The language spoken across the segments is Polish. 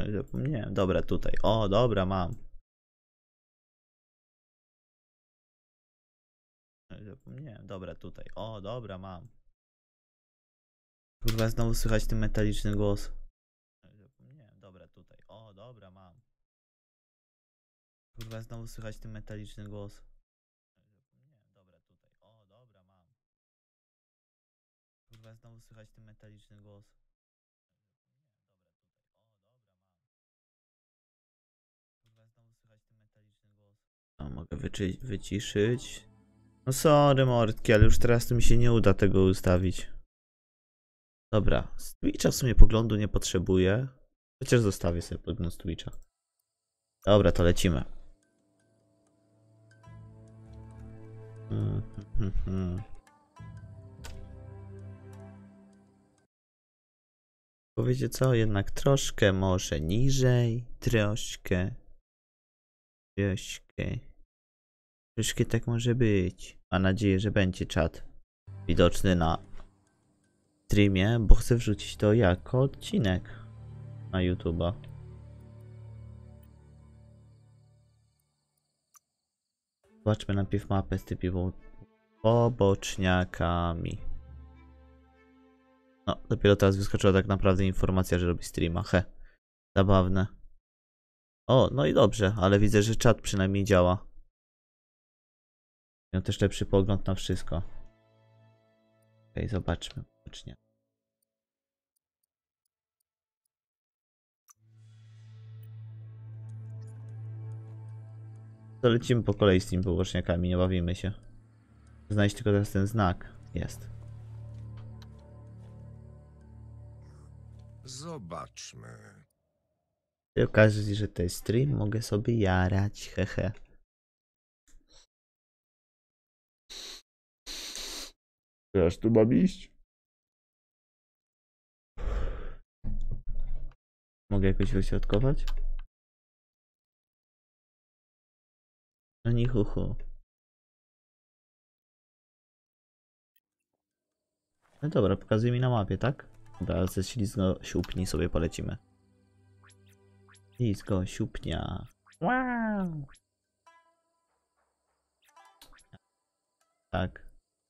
Zapomniałem. Dobra, tutaj. O, dobra, mam. Zapomniałem. Dobra, tutaj. O, dobra, mam. Kurwa, znowu słychać ten metaliczny głos. Zapomniałem. Dobra, tutaj. O, dobra, mam. Kurwa, znowu słychać ten metaliczny głos. Zapomniałem. Dobra, tutaj. O, dobra, mam. Kurwa, znowu słychać ten metaliczny głos. Kurwa, znowu słychać ten metaliczny głos. No, mogę wyciszyć. No sorry, mordki, ale już teraz to mi się nie uda tego ustawić. Dobra, z Twitcha w sumie poglądu nie potrzebuję. Chociaż zostawię sobie pogląd z Twitcha. Dobra, to lecimy. Powiecie co? Jednak troszkę może niżej. Troszkę. Troszkę tak może być. Mam nadzieję, że będzie czat widoczny na streamie, bo chcę wrzucić to jako odcinek na YouTube'a. Zobaczmy najpierw mapę z tymi poboczniakami. No, dopiero teraz wyskoczyła tak naprawdę informacja, że robi streama. He. Zabawne. O, no i dobrze, ale widzę, że czat przynajmniej działa. Miał też lepszy pogląd na wszystko. Okej, zobaczmy. Poboczniak. To lecimy po kolei z tymi poboczniakami, nie bawimy się. Znajdź tylko teraz ten znak. Jest. Zobaczmy. I okaże się, że to jest stream, mogę sobie jarać, hehe. Aż tu mam iść? Mogę jakoś wyśrodkować? No nie chuchu. No dobra, pokazuje mi na mapie, tak? Dobra, ze ślizgo siupni sobie polecimy. Ślizgo siupnia. Wow. Tak.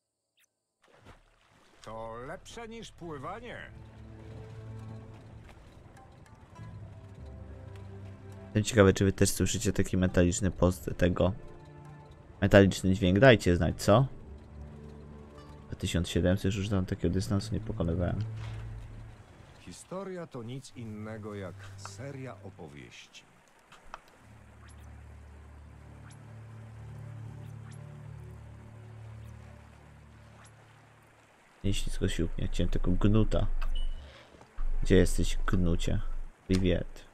To lepsze niż pływanie. Jestem ciekawy, czy wy też słyszycie taki metaliczny metaliczny dźwięk. Dajcie znać, co? 1700 już tam takiego dystansu nie pokonywałem. Historia to nic innego jak seria opowieści. Nie ślisko siupnie, chciałem tylko gnuta. Gdzie jesteś, gnucie? Privet.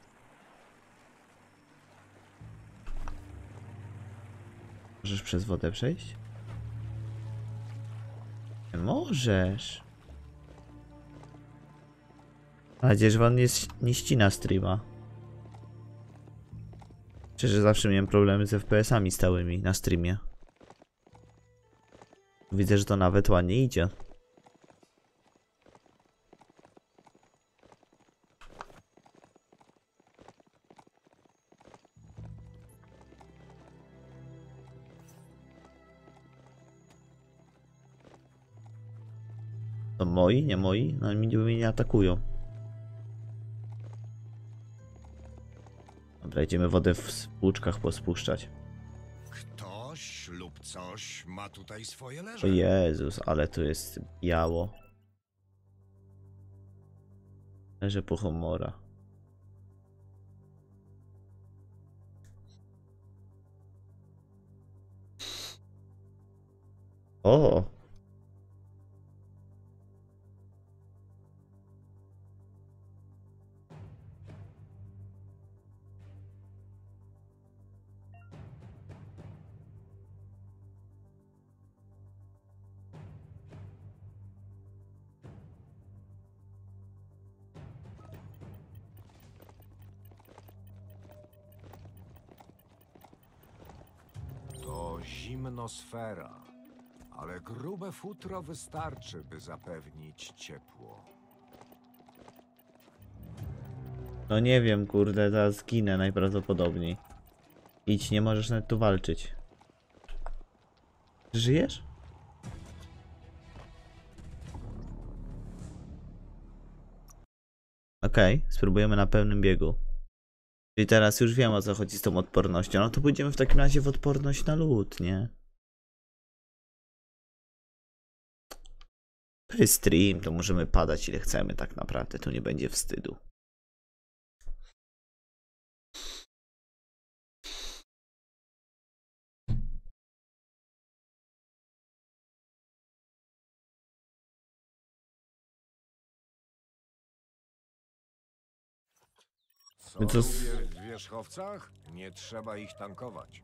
Możesz przez wodę przejść? Nie możesz. Mam nadzieję, że wam nie ścina streama. Szczerze, zawsze miałem problemy z FPS-ami stałymi na streamie. Widzę, że to nawet ładnie idzie. To moi? Nie moi? No mnie nie atakują. Dobra, idziemy wodę w płuczkach pospuszczać. Ktoś lub coś ma tutaj swoje O leże. Jezus, ale tu jest biało. Leżę po humora. O! To zimnosfera, ale grube futro wystarczy, by zapewnić ciepło. No nie wiem, kurde, zaraz zginę najprawdopodobniej. Idź, nie możesz nawet tu walczyć. Żyjesz? Okej, spróbujemy na pełnym biegu. Czyli teraz już wiem, o co chodzi z tą odpornością. No to pójdziemy w takim razie w odporność na lód, nie? To jest stream, to możemy padać ile chcemy tak naprawdę, tu nie będzie wstydu. Co No to lubię w wierzchowcach? Nie trzeba ich tankować.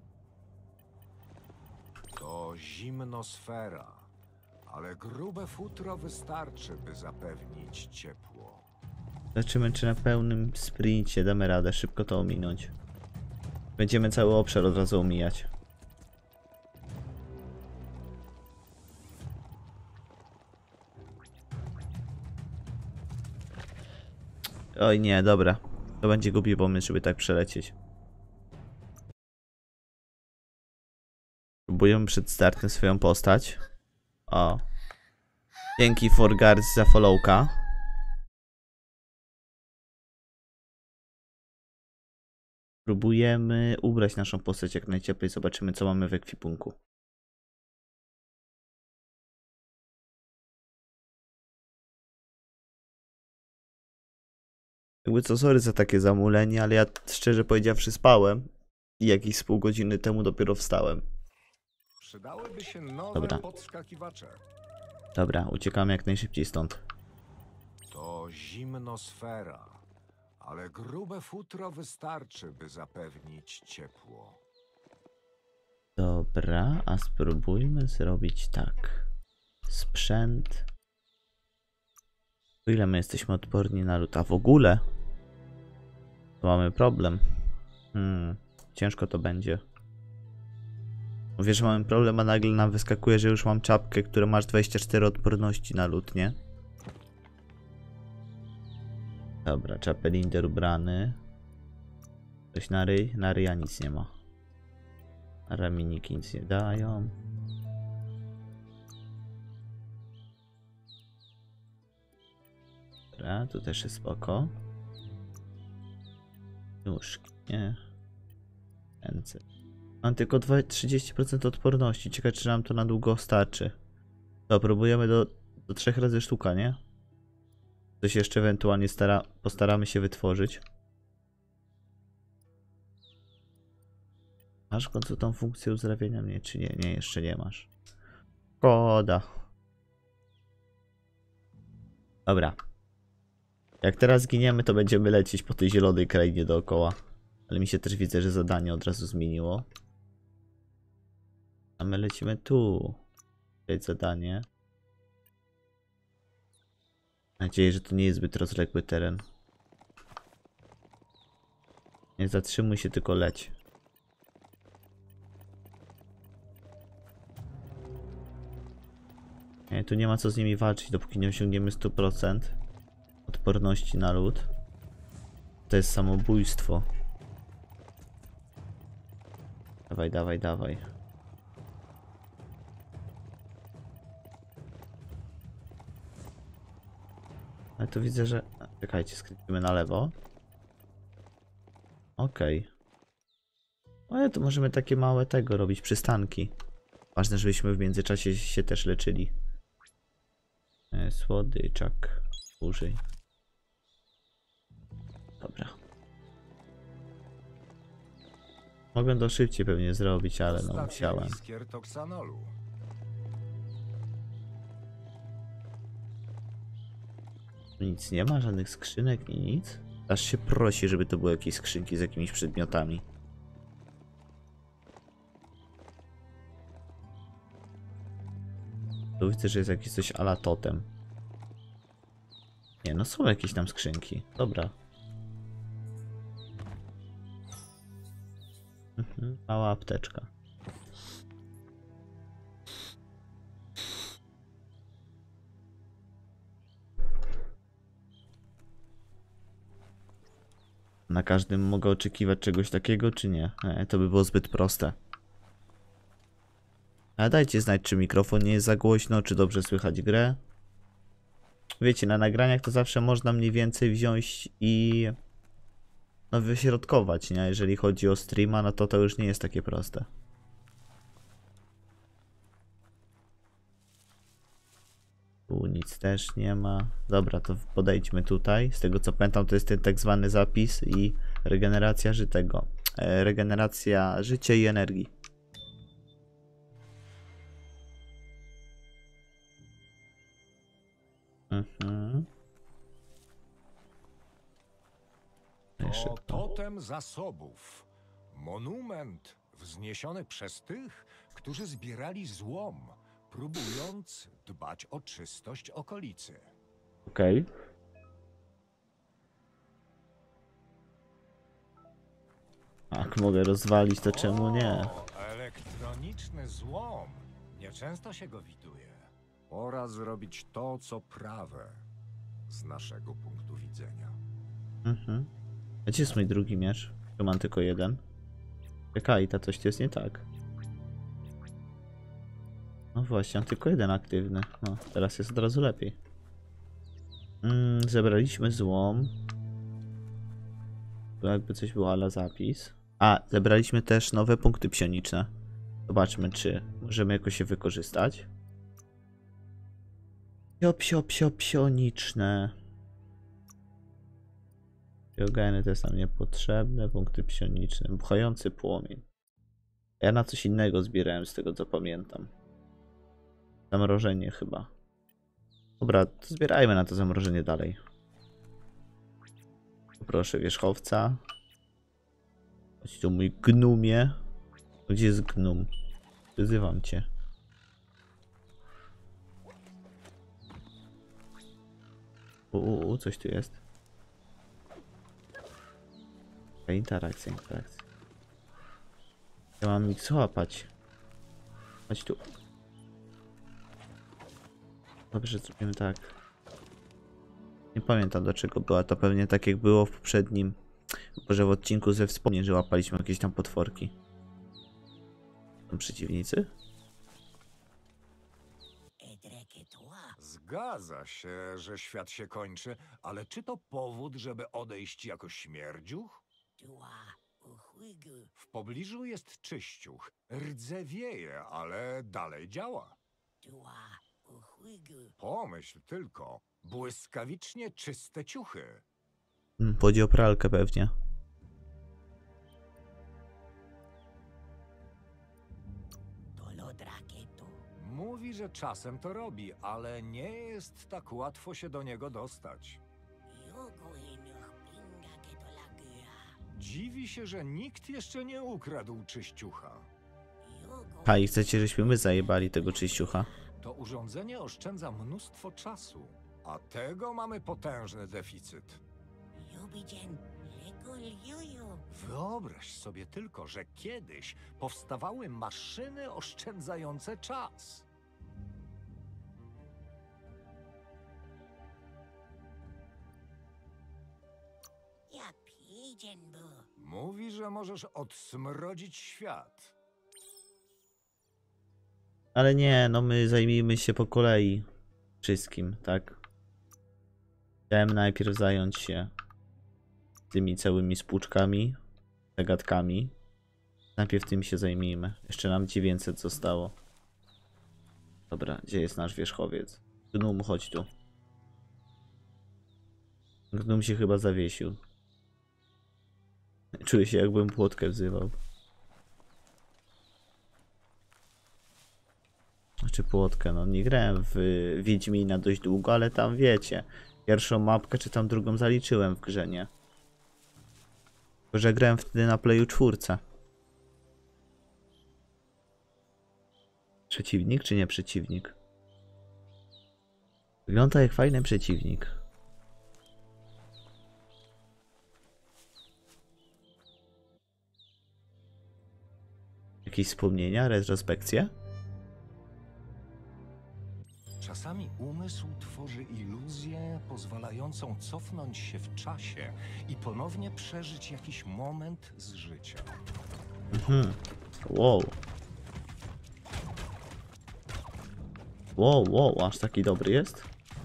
To zimnosfera, ale grube futro wystarczy, by zapewnić ciepło. Zobaczymy, czy na pełnym sprincie damy radę szybko to ominąć. Będziemy cały obszar od razu omijać. Oj nie, dobra. To będzie głupi pomysł, żeby tak przelecieć. Próbujemy przed startem swoją postać. O. Dzięki Forgards za followka. Próbujemy ubrać naszą postać jak najcieplej. Zobaczymy, co mamy w ekwipunku. Jakby co, sorry za takie zamulenie, ale ja szczerze powiedziawszy spałem. I jakieś z pół godziny temu dopiero wstałem. Przydałyby się nowe Dobra. podskakiwacze. Dobra, uciekamy jak najszybciej stąd. To zimnosfera, ale grube futro wystarczy, by zapewnić ciepło. Dobra, a spróbujmy zrobić tak. Sprzęt. O ile my jesteśmy odporni na lód? A w ogóle? To mamy problem. Ciężko to będzie. Wiesz, że mamy problem, a nagle nam wyskakuje, że już mam czapkę, która masz 24 odporności na lód, nie? Dobra, czapelinder ubrany. Coś na ryj? Na ryja nic nie ma. Raminiki nic nie dają. Dobra, tu też jest spoko. Nóżki, nie. Ręce. Mam tylko 30% odporności. Ciekawe, czy nam to na długo starczy. To próbujemy do 3 razy sztuka, nie? Coś jeszcze ewentualnie postaramy się wytworzyć. Masz w końcu tą funkcję uzdrawienia mnie, czy nie? Nie, jeszcze nie masz. Szkoda. Dobra. Jak teraz zginiemy, to będziemy lecieć po tej zielonej krainie dookoła. Ale mi się też widzę, że zadanie od razu zmieniło. A my lecimy tu. To jest zadanie. Mam nadzieję, że to nie jest zbyt rozległy teren. Nie zatrzymuj się, tylko leć. Nie, tu nie ma co z nimi walczyć, dopóki nie osiągniemy 100% odporności na lód. To jest samobójstwo. Dawaj, dawaj, dawaj. Ale tu widzę, że... Czekajcie, skręcimy na lewo. Okej. Ale tu możemy takie małe tego robić, przystanki. Ważne, żebyśmy w międzyczasie się też leczyli. Słodyczak. Użyj. Dobra. Mogłem to szybciej pewnie zrobić, ale no Ostatnia musiałem. iskier toksanolu. Nic nie ma, żadnych skrzynek, ni nic. Aż się prosi, żeby to były jakieś skrzynki z jakimiś przedmiotami. Tu widzę, że jest jakieś coś a la totem. Nie, no są jakieś tam skrzynki. Dobra. Mała apteczka. Na każdym mogę oczekiwać czegoś takiego, czy nie? To by było zbyt proste. Ale dajcie znać, czy mikrofon nie jest za głośno, czy dobrze słychać grę. Wiecie, na nagraniach to zawsze można mniej więcej wziąć i no wyśrodkować, nie? Jeżeli chodzi o streama, no to już nie jest takie proste. Tu nic też nie ma. Dobra, to podejdźmy tutaj. Z tego co pamiętam, to jest ten tak zwany zapis i regeneracja żytego. Regeneracja życia i energii. Jeszcze To to. totem zasobów. Monument wzniesiony przez tych, którzy zbierali złom, próbując dbać o czystość okolicy. Okej. Jak mogę rozwalić, to czemu nie? O, elektroniczny złom. Nieczęsto się go widuje. Pora zrobić to, co prawe, z naszego punktu widzenia. A gdzie jest mój drugi miecz? Tu mam tylko jeden. Czekaj, to coś tu jest nie tak. No właśnie, mam tylko jeden aktywny. No, teraz jest od razu lepiej. Zebraliśmy złom. Tu jakby coś było, ale zapis. A, zebraliśmy też nowe punkty psioniczne. Zobaczmy, czy możemy jakoś je wykorzystać. Psioniczne. Biogeny to jest nam niepotrzebne. Punkty psioniczne. Buchający płomień. Ja na coś innego zbierałem z tego co pamiętam. Zamrożenie chyba. Dobra, to zbierajmy na to zamrożenie dalej. Poproszę wierzchowca. Chodź tu mój gnumie. Gdzie jest gnum? Wyzywam cię. Coś tu jest. Interakcja. Ja mam ich złapać. Chodź tu. Dobrze, zrobimy tak. Nie pamiętam do czego była. To pewnie tak jak było w poprzednim. Może w odcinku ze wspomnień, że łapaliśmy jakieś tam potworki. Są przeciwnicy? Zgadza się, że świat się kończy, ale czy to powód, żeby odejść jako śmierdziuch? W pobliżu jest czyściuch. Rdze wieje, ale dalej działa. Pomyśl tylko, błyskawicznie czyste ciuchy. Chodzi o pralkę pewnie. Mówi, że czasem to robi, ale nie jest tak łatwo się do niego dostać. Dziwi się, że nikt jeszcze nie ukradł czyściucha. A i chcecie, żeśmy my zajebali tego czyściucha? To urządzenie oszczędza mnóstwo czasu, a tego mamy potężny deficyt. Wyobraź sobie tylko, że kiedyś powstawały maszyny oszczędzające czas. Mówi, że możesz odsmrodzić świat. Ale nie, no my zajmijmy się po kolei wszystkim, tak? Chciałem najpierw zająć się tymi całymi spłuczkami, zagadkami. Najpierw tym się zajmijmy. Jeszcze nam 900 zostało. Dobra, gdzie jest nasz wierzchowiec? Gnum, chodź tu. Gnum się chyba zawiesił. Czuję się jakbym płotkę wzywał. Znaczy płotkę, no nie grałem w Wiedźmina dość długo, ale tam wiecie. Pierwszą mapkę czy tam drugą zaliczyłem w grze, nie? Tylko że grałem wtedy na Playu 4. Przeciwnik czy nie przeciwnik? Wygląda jak fajny przeciwnik. Jakieś wspomnienia, retrospekcje? Czasami umysł tworzy iluzję pozwalającą cofnąć się w czasie i ponownie przeżyć jakiś moment z życia. Wow. Wow, aż taki dobry jest?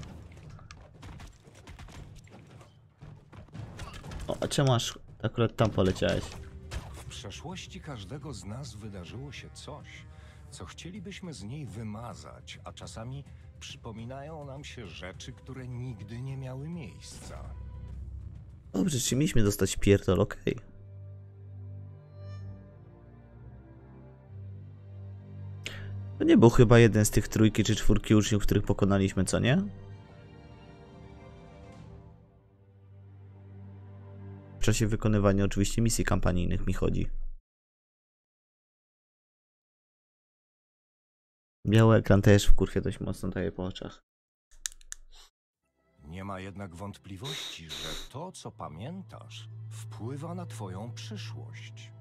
O, a czemu aż akurat tam poleciałeś? W przeszłości każdego z nas wydarzyło się coś, co chcielibyśmy z niej wymazać, a czasami przypominają nam się rzeczy, które nigdy nie miały miejsca. Dobrze, czy mieliśmy dostać pierdol, okej. To nie był chyba jeden z tych 3 czy 4 uczniów, których pokonaliśmy, co nie? W czasie wykonywania oczywiście misji kampanijnych mi chodzi. Biały ekran też w kurwie dość mocno daje po oczach. Nie ma jednak wątpliwości, że to, co pamiętasz, wpływa na twoją przyszłość.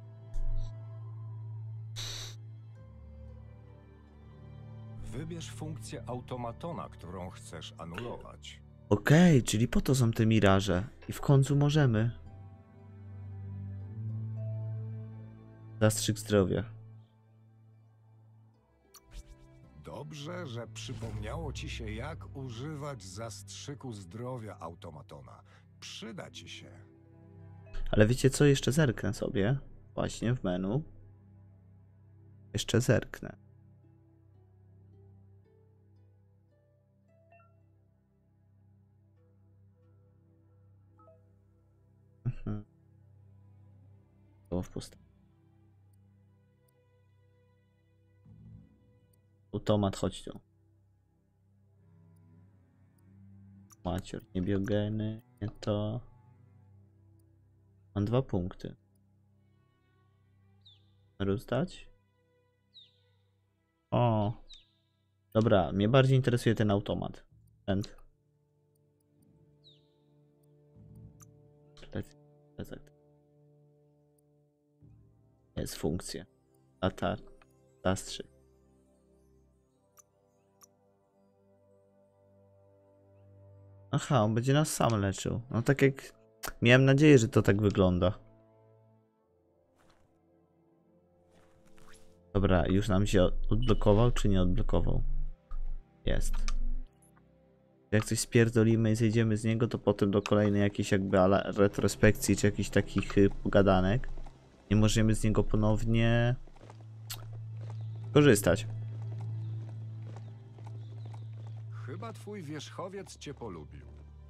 Wybierz funkcję automatona, którą chcesz anulować. Okej, czyli po to są te miraże. I w końcu możemy. Zastrzyk zdrowia. Dobrze, że przypomniało ci się, jak używać zastrzyku zdrowia automatona. Przyda ci się. Ale wiecie co? Jeszcze zerknę sobie. Właśnie w menu. Jeszcze zerknę. To w puste. Automat, chodź tu. Macior, nie biogeny, nie to. Mam 2 punkty. Rozdać? O. Dobra, mnie bardziej interesuje ten automat. Plecak. Jest funkcja. Latar. Zastrzyk. Aha, on będzie nas sam leczył. No tak jak... Miałem nadzieję, że to tak wygląda. Dobra, już nam się odblokował, czy nie odblokował? Jest. Jak coś spierdolimy i zejdziemy z niego, to potem do kolejnej jakiejś jakby retrospekcji, czy jakichś takich pogadanek nie możemy z niego ponownie korzystać. Chyba twój wierzchowiec cię polubił.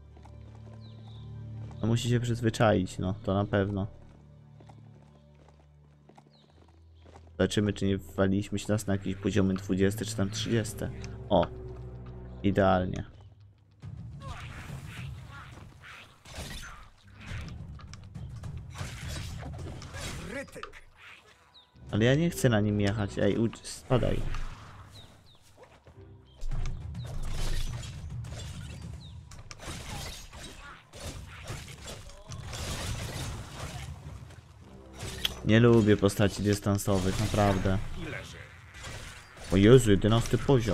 No musi się przyzwyczaić, no to na pewno. Zobaczymy, czy nie wwaliliśmy się nas na jakieś poziomy 20 czy tam 30. O! Idealnie. Ale ja nie chcę na nim jechać. Ej, spadaj. Nie lubię postaci dystansowych, naprawdę. O Jezu, 11 poziom.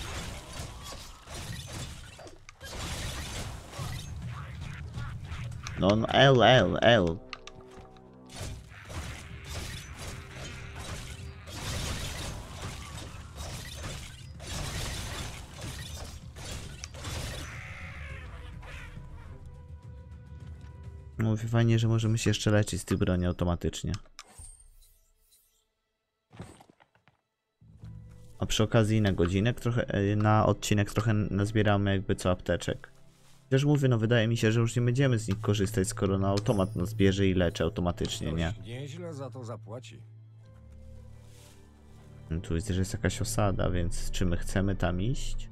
No, L. Mówię, fajnie, że możemy się jeszcze leczyć z tych broni automatycznie. A przy okazji na godzinę trochę, na odcinek trochę nazbieramy jakby co apteczek. Chociaż mówię, no wydaje mi się, że już nie będziemy z nich korzystać, skoro na automat nas bierze i leczy automatycznie, nie? Nieźle za to zapłaci. Tu widzę, że jest jakaś osada, więc czy my chcemy tam iść?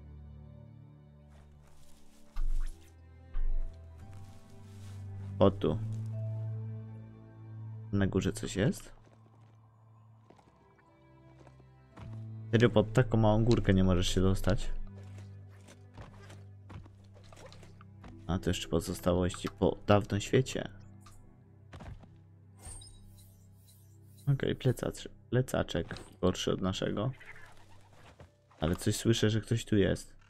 O tu. Na górze coś jest? Serio, pod taką małą górkę nie możesz się dostać? A to jeszcze pozostałości po dawnym świecie. Okej, plecaczek. Gorszy od naszego. Ale coś słyszę, że ktoś tu jest.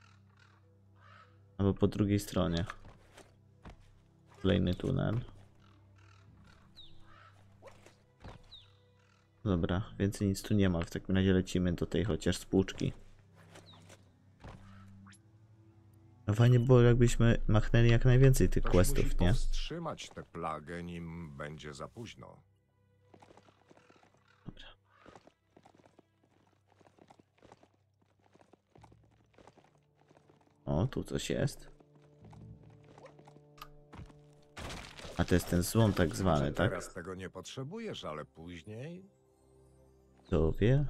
Albo po drugiej stronie. Kolejny tunel. Dobra, więcej nic tu nie ma. W takim razie lecimy do tej chociaż spłuczki. No fajnie było, jakbyśmy machnęli jak najwięcej tych Ktoś questów, musi nie? powstrzymać tę plagę, nim będzie za późno. Dobra. O, tu coś jest. A to jest ten złom tak zwany, Może tak? teraz tego nie potrzebujesz, ale później... Kto wie?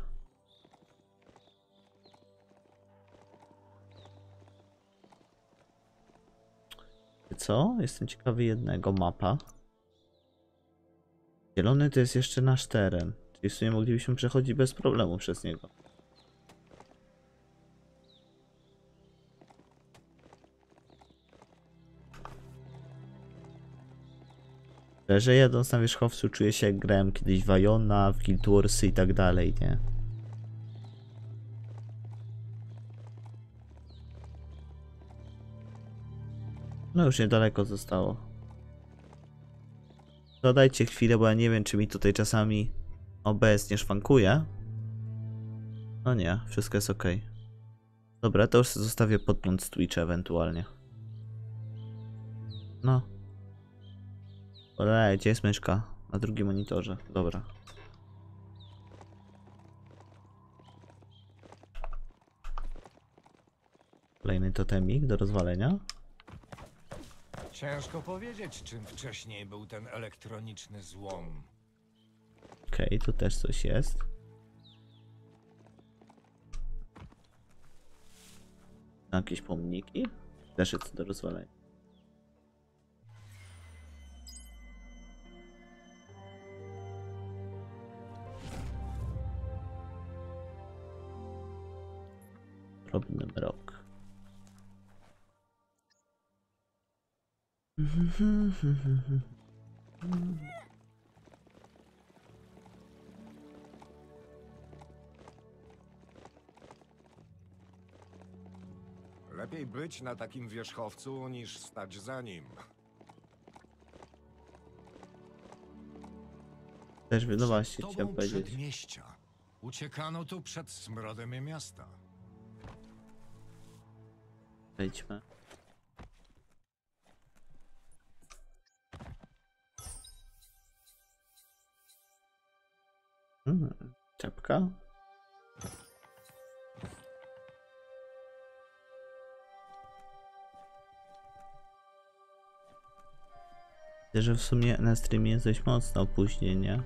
Co? Jestem ciekawy jednego. Mapa. Zielony to jest jeszcze nasz teren. Czyli w sumie moglibyśmy przechodzić bez problemu przez niego. Szczerze, jadąc na wierzchowcu czuję się jak grałem kiedyś w Iona, w Guild Warsy i tak dalej, nie? No już niedaleko zostało. Dodajcie chwilę, bo ja nie wiem, czy mi tutaj czasami OBS nie szwankuje. No nie, wszystko jest ok. Dobra, to już sobie zostawię podgląd z Twitcha ewentualnie. No. Olej, gdzie jest myszka? Na drugim monitorze. Dobra. Kolejny totemik do rozwalenia. Ciężko powiedzieć, czym wcześniej był ten elektroniczny złom. Okej, tu też coś jest. Jakieś pomniki? Też jest do rozwalenia. Drobny mrok. Lepiej być na takim wierzchowcu, niż stać za nim. Też no Przed właśnie, tobą chciałem powiedzieć. przedmieścia. Uciekano tu przed smrodem miasta. Wejdźmy. Czapka. Widzę, że w sumie na streamie jest dość mocno opóźnienie.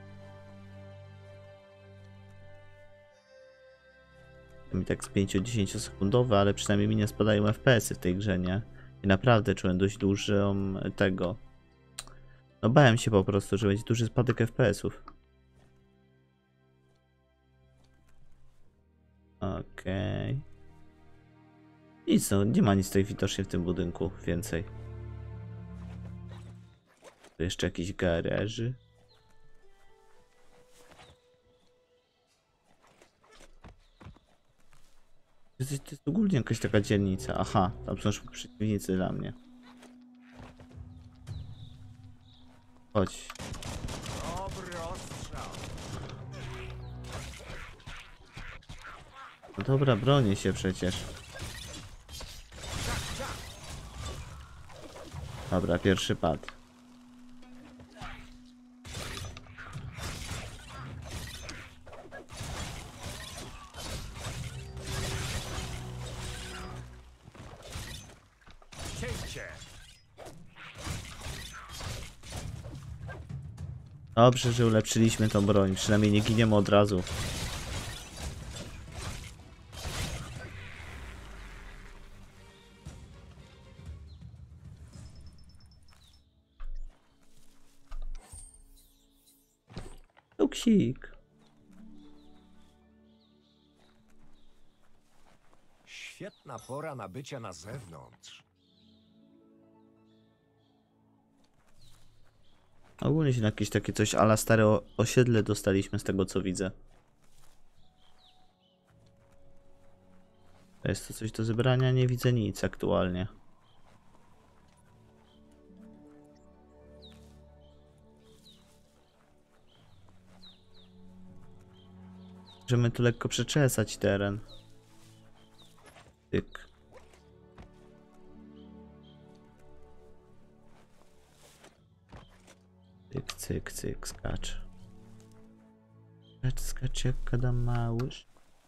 Mi tak z 5-10 sekundowe, ale przynajmniej mi nie spadają FPS-y w tej grze, nie? I naprawdę czułem dość dużą tego. No bałem się po prostu, że będzie duży spadek FPS-ów. Okej. Nic, no nie ma nic tutaj widocznie w tym budynku więcej. Tu jeszcze jakieś garaży. To jest ogólnie jakaś taka dzielnica. Aha, tam są już przeciwnicy dla mnie. Chodź. Dobry ostrzał. No dobra, bronię się przecież. Dobra, pierwszy pad. Cięcie. Dobrze, że ulepszyliśmy tą broń. Przynajmniej nie giniemy od razu. Tuksik. Świetna pora na bycie na zewnątrz. Ogólnie się na jakieś takie coś ala stare osiedle dostaliśmy z tego co widzę. To jest to coś do zebrania? Nie widzę nic aktualnie. Możemy tu lekko przeczesać teren. Tyk. Cyk, cyk, cyk, skacz. Skacz, skacz jak kada małyż.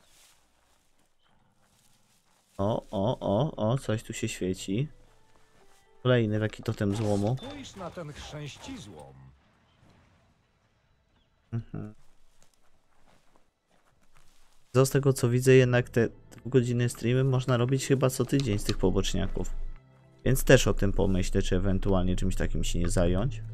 O, coś tu się świeci. Kolejny taki totem złomu. Spójrz na ten chrzęścizłom. Z tego co widzę, jednak te godziny streamy można robić chyba co tydzień z tych poboczniaków. Więc też o tym pomyślę, czy ewentualnie czymś takim się nie zająć.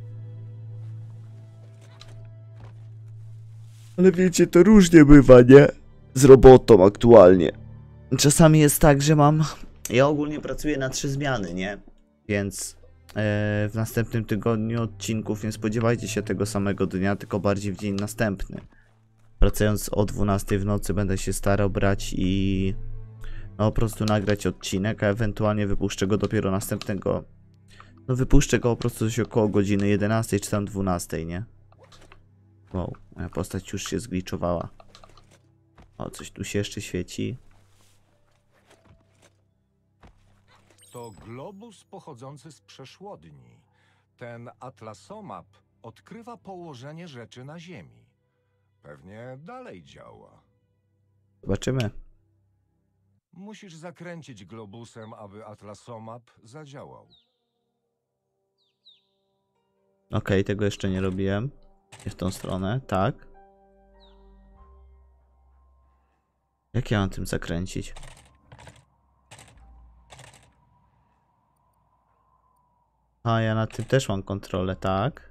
Ale wiecie, to różnie bywa, nie? Z robotą aktualnie. Czasami jest tak, że ja ogólnie pracuję na 3 zmiany, nie? Więc w następnym tygodniu odcinków nie spodziewajcie się tego samego dnia, tylko bardziej w dzień następny. Pracując o 12 w nocy będę się starał brać i no po prostu nagrać odcinek, a ewentualnie wypuszczę go dopiero następnego. No wypuszczę go po prostu coś około godziny 11 czy tam 12, nie? Wow, moja postać już się zgliczowała. O, coś tu się jeszcze świeci. To globus pochodzący z przeszłodni. Ten atlasomap odkrywa położenie rzeczy na Ziemi. Pewnie dalej działa. Zobaczymy. Musisz zakręcić globusem, aby atlasomap zadziałał. Okej, tego jeszcze nie robiłem. Nie w tą stronę, tak. Jak ja mam tym zakręcić? A, ja nad tym też mam kontrolę, tak.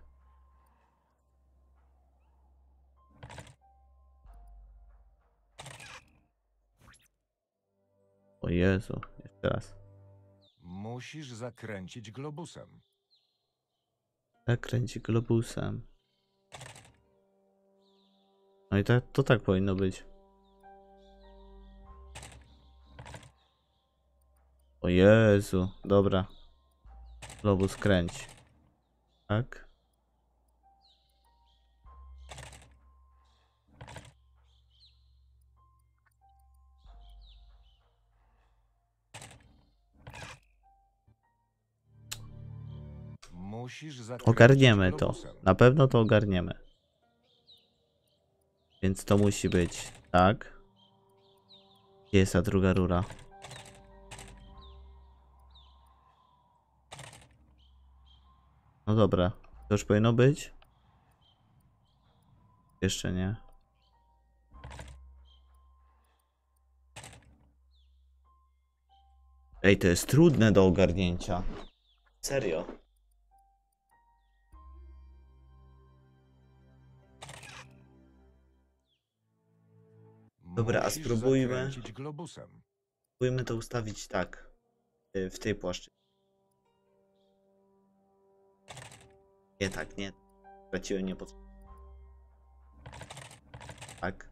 O Jezu, jeszcze raz. Musisz zakręcić globusem. Zakręci globusem. No i to tak powinno być. O Jezu, dobra. Globus kręci. Tak. Musisz zakręcić Ogarniemy to. globusem. Na pewno to ogarniemy. Więc to musi być, tak. Gdzie jest ta druga rura? No dobra, to już powinno być? Jeszcze nie. Ej, to jest trudne do ogarnięcia. Serio. Dobra, a Musisz spróbujmy. zakręcić globusem. Spróbujmy to ustawić tak. W tej płaszczyźnie. Nie tak, nie. Straciłem niepotrzebnie. Tak.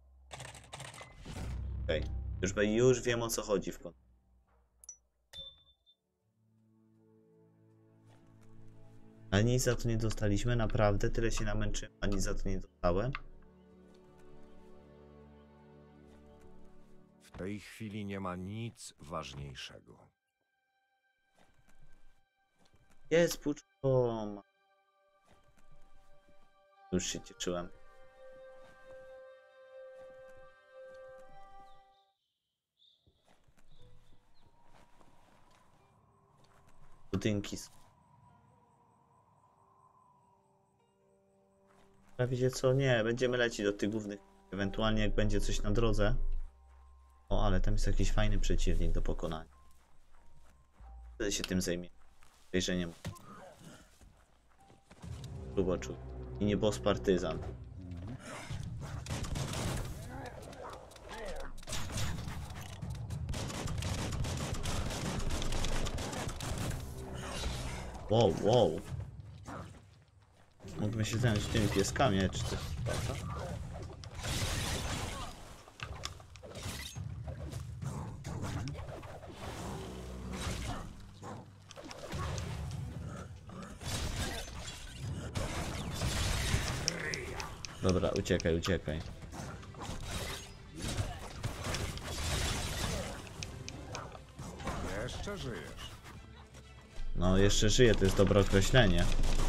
Okej. Już wiem o co chodzi w końcu. Ale nic za to nie dostaliśmy, naprawdę. Tyle się namęczyłem, a nic za to nie dostałem. W tej chwili nie ma nic ważniejszego. Jest puczko. Już się cieszyłem. Budynki. A wiecie co? Nie, będziemy lecieć do tych głównych. Ewentualnie jak będzie coś na drodze. O, ale tam jest jakiś fajny przeciwnik do pokonania. Wtedy się tym zajmie. Wejrzeniem. Próboczu. I nie boss partyzan. Wow, wow. Mógłbym się zająć tymi pieskami, czy coś, prawda? Dobra, uciekaj, uciekaj. Jeszcze żyjesz. No, jeszcze żyje, to jest dobre określenie.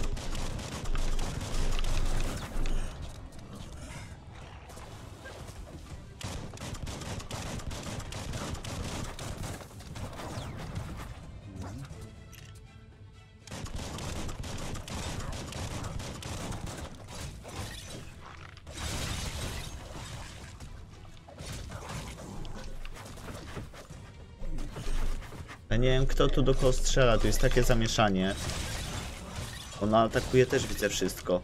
Ja nie wiem, kto tu do kogo strzela, tu jest takie zamieszanie. Ona atakuje, też widzę wszystko.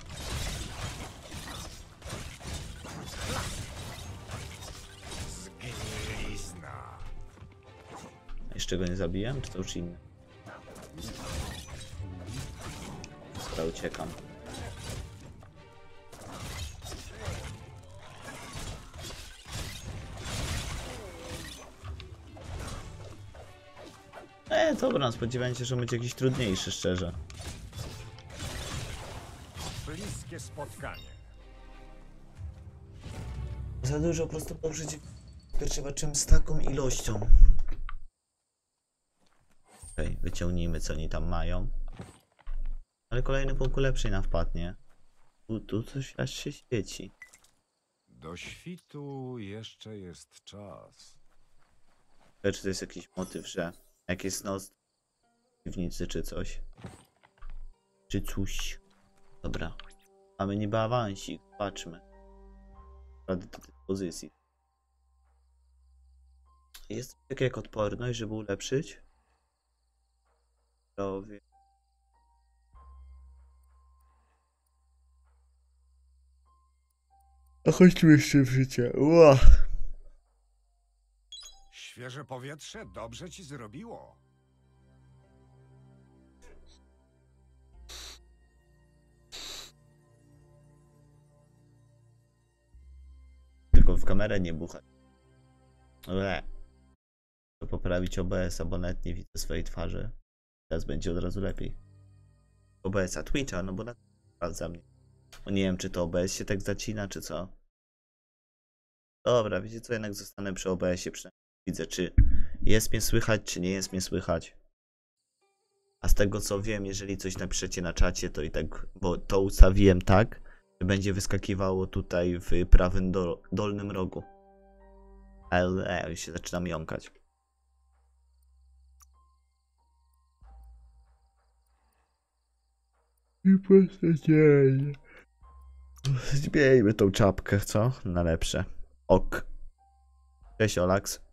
Zgnilizna. Jeszcze go nie zabiłem, czy to już inny? Dobra, uciekam. Dobra, spodziewałem się, że będzie jakiś trudniejszy, szczerze. Bliskie spotkanie. Za dużo prosto przeciwko czym z taką ilością. Okej, wyciągnijmy, co oni tam mają. Ale kolejny punkt lepszy nam wpadnie. Tu coś aż się świeci. Do świtu jeszcze jest czas. Czy to jest jakiś motyw, że jak jest noc w piwnicy czy coś. Czy coś. Dobra. Mamy niby awansik, patrzmy. Rady do tej pozycji. Jest tak jak odporność, żeby ulepszyć. Zdrowie. A chodźmy jeszcze w życie. Ua. Świeże powietrze dobrze ci zrobiło. Tylko w kamerę nie buchać. Ule. To poprawić OBS-a, bo nawet nie widzę swojej twarzy. Teraz będzie od razu lepiej. OBS-a Twitcha, no bo na sprawdza mnie. Bo nie wiem, czy to OBS się tak zacina, czy co. Dobra, wiecie co, jednak zostanę przy OBS-ie, przynajmniej widzę, czy jest mnie słychać, czy nie jest mnie słychać. A z tego co wiem, jeżeli coś napiszecie na czacie, to i tak, bo to ustawiłem tak, że będzie wyskakiwało tutaj w prawym dolnym rogu. Ale już się zaczynam jąkać. I po prostu dzieje. Zmieńmy tą czapkę, co? Na lepsze. Ok. Cześć, Olax.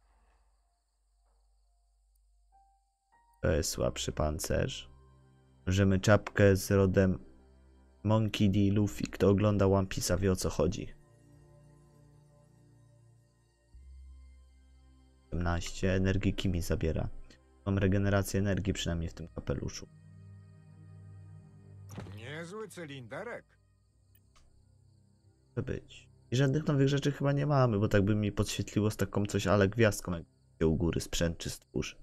To jest słabszy pancerz. Możemy czapkę z rodem Monkey D. Luffy. Kto ogląda One Piece'a, wie o co chodzi. 17 energii Kimi zabiera. Mam regenerację energii przynajmniej w tym kapeluszu. Niezły cylinderek. Może być. I żadnych nowych rzeczy chyba nie mamy, bo tak by mi podświetliło z taką coś, ale gwiazdką jak u góry sprzęt czy stwórz.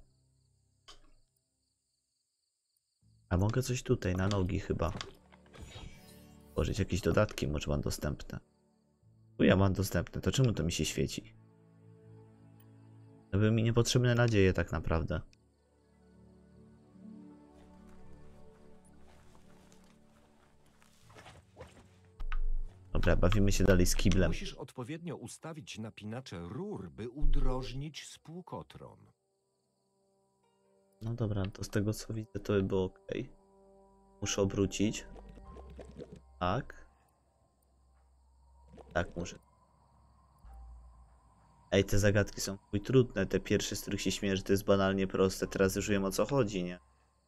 A mogę coś tutaj na nogi chyba. Tworzyć jakieś dodatki, może mam dostępne. Tu ja mam dostępne, to czemu to mi się świeci? To by mi niepotrzebne nadzieje tak naprawdę. Dobra, bawimy się dalej z kiblem. Musisz odpowiednio ustawić napinacze rur, by udrożnić spłukotron. No dobra, to z tego co widzę, to by było ok. Muszę obrócić. Tak. Tak muszę. Ej, te zagadki są chuj trudne. Te pierwsze, z których się śmieję, że to jest banalnie proste. Teraz już wiem o co chodzi, nie?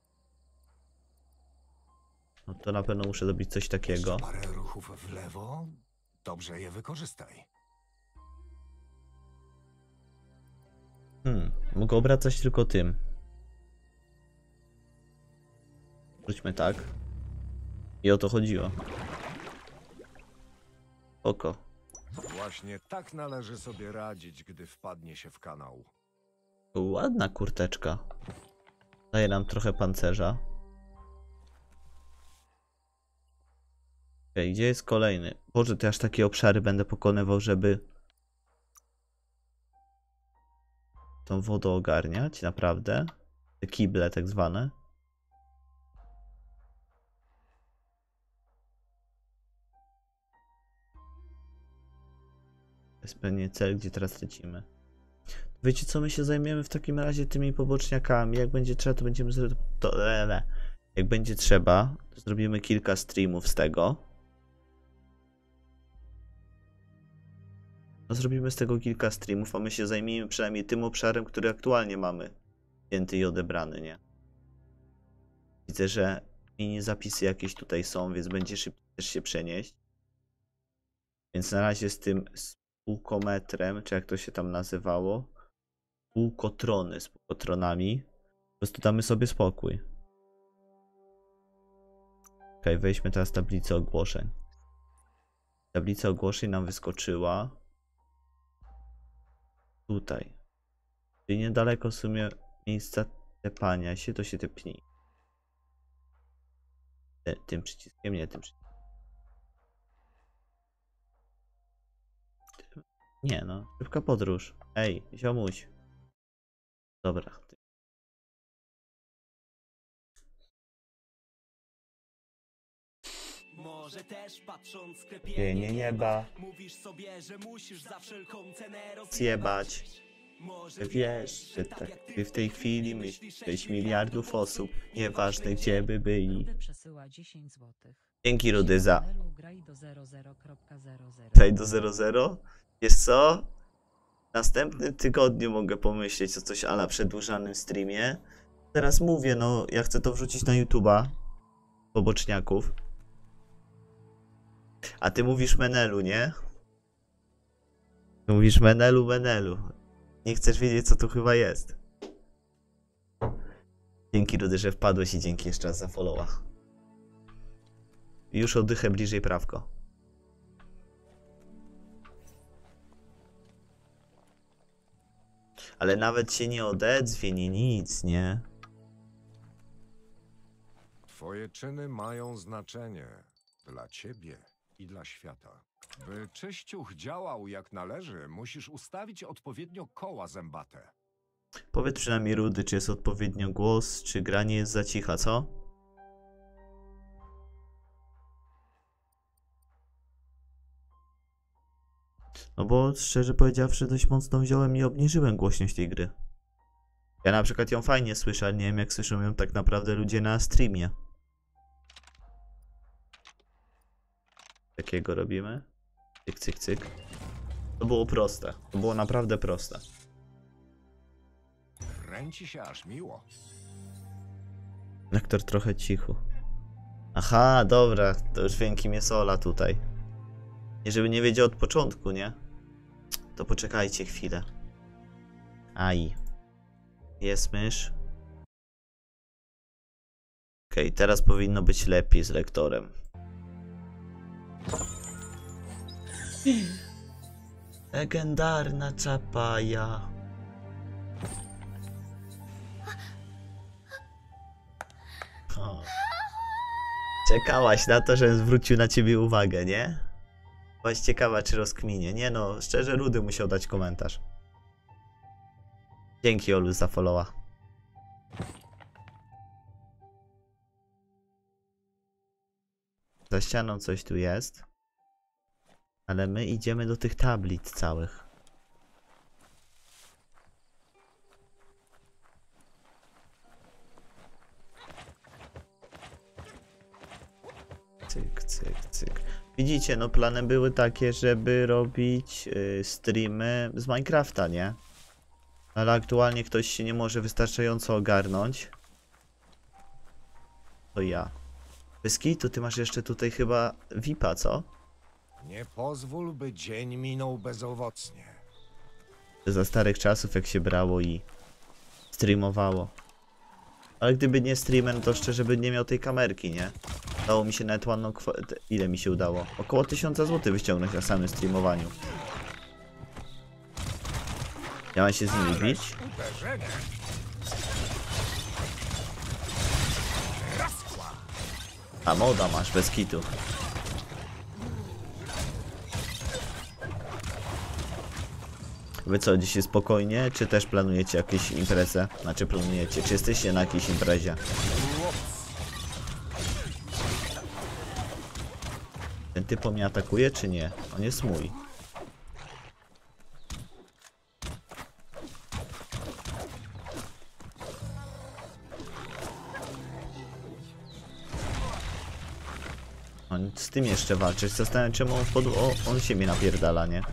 No to na pewno muszę zrobić coś takiego. Jeszcze parę ruchów w lewo. Dobrze je wykorzystaj. Mogę obracać tylko tym. Wróćmy tak. I o to chodziło. Oko. Właśnie tak należy sobie radzić, gdy wpadnie się w kanał. Ładna kurteczka. Daje nam trochę pancerza. Okej, gdzie jest kolejny? Boże, to aż takie obszary będę pokonywał, żeby tą wodę ogarniać, naprawdę. Te kible tak zwane. To jest pewnie cel, gdzie teraz lecimy. Wiecie co, my się zajmiemy w takim razie tymi poboczniakami. Jak będzie trzeba, to będziemy Jak będzie trzeba, to zrobimy kilka streamów z tego. No zrobimy z tego kilka streamów, a my się zajmiemy przynajmniej tym obszarem, który aktualnie mamy wzięty i odebrany, nie? Widzę, że mini zapisy jakieś tutaj są, więc będzie szybciej też się przenieść. Więc na razie z tym spółkometrem, czy jak to się tam nazywało, spółkotrony z spółkotronami, po prostu damy sobie spokój. Ok, weźmy teraz tablicę ogłoszeń. Tablica ogłoszeń nam wyskoczyła tutaj. Czyli niedaleko w sumie miejsca tepania się, to się tepnij. Tym przyciskiem, nie tym przyciskiem. Nie no, szybka podróż. Ej, ziomuś. Dobra. Może też patrząc w Sklepienie nieba. mówisz sobie, że musisz za wszelką cenę Zjebać. Może Wiesz, że tak ty w tej chwili myślisz 6 miliardów osób, nieważne gdzie by byli. Rudy przesyła 10 zł. Dzięki Rudy za. Graj do 00.00. Tutaj do 00. Wiesz co? W następnym tygodniu mogę pomyśleć o coś ala przedłużanym streamie. Teraz mówię, no ja chcę to wrzucić na YouTube'a. Poboczniaków. A ty mówisz Menelu, nie? Ty mówisz Menelu, Menelu. Nie chcesz wiedzieć, co tu chyba jest. Dzięki Rudy, że wpadłeś i dzięki jeszcze raz za followa. Już oddychę bliżej prawko. Ale nawet się nie odezwie, nie nic, nie? Twoje czyny mają znaczenie dla ciebie i dla świata. By czyściuch działał jak należy, musisz ustawić odpowiednio koła zębate. Powiedz przynajmniej Rudy, czy jest odpowiednio głos, czy granie jest za cicha, co? No bo szczerze powiedziawszy dość mocno wziąłem i obniżyłem głośność tej gry. Ja na przykład ją fajnie słyszę, ale nie wiem jak słyszą ją tak naprawdę ludzie na streamie. Takiego robimy. Cyk, cyk, cyk. To było proste. To było naprawdę proste. Kręci się aż miło. Lektor trochę cicho. Aha, dobra, to już wiem kim jest Ola tutaj. Nie, żeby nie wiedział od początku, nie? To poczekajcie chwilę. Aj. Jest mysz. Okej, teraz powinno być lepiej z lektorem. Legendarna czapaja. O. Czekałaś na to, żebym zwrócił na ciebie uwagę, nie? Byłaś ciekawa, czy rozkminie. Nie no, szczerze Rudy musiał dać komentarz. Dzięki Olu za followa. Za ścianą coś tu jest. Ale my idziemy do tych tablic całych. Cyk, cyk, cyk. Widzicie, no plany były takie, żeby robić streamy z Minecrafta, nie? Ale aktualnie ktoś się nie może wystarczająco ogarnąć. To ja. Bez kitu, ty masz jeszcze tutaj chyba VIP-a, co? Nie pozwól, by dzień minął bezowocnie. Za starych czasów jak się brało i streamowało. Ale gdyby nie streamer, to szczerze by nie miał tej kamerki, nie? Dało mi się nawet ładną kwotę. Ile mi się udało? Około 1000 zł wyciągnąć na samym streamowaniu. Ja mam się z nimi bić? Uderzenie. A moda masz, bez kitu. Wy co, dzisiaj spokojnie, czy też planujecie jakąś imprezę? Znaczy planujecie, czy jesteście na jakiejś imprezie? Ten typ mnie atakuje, czy nie? On jest mój. On z tym jeszcze walczy. Zastanawiam się, czemu on się mnie napierdala, nie?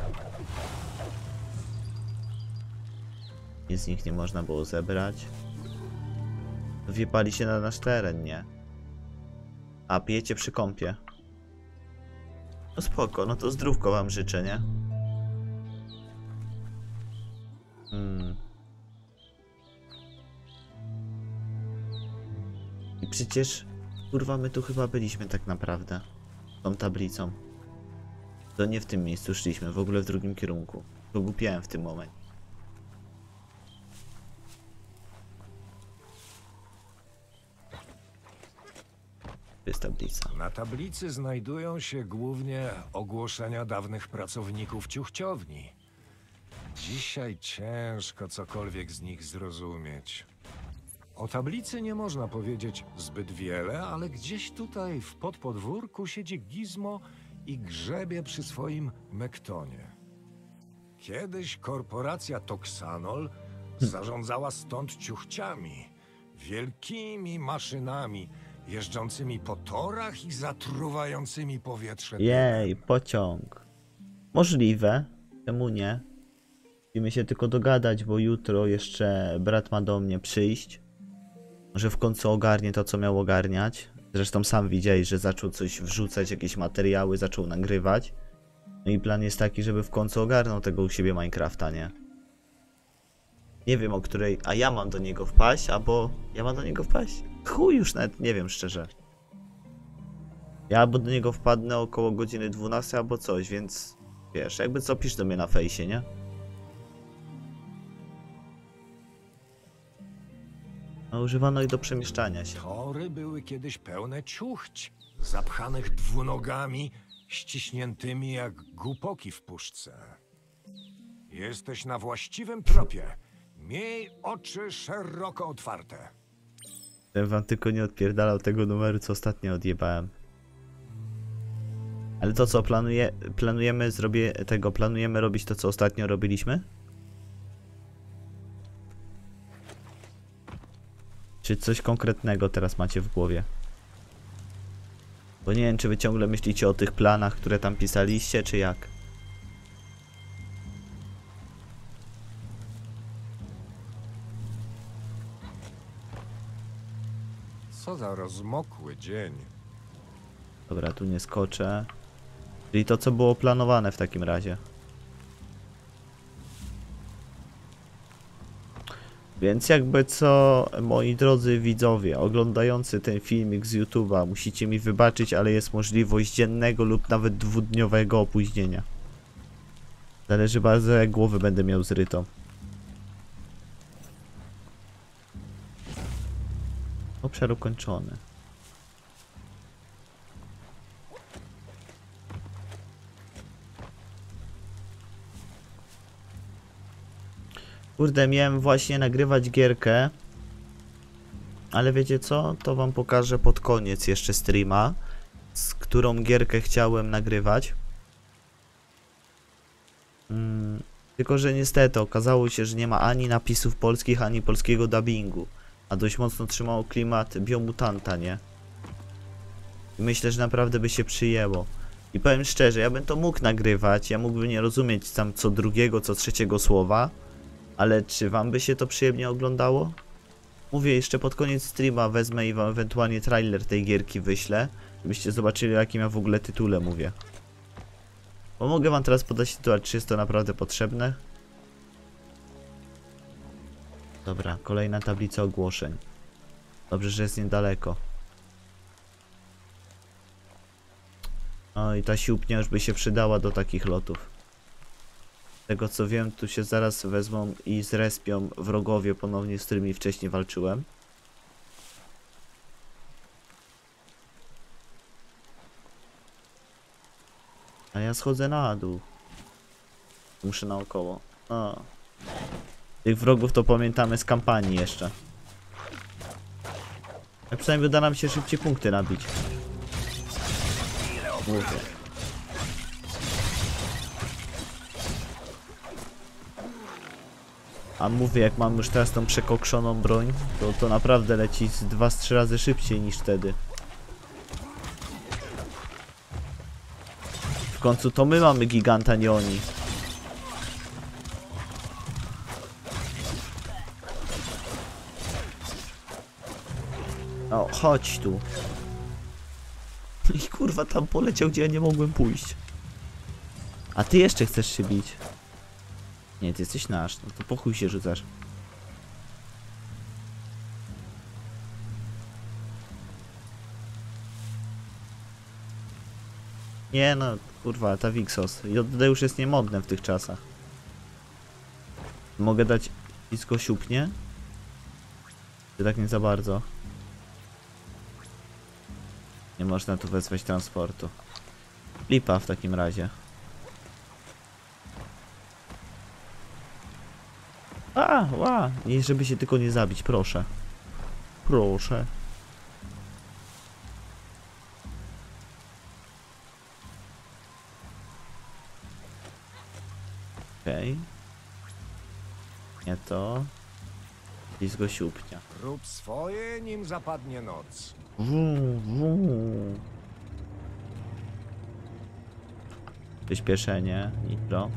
Nic z nich nie można było zebrać. Wjebali się na nasz teren, nie? A, pijecie przy kąpie. No spoko, no to zdrówko wam życzę, nie? I przecież, kurwa, my tu chyba byliśmy tak naprawdę. Tą tablicą. To nie w tym miejscu szliśmy, w ogóle w drugim kierunku. Pogłupiałem w tym momencie. To jest tablica. Na tablicy znajdują się głównie ogłoszenia dawnych pracowników ciuchciowni. Dzisiaj ciężko cokolwiek z nich zrozumieć. O tablicy nie można powiedzieć zbyt wiele, ale gdzieś tutaj w podpodwórku siedzi Gizmo i grzebie przy swoim Mektonie. Kiedyś korporacja Toxanol zarządzała stąd ciuchciami, wielkimi maszynami, jeżdżącymi po torach i zatruwającymi powietrze. Jej, pociąg. Możliwe. Czemu nie? Musimy się tylko dogadać, bo jutro jeszcze brat ma do mnie przyjść. Może w końcu ogarnie to, co miał ogarniać. Zresztą sam widziałeś, że zaczął coś wrzucać, jakieś materiały, zaczął nagrywać. No i plan jest taki, żeby w końcu ogarnął tego u siebie Minecrafta, nie? Nie wiem, o której... A ja mam do niego wpaść, albo... Ja mam do niego wpaść? Chuj, już nawet nie wiem szczerze. Ja albo do niego wpadnę około godziny 12 albo coś, więc... Wiesz, jakby co, pisz do mnie na fejsie, nie? No, używano ich do przemieszczania się. Tory były kiedyś pełne ciuchć, zapchanych dwunogami, ściśniętymi jak głupoki w puszce. Jesteś na właściwym tropie. Miej oczy szeroko otwarte. Ten wam tylko nie odpierdalał tego numeru, co ostatnio odjebałem. Ale to co, planujemy robić to, co ostatnio robiliśmy? Czy coś konkretnego teraz macie w głowie? Bo nie wiem, czy wy ciągle myślicie o tych planach, które tam pisaliście, czy jak? Co za rozmokły dzień. Dobra, tu nie skoczę. Czyli to, co było planowane w takim razie. Więc jakby co, moi drodzy widzowie, oglądający ten filmik z YouTube'a, musicie mi wybaczyć, ale jest możliwość dziennego lub nawet dwudniowego opóźnienia. Zależy bardzo, jak głowy będę miał zrytą. Obszar ukończony. Kurde, miałem właśnie nagrywać gierkę. Ale wiecie co? To wam pokażę pod koniec jeszcze streama, z którą gierkę chciałem nagrywać. Tylko że niestety okazało się, że nie ma ani napisów polskich, ani polskiego dubbingu. A dość mocno trzymało klimat Biomutanta, nie? I myślę, że naprawdę by się przyjęło. I powiem szczerze, ja bym to mógł nagrywać, ja mógłbym nie rozumieć tam co drugiego, co trzeciego słowa. Ale czy wam by się to przyjemnie oglądało? Mówię, jeszcze pod koniec streama wezmę i wam ewentualnie trailer tej gierki wyślę, żebyście zobaczyli, o jakim ja w ogóle tytule mówię. Bo mogę wam teraz podać tytuł, czy jest to naprawdę potrzebne? Dobra, kolejna tablica ogłoszeń. Dobrze, że jest niedaleko. No i ta siłpnia już by się przydała do takich lotów. Z tego co wiem, tu się zaraz wezmą i zrespią wrogowie ponownie, z którymi wcześniej walczyłem. A ja schodzę na dół. Muszę naokoło. O. Tych wrogów to pamiętamy z kampanii jeszcze. A przynajmniej uda nam się szybciej punkty nabić. Mówię. A mówię, jak mam już teraz tą przekokszoną broń, to naprawdę leci z 2-3 razy szybciej niż wtedy. W końcu to my mamy giganta, nie oni. O, chodź tu. I kurwa tam poleciał, gdzie ja nie mogłem pójść. A ty jeszcze chcesz się bić? Nie, ty jesteś nasz, no to po chuj się rzucasz. Nie no, kurwa, ta Wixos. JD już jest niemodne w tych czasach. Mogę dać blisko siupnie? Czy tak nie za bardzo? Nie można tu wezwać transportu. Lipa w takim razie. Ła! I żeby się tylko nie zabić, proszę. Proszę. Okej. Nie to. Blisko siupnia. Rób swoje, nim zapadnie noc. Przyspieszenie, nitro.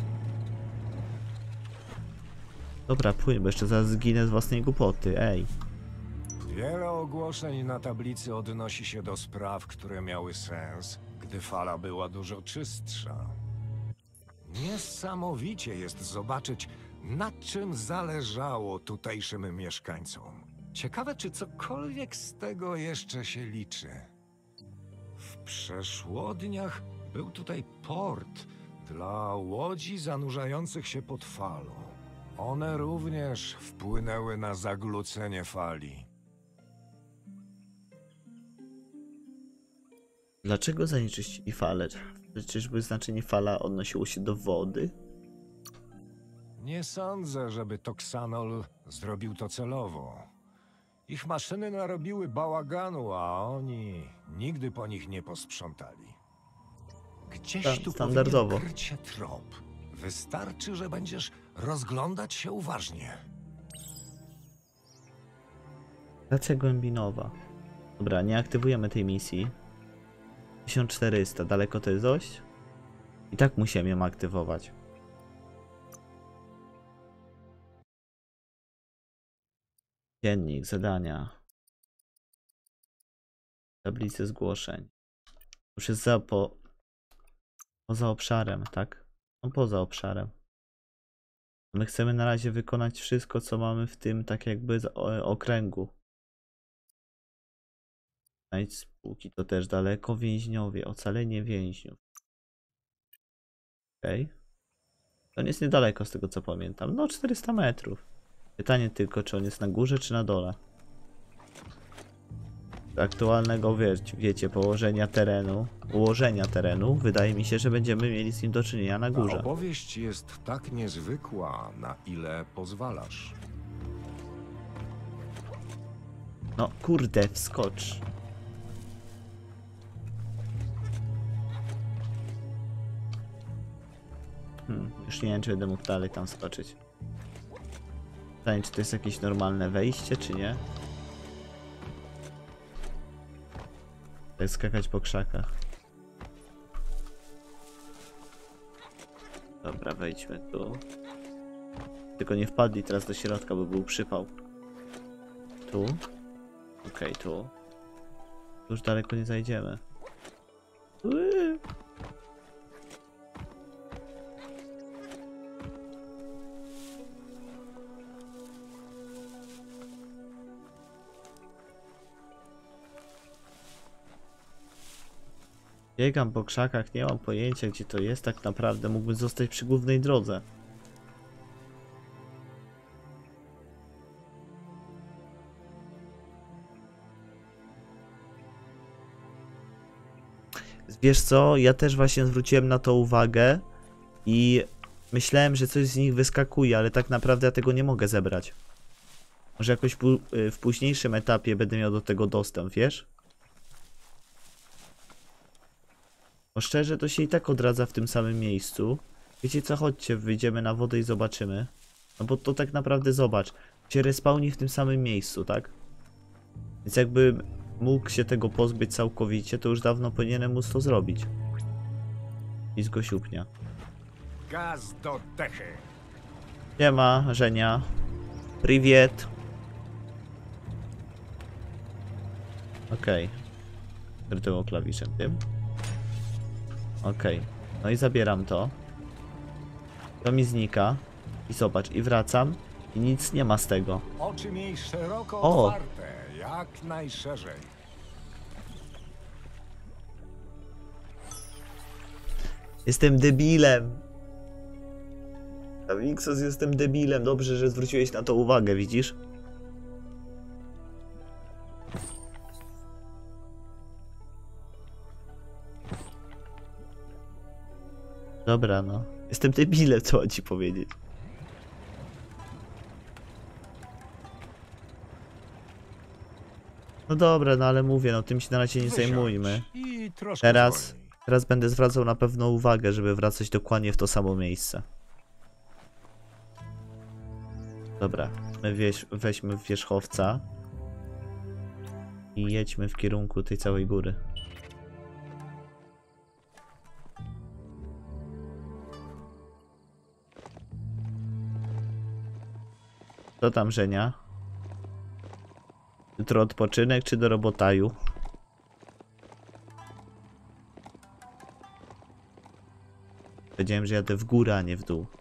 Dobra, płyń, bo jeszcze zaraz zginę z własnej głupoty, ej. Wiele ogłoszeń na tablicy odnosi się do spraw, które miały sens, gdy fala była dużo czystsza. Niesamowicie jest zobaczyć, na czym zależało tutejszym mieszkańcom. Ciekawe, czy cokolwiek z tego jeszcze się liczy. W przeszłodniach był tutaj port dla łodzi zanurzających się pod falą. One również wpłynęły na zaglucenie fali. Dlaczego zanieczyścili falę? Czyżby znaczenie fala odnosiło się do wody? Nie sądzę, żeby Toxanol zrobił to celowo. Ich maszyny narobiły bałaganu, a oni nigdy po nich nie posprzątali. Gdzieś tu standardowo. powinien kryć się trop. Wystarczy, że będziesz rozglądać się uważnie. Stacja głębinowa. Dobra, nie aktywujemy tej misji. 1400, daleko to jest dość? I tak musiałem ją aktywować. Dziennik, zadania. Tablice zgłoszeń. Już jest poza obszarem, tak? No poza obszarem. My chcemy na razie wykonać wszystko, co mamy w tym, tak jakby okręgu. Znajdź spółki, to też daleko. Więźniowie, ocalenie więźniów. Okej. To nie jest niedaleko z tego, co pamiętam. No 400 metrów. Pytanie tylko, czy on jest na górze, czy na dole. Z aktualnego, wiecie, ułożenia terenu, wydaje mi się, że będziemy mieli z nim do czynienia na Ta górze. opowieść jest tak niezwykła, na ile pozwalasz. No kurde, wskocz. Już nie wiem, czy będę mógł dalej tam skoczyć. Pytanie, czy to jest jakieś normalne wejście, czy nie? Tak skakać po krzakach. Dobra, wejdźmy tu. Tylko nie wpadli teraz do środka, bo był przypał. Tu. Okej, tu. Tu już daleko nie zajdziemy. Biegam po krzakach, nie mam pojęcia, gdzie to jest tak naprawdę. Mógłbym zostać przy głównej drodze. Wiesz co, ja też właśnie zwróciłem na to uwagę i myślałem, że coś z nich wyskakuje, ale tak naprawdę ja tego nie mogę zebrać. Może jakoś w późniejszym etapie będę miał do tego dostęp, wiesz? Bo szczerze to się i tak odradza w tym samym miejscu. Wiecie co, chodźcie, wyjdziemy na wodę i zobaczymy. No bo to tak naprawdę zobacz, się respawni w tym samym miejscu, tak? Więc jakby mógł się tego pozbyć całkowicie, to już dawno powinienem móc to zrobić. I z go siupnia. Gaz do dechy. Nie ma, Żenia. Priwiet. Okej. Rytło klawiszem tym. Okej. No i zabieram to. To mi znika. I zobacz, i wracam. I nic nie ma z tego. Oczy miej szeroko O! otwarte, jak najszerzej. Jestem debilem. Wixos, jestem debilem. Dobrze, że zwróciłeś na to uwagę, widzisz? Dobra, no. Jestem debilem, co mam ci powiedzieć. No dobra, no ale mówię, no tym się na razie nie Wysiądź zajmujmy. I troszkę Teraz, zwolnij. teraz będę zwracał na pewno uwagę, żeby wracać dokładnie w to samo miejsce. Dobra, my weźmy wierzchowca i jedźmy w kierunku tej całej góry. Co tam, Żenia? Jutro odpoczynek czy do robotaju? Powiedziałem, że jadę w górę, a nie w dół.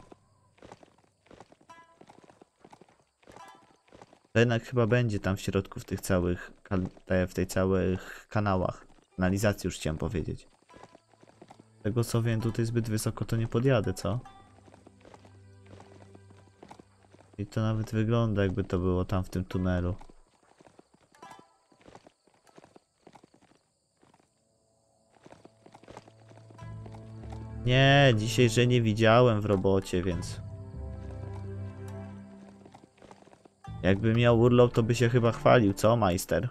To jednak chyba będzie tam w środku w tych całych, w tej całych kanałach. Kanalizacji już chciałem powiedzieć. Tego co wiem, tutaj zbyt wysoko to nie podjadę, co? I to nawet wygląda jakby to było tam w tym tunelu. Nie, dzisiaj, że nie widziałem w robocie, więc... Jakby miał urlop, to by się chyba chwalił, co, majster?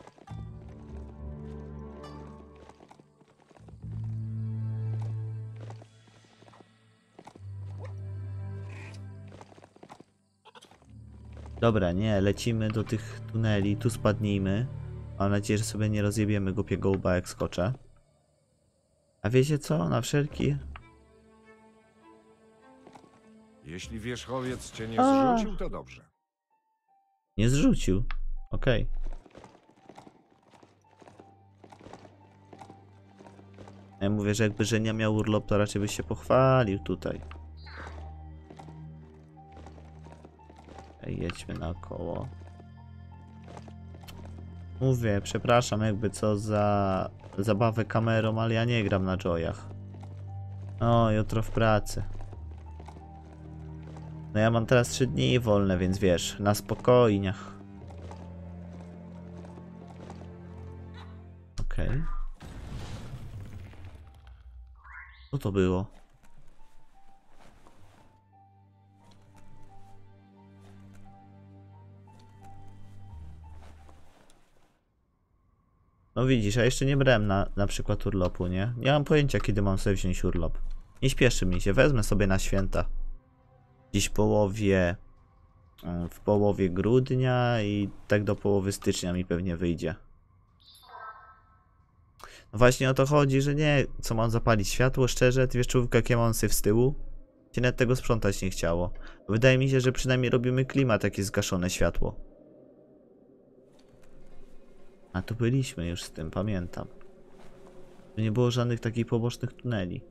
Dobra, nie, lecimy do tych tuneli, tu spadnijmy. Mam nadzieję, że sobie nie rozjebiemy głupiego łba jak skoczę. A wiecie co? Na wszelki... Jeśli wierzchowiec cię nie A. zrzucił, to dobrze. Nie zrzucił. Okej. Ja mówię, że jakby Żenia miał urlop, to raczej by się pochwalił tutaj. Ej, jedźmy naokoło. Mówię, przepraszam jakby co za zabawę kamerą, ale ja nie gram na joyach. O, jutro w pracy. No ja mam teraz 3 dni wolne, więc wiesz, na spokojnie. Okej. Co to było? No widzisz, ja jeszcze nie brałem na przykład urlopu, nie? Nie mam pojęcia, kiedy mam sobie wziąć urlop. Nie śpieszy mi się, wezmę sobie na święta. Gdzieś w połowie grudnia i tak do połowy stycznia mi pewnie wyjdzie. No właśnie o to chodzi, że nie, co mam zapalić światło, szczerze, ty wiesz człowiek jak ja mam syf z tyłu? Się nawet tego sprzątać nie chciało. Wydaje mi się, że przynajmniej robimy klimat, jak jest zgaszone światło. A tu byliśmy już z tym, pamiętam. Tu nie było żadnych takich pobocznych tuneli.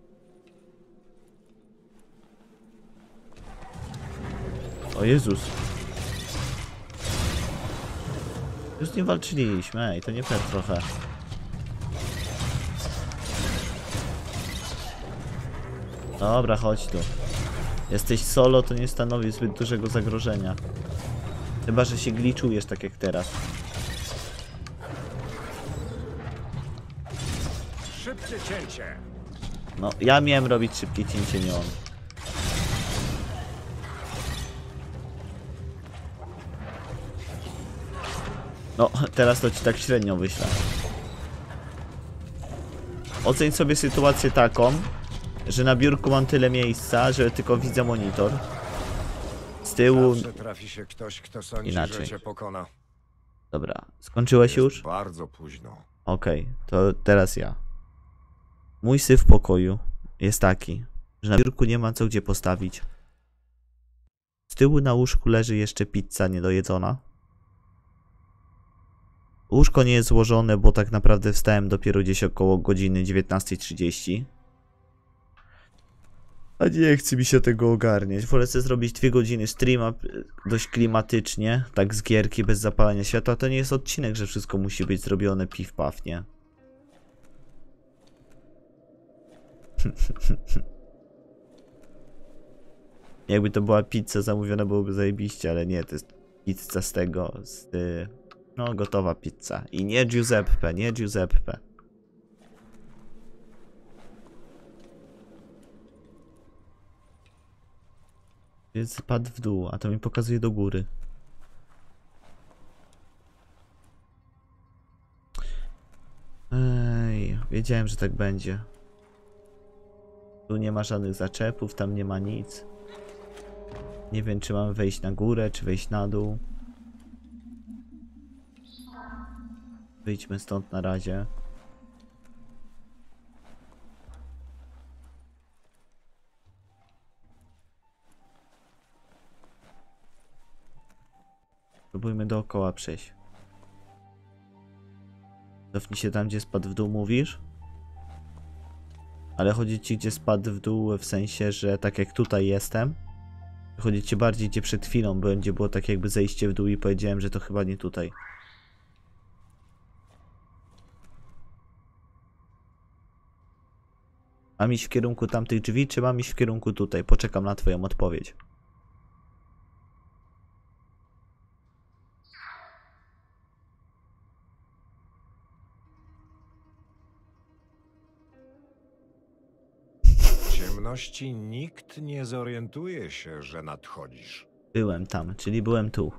O Jezus. Już z nim walczyliśmy, ej, to nie fair trochę. Dobra, chodź tu. Jesteś solo, to nie stanowi zbyt dużego zagrożenia. Chyba, że się gliczujesz tak jak teraz. Szybkie cięcie. No, ja miałem robić szybkie cięcie, nie on. No, teraz to ci tak średnio wyślę. Oceń sobie sytuację taką, że na biurku mam tyle miejsca, że tylko widzę monitor. Z tyłu... Zawsze trafi się ktoś, kto sądzi, Inaczej. że cię pokona. Dobra, skończyłeś Jest już? bardzo późno. Okej, to teraz ja. Mój syf w pokoju jest taki, że na biurku nie ma co gdzie postawić. Z tyłu na łóżku leży jeszcze pizza niedojedzona. Łóżko nie jest złożone, bo tak naprawdę wstałem dopiero gdzieś około godziny 19:30. A nie chce mi się tego ogarniać. Wolę sobie zrobić 2 godziny streama dość klimatycznie, tak z gierki, bez zapalania światła. To nie jest odcinek, że wszystko musi być zrobione piw-paw, nie? Jakby to była pizza zamówiona, byłoby zajebiście, ale nie, to jest pizza z tego, no gotowa pizza. I nie Giuseppe, nie Giuseppe. Więc spadł w dół, a to mi pokazuje do góry. Ej, wiedziałem, że tak będzie. Tu nie ma żadnych zaczepów, tam nie ma nic. Nie wiem, czy mam wejść na górę, czy wejść na dół. Wyjdźmy stąd na razie. Spróbujmy dookoła przejść. Cofnij się tam, gdzie spadł w dół, mówisz? Ale chodzi ci, gdzie spadł w dół, w sensie, że tak jak tutaj jestem. Chodzi ci bardziej, gdzie przed chwilą będzie było tak jakby zejście w dół i powiedziałem, że to chyba nie tutaj. Mam iść w kierunku tamtych drzwi, czy mam iść w kierunku tutaj? Poczekam na twoją odpowiedź. W ciemności nikt nie zorientuje się, że nadchodzisz. Byłem tam, czyli byłem tu.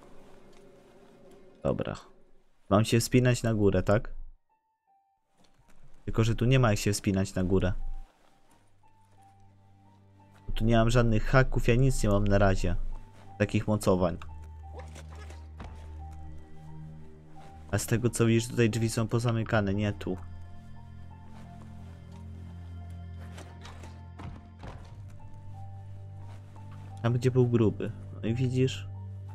Dobra. Mam się wspinać na górę, tak? Tylko, że tu nie ma jak się wspinać na górę. Tu nie mam żadnych haków, ja nic nie mam na razie. Takich mocowań. A z tego co widzisz, tutaj drzwi są pozamykane, nie tu. Tam gdzie był gruby. No i widzisz?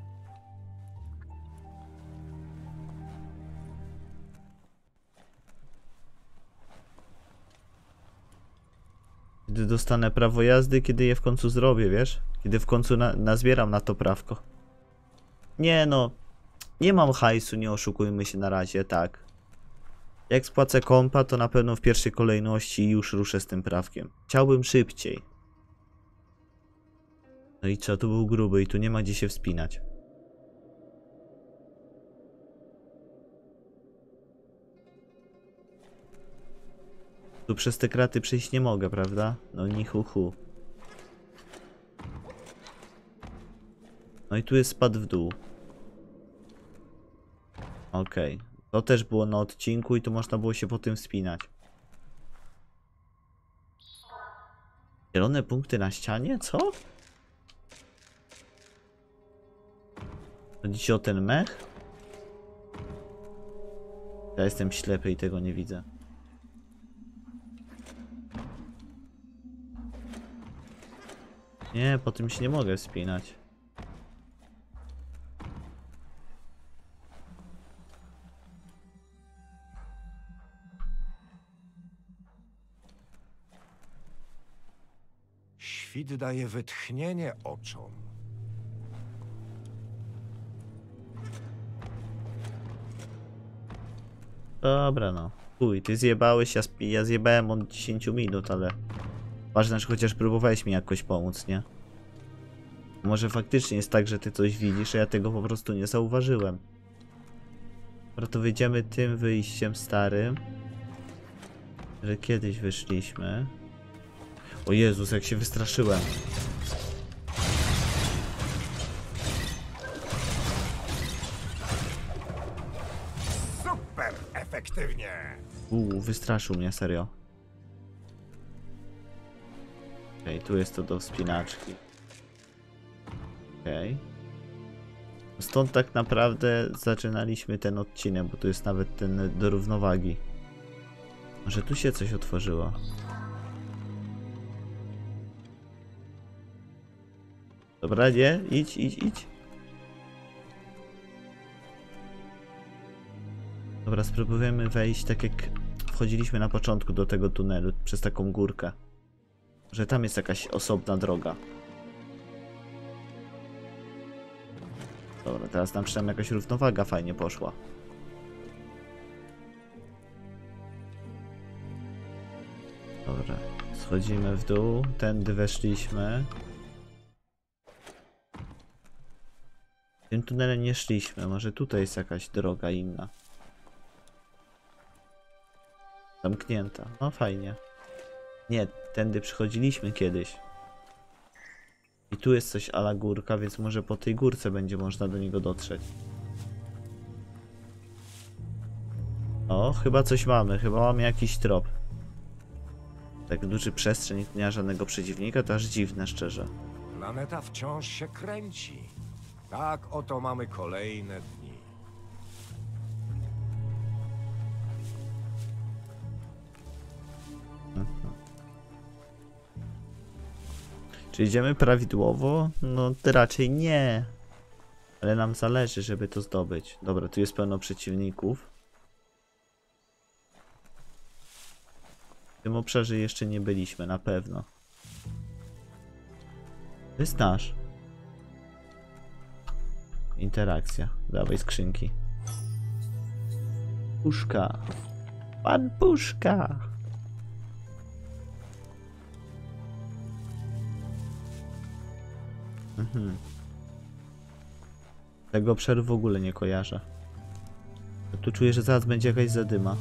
Kiedy dostanę prawo jazdy, kiedy je w końcu zrobię, wiesz? Kiedy w końcu nazbieram na to prawko. Nie no. Nie mam hajsu, nie oszukujmy się na razie, tak. Jak spłacę kompa, to na pewno w pierwszej kolejności już ruszę z tym prawkiem. Chciałbym szybciej. No i co, tu był gruby i tu nie ma gdzie się wspinać. Tu przez te kraty przejść nie mogę, prawda? No ni hu hu. No i tu jest spad w dół. Okej. To też było na odcinku i tu można było się po tym wspinać. Zielone punkty na ścianie? Co? Chodzi ci o ten mech? Ja jestem ślepy i tego nie widzę. Nie, po tym się nie mogę wspinać. Świt daje wytchnienie oczom. Dobra no. Uj, ty zjebałeś, ja zjebałem od 10 minut, ale... Ważne, że chociaż próbowałeś mi jakoś pomóc, nie? Może faktycznie jest tak, że ty coś widzisz, a ja tego po prostu nie zauważyłem. Dobra, to wyjdziemy tym wyjściem starym. Że kiedyś wyszliśmy. O Jezus, jak się wystraszyłem. efektywnie. Wystraszył mnie, serio. Okej, tu jest to do wspinaczki. Okej. Stąd tak naprawdę zaczynaliśmy ten odcinek, bo tu jest nawet ten do równowagi. Może tu się coś otworzyło. Dobra, nie? Idź. Dobra, spróbujemy wejść tak jak wchodziliśmy na początku do tego tunelu, przez taką górkę. Że tam jest jakaś osobna droga. Dobra, teraz nam przynajmniej jakaś równowaga fajnie poszła. Dobra, schodzimy w dół, tędy weszliśmy. Tym tunelem nie szliśmy, może tutaj jest jakaś droga inna. Zamknięta, no fajnie. Nie, tędy przychodziliśmy kiedyś. I tu jest coś a la górka, więc może po tej górce będzie można do niego dotrzeć. O, chyba coś mamy, chyba mamy jakiś trop. Tak duży przestrzeń, nie ma żadnego przeciwnika, to aż dziwne, szczerze. Planeta wciąż się kręci. Tak oto mamy kolejne dni. Czy idziemy prawidłowo? No to raczej nie. Ale nam zależy, żeby to zdobyć. Dobra, tu jest pełno przeciwników. W tym obszarze jeszcze nie byliśmy, na pewno. To jest nasz. Interakcja. Dawaj skrzynki. Puszka. Pan Puszka. Tego obszaru w ogóle nie kojarzę. Ja tu czuję, że zaraz będzie jakaś zadyma.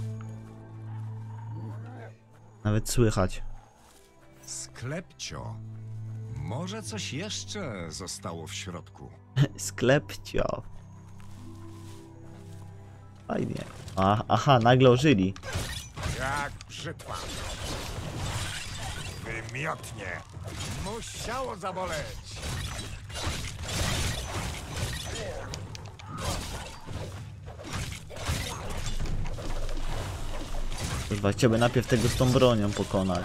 Nawet słychać. Sklepcio. Może coś jeszcze zostało w środku. Sklepcio. Fajnie. Aha, nagle ożyli. Jak brzytwa. Wymiotnie. Musiało zaboleć. Kurwa, chciałbym najpierw tego z tą bronią pokonać.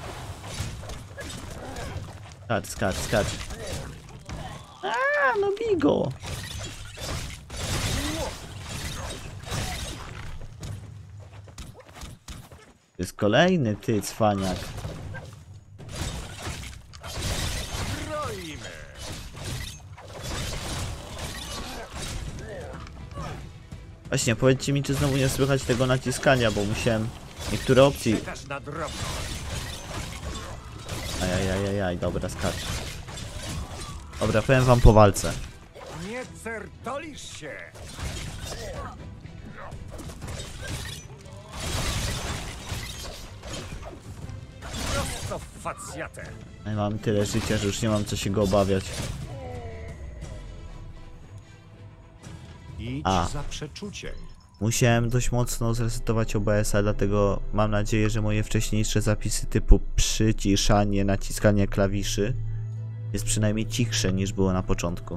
Skacz. No bij go. To jest kolejny ty, cwaniak. Kroimy. Właśnie, powiedzcie mi, czy znowu nie słychać tego naciskania, bo musiałem niektóre opcje... Czekasz na drobno. Ajajajajaj, dobra, skacz. Dobra, powiem wam po walce. Nie certolisz się. Prosto w facjatę. Ja mam tyle życia, że już nie mam co się go obawiać. Idź za przeczuciem. Musiałem dość mocno zresetować OBS-a, dlatego mam nadzieję, że moje wcześniejsze zapisy typu przyciszanie, naciskanie klawiszy jest przynajmniej cichsze niż było na początku.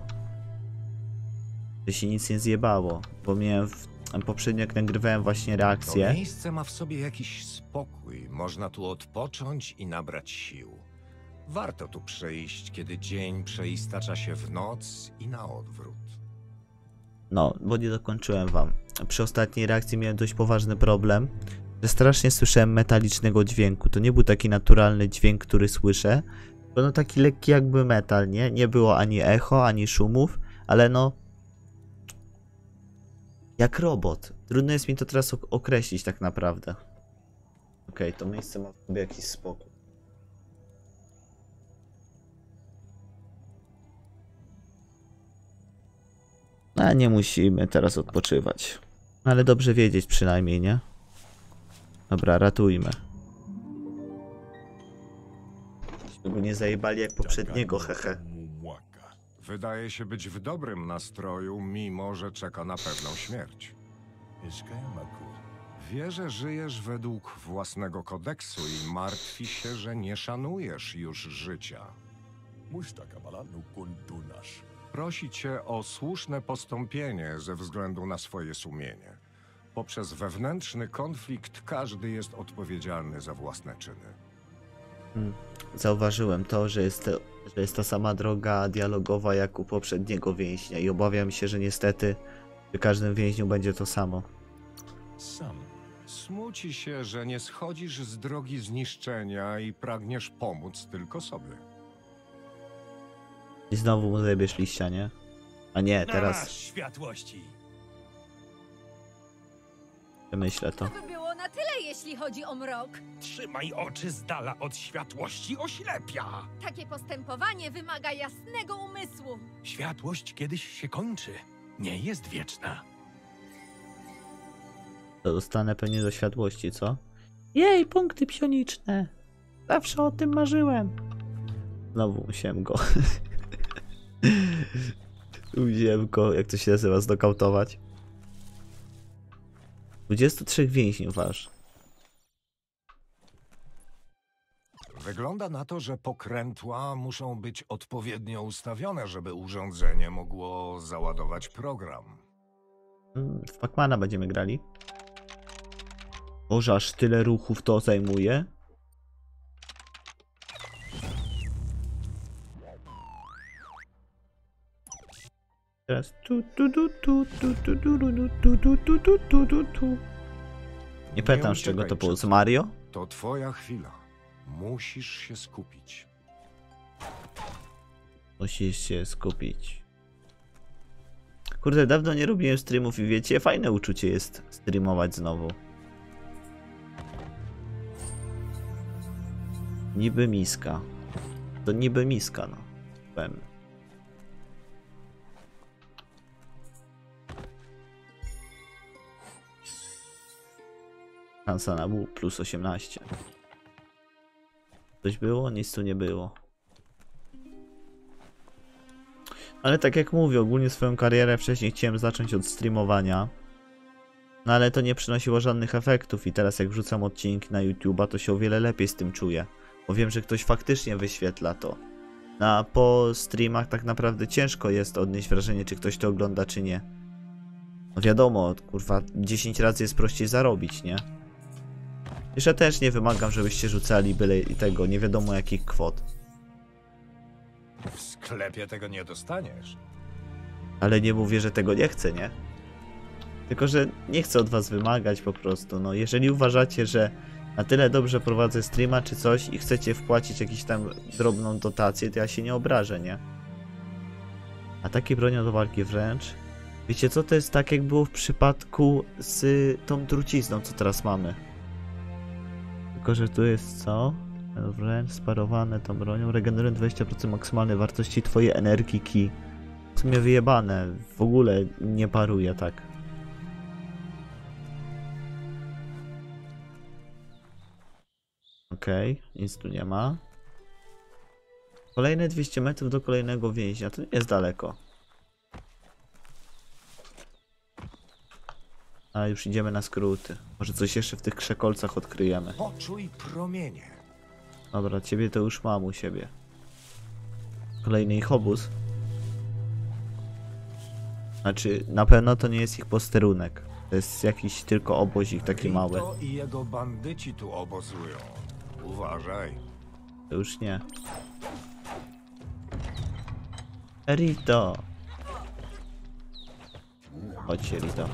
Że się nic nie zjebało, bo miałem poprzednio jak nagrywałem właśnie To reakcję. miejsce ma w sobie jakiś spokój. Można tu odpocząć i nabrać sił. Warto tu przyjść, kiedy dzień przeistacza się w noc i na odwrót. No, bo nie dokończyłem wam. Przy ostatniej reakcji miałem dość poważny problem, że strasznie słyszałem metalicznego dźwięku. To nie był taki naturalny dźwięk, który słyszę, tylko no taki lekki jakby metal, nie? Nie było ani echo, ani szumów, ale no... jak robot. Trudno jest mi to teraz określić tak naprawdę. Okej, to miejsce ma w sobie jakiś spokój. A nie musimy teraz odpoczywać. Ale dobrze wiedzieć przynajmniej, nie? Dobra, ratujmy. Żeby go nie zajebali jak poprzedniego, hehe. Wydaje się być w dobrym nastroju, mimo że czeka na pewną śmierć. Wie, że żyjesz według własnego kodeksu i martwi się, że nie szanujesz już życia. Mustakabala nukun tunash. Prosi cię o słuszne postąpienie ze względu na swoje sumienie. Poprzez wewnętrzny konflikt każdy jest odpowiedzialny za własne czyny. Zauważyłem to, że jest ta sama droga dialogowa jak u poprzedniego więźnia i obawiam się, że niestety przy każdym więźniu będzie to samo. Sam. Smuci się, że nie schodzisz z drogi zniszczenia i pragniesz pomóc tylko sobie. I znowu mu zajebiesz liścia, nie? A nie, Na teraz światłości. myślę to. To by było na tyle, jeśli chodzi o mrok. Trzymaj oczy z dala od światłości, oślepia. Takie postępowanie wymaga jasnego umysłu. Światłość kiedyś się kończy. Nie jest wieczna. To dostanę pewnie do światłości, co? Jej, punkty psioniczne! Zawsze o tym marzyłem. Znowu musiałem go... musiałem go, jak to się nazywa, znokautować. 23 więźniów aż. Wygląda na to, że pokrętła muszą być odpowiednio ustawione, żeby urządzenie mogło załadować program. W Pacmana będziemy grali. Boże, aż tyle ruchów to zajmuje. Teraz nie pamiętam, z czego to było. Z Mario? To twoja chwila. Musisz się skupić. Musisz się skupić. Kurde, dawno nie robiłem streamów i wiecie, fajne uczucie jest streamować znowu. Niby miska. To niby miska, no. Powiem. Szansa na plus 18. Coś było? Nic tu nie było. Ale tak jak mówię, ogólnie swoją karierę wcześniej chciałem zacząć od streamowania. No ale to nie przynosiło żadnych efektów i teraz jak wrzucam odcinki na YouTube'a, to się o wiele lepiej z tym czuję. Bo wiem, że ktoś faktycznie wyświetla to. A po streamach tak naprawdę ciężko jest odnieść wrażenie, czy ktoś to ogląda, czy nie. No wiadomo, kurwa, 10 razy jest prościej zarobić, nie? Jeszcze też nie wymagam, żebyście rzucali byle i tego, nie wiadomo jakich kwot. W sklepie tego nie dostaniesz. Ale nie mówię, że tego nie chcę, nie? Tylko, że nie chcę od was wymagać po prostu, no. Jeżeli uważacie, że na tyle dobrze prowadzę streama czy coś i chcecie wpłacić jakąś tam drobną dotację, to ja się nie obrażę, nie? Ataki bronią do walki wręcz. Wiecie co, to jest tak jak było w przypadku z tą trucizną, co teraz mamy. Tylko, że tu jest co? Wręcz sparowane tą bronią. Regenerują 20% maksymalnej wartości twojej energii ki. W sumie wyjebane. W ogóle nie paruje tak. Okej, nic tu nie ma. Kolejne 200 metrów do kolejnego więźnia. To nie jest daleko. A już idziemy na skróty. Może coś jeszcze w tych krzekolcach odkryjemy. Poczuj promienie. Dobra, ciebie to już mam u siebie. Kolejny ich obóz. Znaczy, na pewno to nie jest ich posterunek. To jest jakiś tylko obozik taki mały. Rito i jego bandyci tu obozują. Uważaj. To już nie. Rito! Chodźcie, Rito.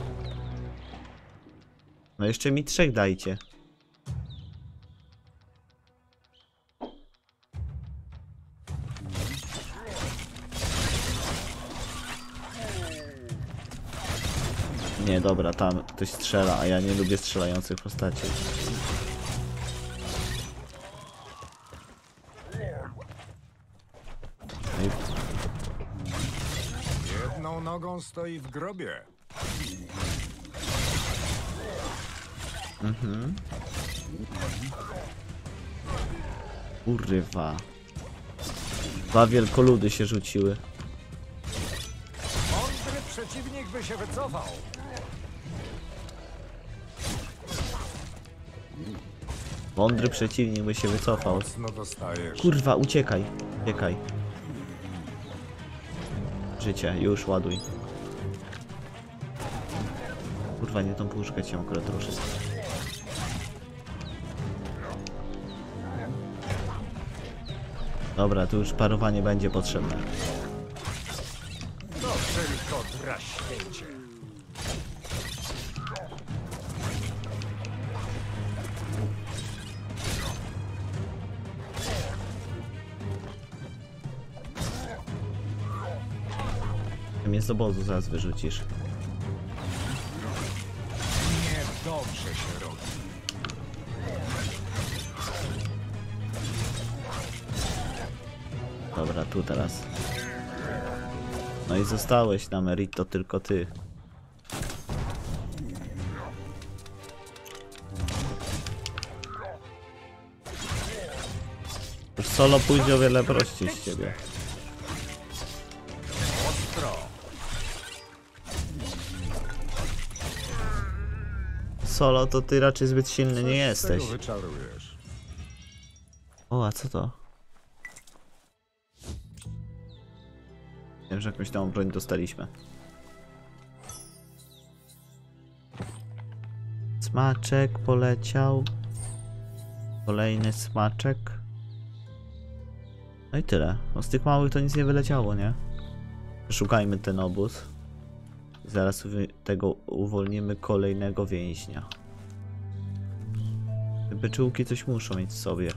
No jeszcze mi 3 dajcie. Nie, dobra, tam ktoś strzela, a ja nie lubię strzelających postaci. No i Jedną nogą stoi w grobie. kurwa. 2 wielkoludy się rzuciły. Mądry przeciwnik by się wycofał. Mądry przeciwnik by się wycofał. Mocno dostajesz. Kurwa, uciekaj. Uciekaj. Życie, już ładuj. Kurwa, nie tą puszkę cię akurat ruszy. Dobra, tu już parowanie będzie potrzebne. To tylko draśnięcie. Ty mnie z obozu zaraz wyrzucisz. Niedobrze się robi. Dobra, tu teraz. No i zostałeś na Merito tylko ty. Już solo pójdzie o wiele prościej z ciebie. Ostro. Solo to ty raczej zbyt silny nie jesteś. Z tego wyczarujesz. O, a co to? Wiem, że jakąś tam broń dostaliśmy. Smaczek poleciał. Kolejny smaczek. No i tyle. No z tych małych to nic nie wyleciało, nie? Szukajmy ten obóz. Zaraz tego uwolnimy kolejnego więźnia. Te beczułki coś muszą mieć w sobie.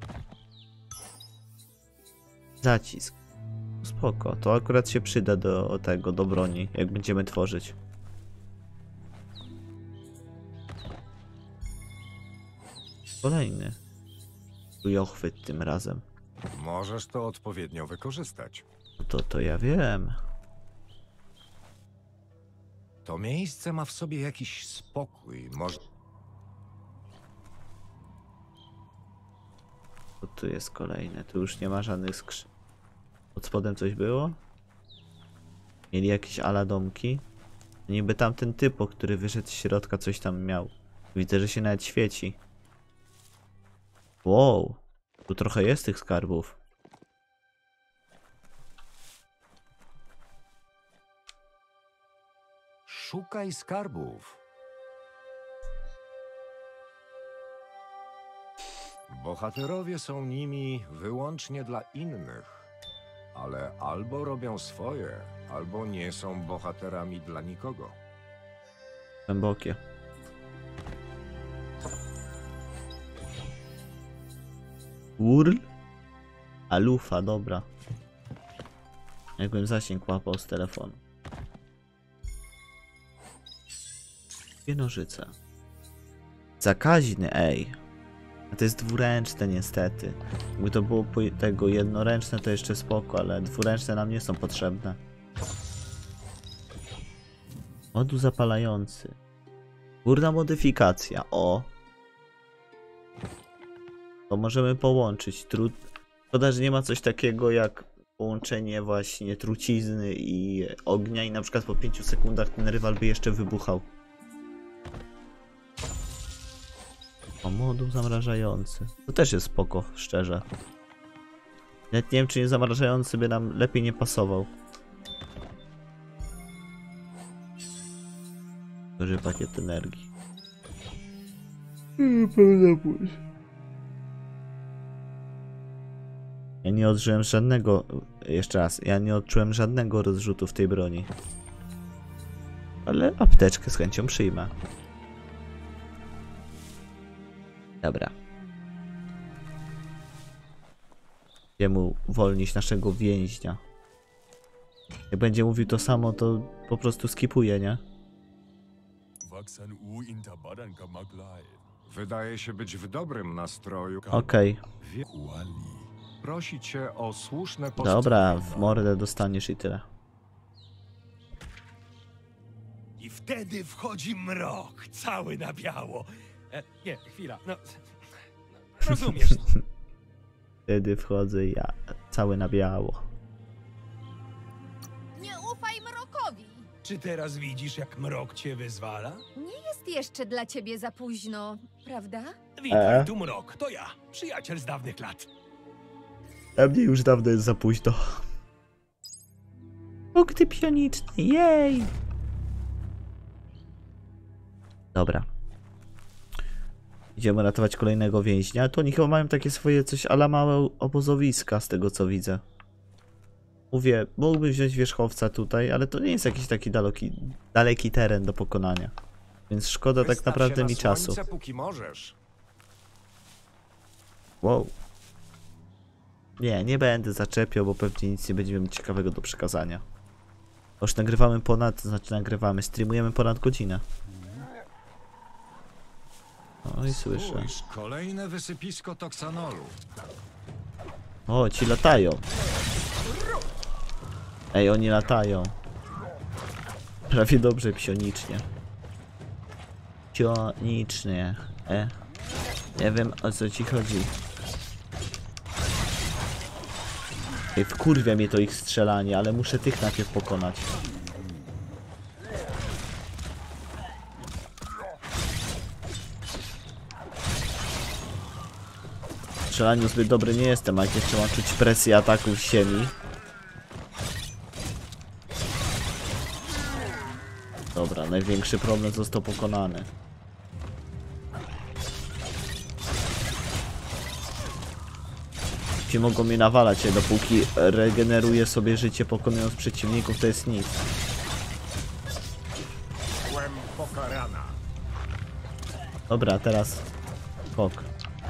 Zacisk. Spoko, to akurat się przyda do tego, do broni, jak będziemy tworzyć. Kolejny. Chujochwyt tym razem. Możesz to odpowiednio wykorzystać. To ja wiem. To miejsce ma w sobie jakiś spokój. To tu jest kolejne, tu już nie ma żadnych skrzyń. Pod spodem coś było? Mieli jakieś ala domki? Niby tamten typo, który wyszedł z środka, coś tam miał. Widzę, że się nawet świeci. Wow, tu trochę jest tych skarbów. Szukaj skarbów. Bohaterowie są nimi wyłącznie dla innych. Ale albo robią swoje, albo nie są bohaterami dla nikogo. Głębokie. Url? Alufa, dobra. Jakbym zasięg łapał z telefonu. Dwie nożyce. Zakaźny, ej. A to jest dwuręczne niestety. Gdyby to było tego jednoręczne, to jeszcze spoko, ale dwuręczne nam nie są potrzebne. Moduł zapalający. Górna modyfikacja, o. To możemy połączyć. Szkoda, że nie ma coś takiego jak połączenie właśnie trucizny i ognia i na przykład po 5 sekundach ten rywal by jeszcze wybuchał. O, moduł zamrażający. To też jest spoko, szczerze. Nawet nie wiem, czy nie zamrażający by nam lepiej nie pasował. Duży pakiet energii. Ja nie odczułem żadnego... Jeszcze raz, ja nie odczułem żadnego rozrzutu w tej broni. Ale apteczkę z chęcią przyjmę. Dobra. Idziemy uwolnić naszego więźnia. Jak będzie mówił to samo, to po prostu skipuje, nie? Wydaje się być w dobrym nastroju. Okej. Prosi cię o słuszne Dobra, w mordę dostaniesz i tyle. I wtedy wchodzi mrok, cały na biało. Nie, chwila, no... Rozumiesz. Wtedy wchodzę cały na biało. Nie ufaj mrokowi. Czy teraz widzisz, jak mrok cię wyzwala? Nie jest jeszcze dla ciebie za późno, prawda? Witaj, tu mrok. To ja, przyjaciel z dawnych lat. A mnie już dawno jest za późno. Punkty pioniczne, jej! Dobra. Idziemy ratować kolejnego więźnia. To oni chyba mają takie swoje coś a la małe obozowiska, z tego co widzę. Mówię, mógłbym wziąć wierzchowca tutaj, ale to nie jest jakiś taki daleki teren do pokonania. Więc szkoda tak Wystaw naprawdę się na mi czasu. słońce, póki możesz. Wow. Nie będę zaczepiał, bo pewnie nic nie będziemy mieć ciekawego do przekazania. Już nagrywamy ponad, to znaczy streamujemy ponad godzinę. O i słyszę. Spójrz, kolejne wysypisko toksanolu. O, ci latają. Ej, oni latają. Prawie dobrze, psionicznie. Psionicznie. Nie wiem, o co ci chodzi. Ej, wkurwia mnie to ich strzelanie, ale muszę tych najpierw pokonać. W strzelaniu zbyt dobry nie jestem, a jak jeszcze mam czuć presję ataków z ziemi. Dobra, największy problem został pokonany. Ci mogą mnie nawalać, dopóki regeneruję sobie życie pokonując przeciwników, to jest nic. Głęboka rana. Dobra, teraz skok.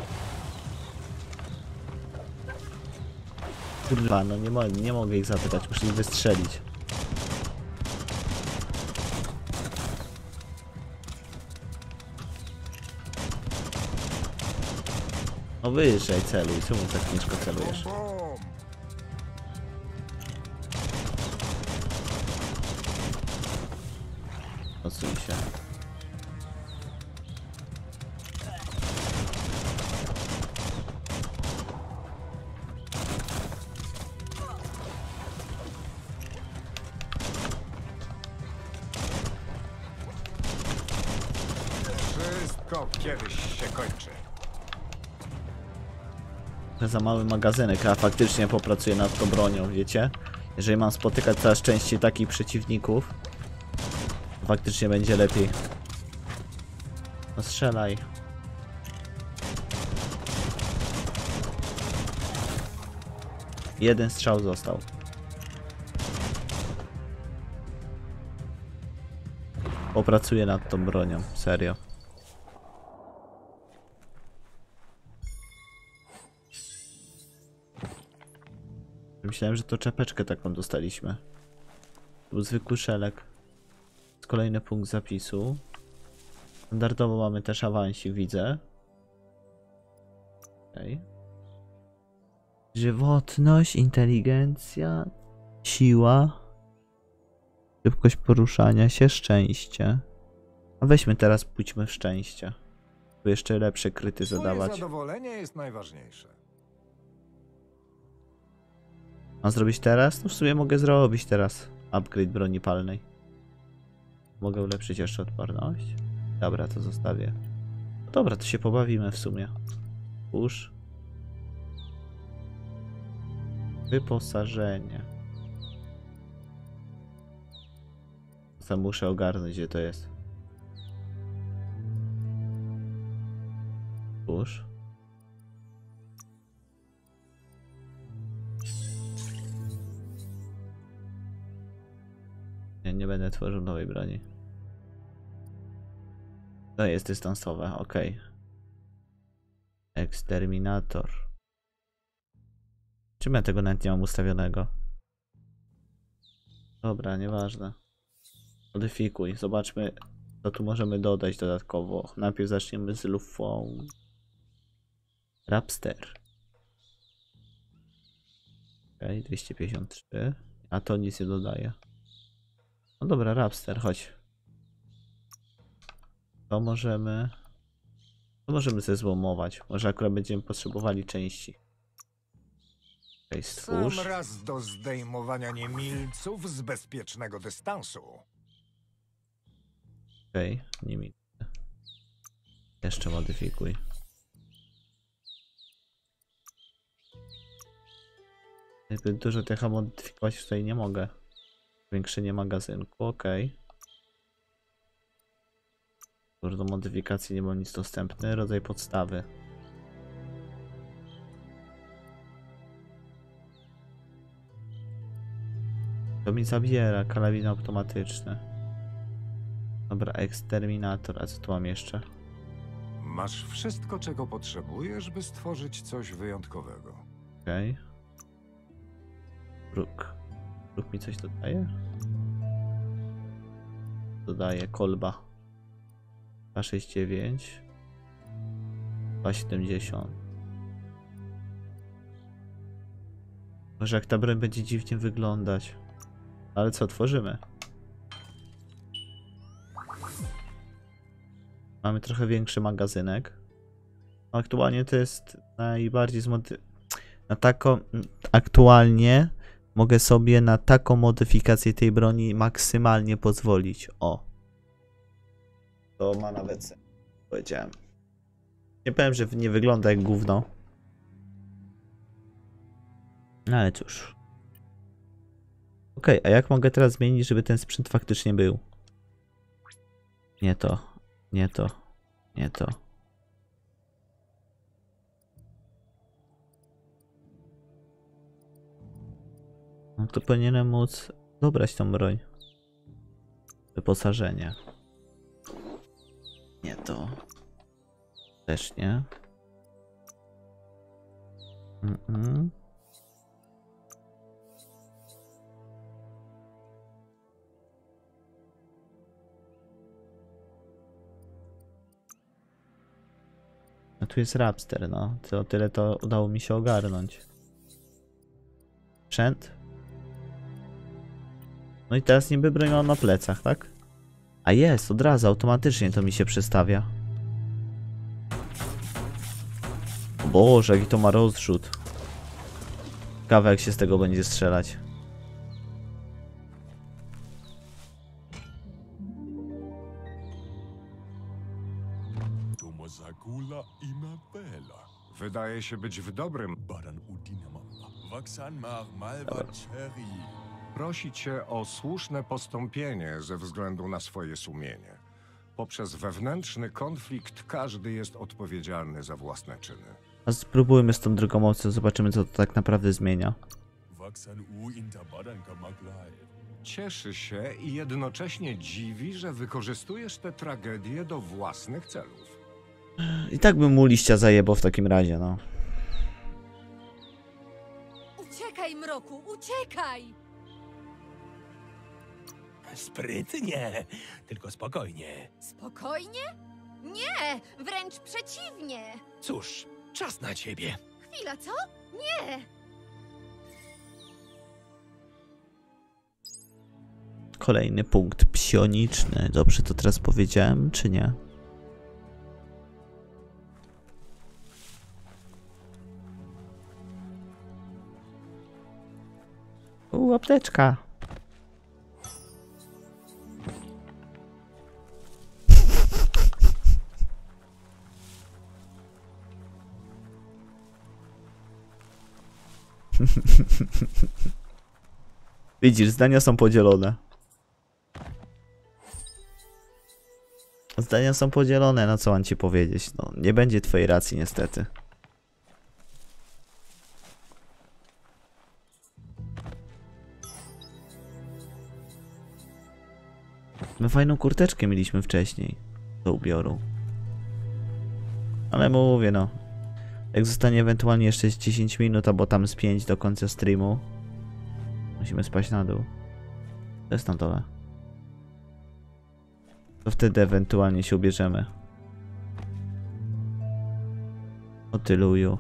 Kurwa, no nie mogę ich zapytać, muszę ich wystrzelić. No wyjeżdżaj, celuj, czemu tak ciężko celujesz? Bum. Odsuń się. Wszystko kiedyś się kończy. Za mały magazynek, a faktycznie popracuję nad tą bronią, wiecie? Jeżeli mam spotykać coraz częściej takich przeciwników, to faktycznie będzie lepiej. No strzelaj. Jeden strzał został. Popracuję nad tą bronią, serio. Myślałem, że to czapeczkę taką dostaliśmy. To był zwykły szelek. To jest kolejny punkt zapisu. Standardowo mamy też awansik, widzę. Okay. Żywotność, inteligencja, siła, szybkość poruszania się, szczęście. A weźmy teraz, pójdźmy w szczęście. Tu jeszcze lepsze kryty Twoje zadawać. zadowolenie jest najważniejsze. Mam zrobić teraz? No w sumie mogę zrobić teraz upgrade broni palnej. Mogę ulepszyć jeszcze odporność. Dobra, to zostawię. No dobra, to się pobawimy w sumie. Push. Wyposażenie. Sam muszę ogarnąć, gdzie to jest. Push. Nie będę tworzył nowej broni. To jest dystansowe, ok. Eksterminator. Czym ja tego nawet nie mam ustawionego? Dobra, nieważne. Modyfikuj, zobaczmy co tu możemy dodać dodatkowo. Najpierw zaczniemy z lufą. Rapster. Ok, 253. A to nic nie dodaje. No dobra, Rapster, chodź. To możemy sobie złomować. Może akurat będziemy potrzebowali części. Okej, Sam stwórz. raz do zdejmowania niemilców z bezpiecznego dystansu. Okej, nimi. Jeszcze modyfikuj. Zbyt dużo tych modyfikować tutaj nie mogę. Zwiększenie magazynku, okej. Już do modyfikacji nie było nic dostępny. Rodzaj podstawy. To mi zabiera, karabin automatyczny. Dobra, eksterminator, a co tu mam jeszcze? Masz wszystko, czego potrzebujesz, by stworzyć coś wyjątkowego. Okej. Bruk. Bruk mi coś dodaje? Dodaje kolba. 269. 270. Może jak ta broń będzie dziwnie wyglądać. Ale co, tworzymy? Mamy trochę większy magazynek. Aktualnie to jest najbardziej na taką... Aktualnie mogę sobie na taką modyfikację tej broni maksymalnie pozwolić. O. To ma nawet sens. Powiedziałem. Nie powiem, że nie wygląda jak gówno. No ale cóż. Okej, a jak mogę teraz zmienić, żeby ten sprzęt faktycznie był? Nie to. Nie to. Nie to. No to powinienem móc dobrać tą broń. Wyposażenie. Nie to. Też nie. No tu jest Rapster, no. To tyle to udało mi się ogarnąć. Sprzęt. No i teraz niby broń mam na plecach, tak? A jest, od razu, automatycznie to mi się przestawia. O Boże, jaki to ma rozrzut. Ciekawe jak się z tego będzie strzelać. Tomosakula imabela. Wydaje się być w dobrym. Badan udinamama. Waksan mar malva cherry. Prosi cię o słuszne postąpienie ze względu na swoje sumienie. Poprzez wewnętrzny konflikt każdy jest odpowiedzialny za własne czyny. A spróbujmy z tą drugą opcją, zobaczymy co to tak naprawdę zmienia. Waksan u inta badan kamaklai. Cieszy się i jednocześnie dziwi, że wykorzystujesz tę tragedię do własnych celów. I tak bym mu liścia zajebał w takim razie, no. Uciekaj, mroku, uciekaj! Sprytnie, tylko spokojnie. Spokojnie? Nie, wręcz przeciwnie. Cóż, czas na ciebie. Chwila, co? Nie! Kolejny punkt psioniczny. Dobrze to teraz powiedziałem, czy nie? Apteczka. Widzisz, zdania są podzielone. Zdania są podzielone, no co mam ci powiedzieć? No, nie będzie twojej racji niestety. My fajną kurteczkę mieliśmy wcześniej do ubioru. Ale mówię no. Jak zostanie ewentualnie jeszcze z 10 minut, albo tam z 5 do końca streamu. Musimy spaść na dół. To jest na dole. To wtedy ewentualnie się ubierzemy. O tyluju.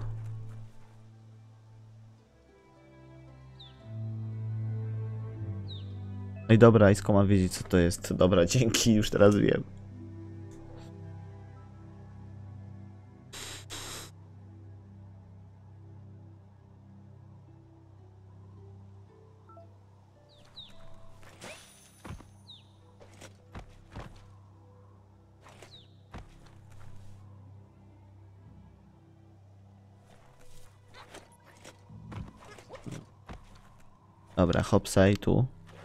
No i dobra, Isko ma wiedzieć co to jest. Dobra, dzięki, już teraz wiem. Dobra, hopsaj tu.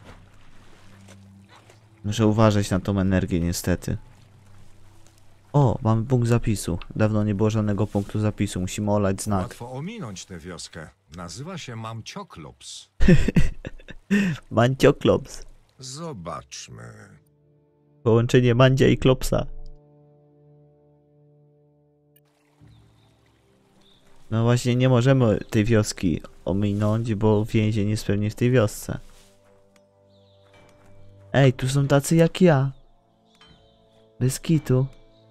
Muszę uważać na tą energię niestety. O, mamy punkt zapisu. Dawno nie było żadnego punktu zapisu. Musimy olać znak. Łatwo ominąć tę wioskę. Nazywa się Mamcioklops. Mancioklops. Zobaczmy. Połączenie Mandzia i Klopsa. No właśnie nie możemy tej wioski ominąć, bo więzień jest pewnie w tej wiosce. Ej, tu są tacy jak ja. Bez kitu.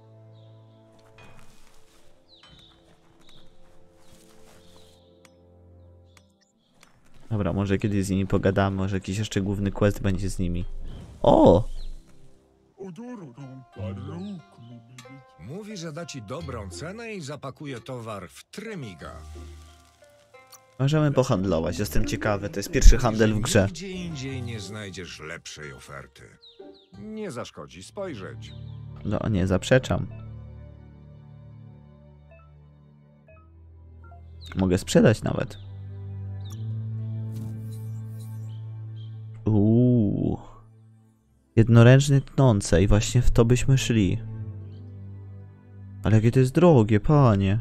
Dobra, może kiedyś z nimi pogadamy, może jakiś jeszcze główny quest będzie z nimi. O! Mówi, że da ci dobrą cenę i zapakuje towar w trymiga. Możemy pohandlować, jestem ciekawy, to jest pierwszy handel w grze. Nigdzie indziej nie znajdziesz lepszej oferty. Nie zaszkodzi spojrzeć. No nie zaprzeczam. Mogę sprzedać nawet. Jednoręczne tnące i właśnie w to byśmy szli. Ale jakie to jest drogie, panie.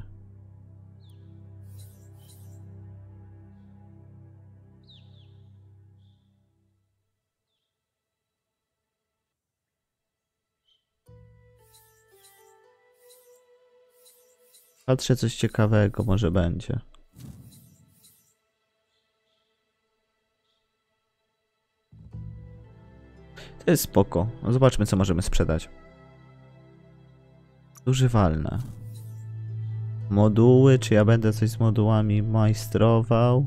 Patrzę, coś ciekawego może będzie. To jest spoko. No zobaczmy, co możemy sprzedać. Używalne. Moduły, czy ja będę coś z modułami majstrował?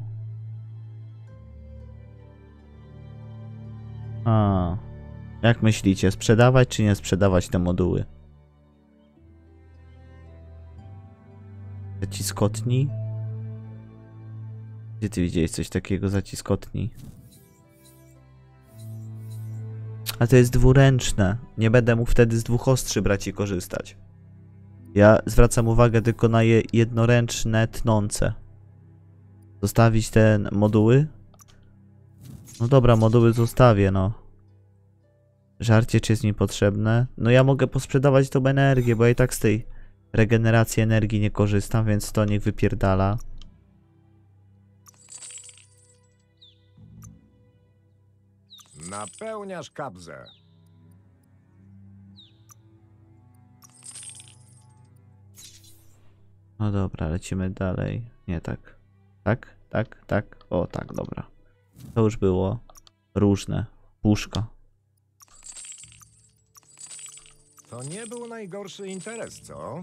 Jak myślicie, sprzedawać czy nie sprzedawać te moduły? Zaciskotni? Gdzie ty widziałeś coś takiego, zaciskotni? A to jest dwuręczne. Nie będę mógł wtedy z dwóch ostrzy brać i korzystać. Ja zwracam uwagę tylko na jednoręczne tnące. Zostawić te moduły? No dobra, moduły zostawię, no. Żarcie, czy jest mi potrzebne? No ja mogę posprzedawać tą energię, bo ja i tak z tej regeneracji energii nie korzystam, więc to niech wypierdala. Napełniasz kabzę. No dobra, lecimy dalej. Nie tak. Tak, tak, tak. O tak, dobra. To już było różne. Puszka. To nie był najgorszy interes, co?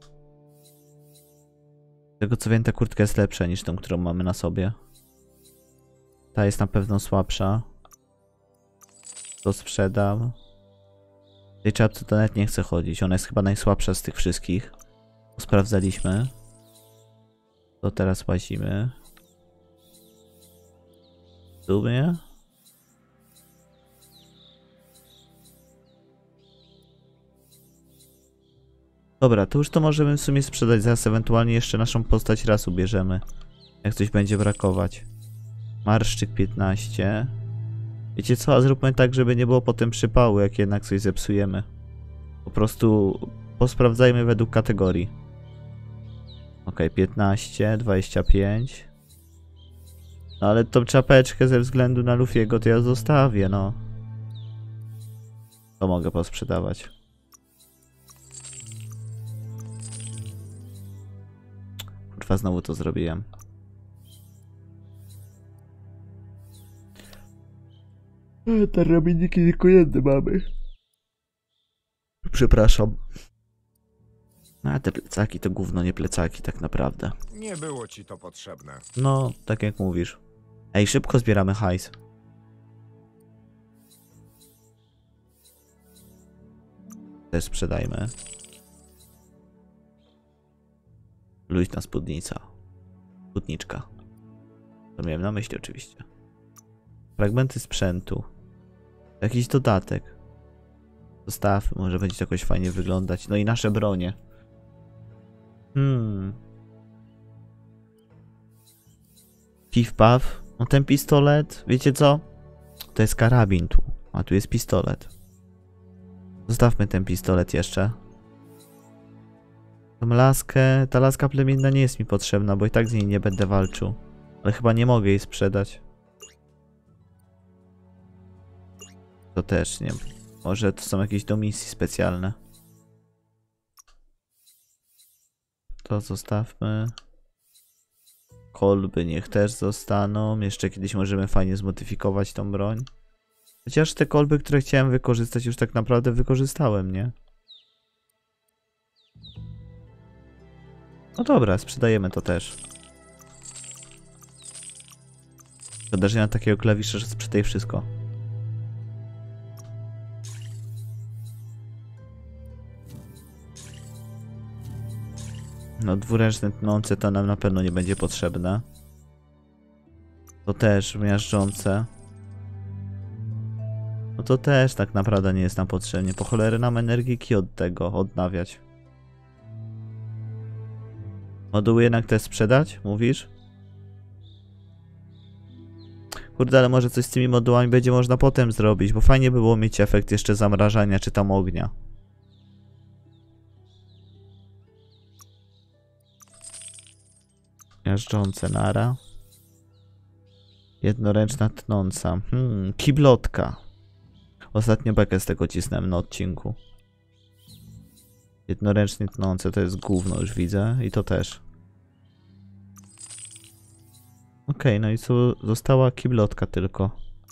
Z tego co wiem, ta kurtka jest lepsza niż tą, którą mamy na sobie. Ta jest na pewno słabsza. To sprzedam. W tej czapce to nawet nie chce chodzić. Ona jest chyba najsłabsza z tych wszystkich. Sprawdzaliśmy. To teraz łazimy. W sumie. Dobra, to już to możemy w sumie sprzedać. Zaraz ewentualnie jeszcze naszą postać raz ubierzemy. Jak coś będzie brakować. Marszczyk 15. Wiecie co? A zróbmy tak, żeby nie było potem przypału, jak jednak coś zepsujemy. Po prostu posprawdzajmy według kategorii. Ok, 15, 25. No ale tą czapeczkę ze względu na Luffy'ego to ja zostawię, no. To mogę posprzedawać. Kurwa, znowu to zrobiłem. Te ramienniki tylko jedne mamy. Przepraszam. A te plecaki to gówno, nie plecaki tak naprawdę. Nie było ci to potrzebne. No, tak jak mówisz. Ej, szybko zbieramy hajs. Też sprzedajmy. Luźna spódnica. Spódniczka. To miałem na myśli oczywiście. Fragmenty sprzętu. Jakiś dodatek. Zostawmy, może będzie to jakoś fajnie wyglądać. No i nasze bronie. Piw paw. No ten pistolet, wiecie co? To jest karabin tu, a tu jest pistolet. Zostawmy ten pistolet jeszcze. Tą laskę, ta laska plemienna nie jest mi potrzebna, bo i tak z niej nie będę walczył. Ale chyba nie mogę jej sprzedać. To też nie. Może to są jakieś do misji specjalne. To zostawmy. Kolby niech też zostaną. Jeszcze kiedyś możemy fajnie zmodyfikować tą broń. Chociaż te kolby, które chciałem wykorzystać, już tak naprawdę wykorzystałem, nie? No dobra, sprzedajemy to też. Szkoda, że nie mam takiego klawisza, że sprzedaj wszystko. No dwuręczne tnące to nam na pewno nie będzie potrzebne. To też miażdżące. No to też tak naprawdę nie jest nam potrzebnie. Po cholerę nam energiki od tego odnawiać. Moduły jednak też sprzedać? Mówisz? Kurde, ale może coś z tymi modułami będzie można potem zrobić, bo fajnie by było mieć efekt jeszcze zamrażania czy tam ognia. Miażdżące nara. Jednoręczna tnąca. Kiblotka. Ostatnio bekę z tego cisnąłem na odcinku. Jednoręcznie tnące to jest gówno, już widzę. I to też. Okej, no i co? Została kiblotka tylko.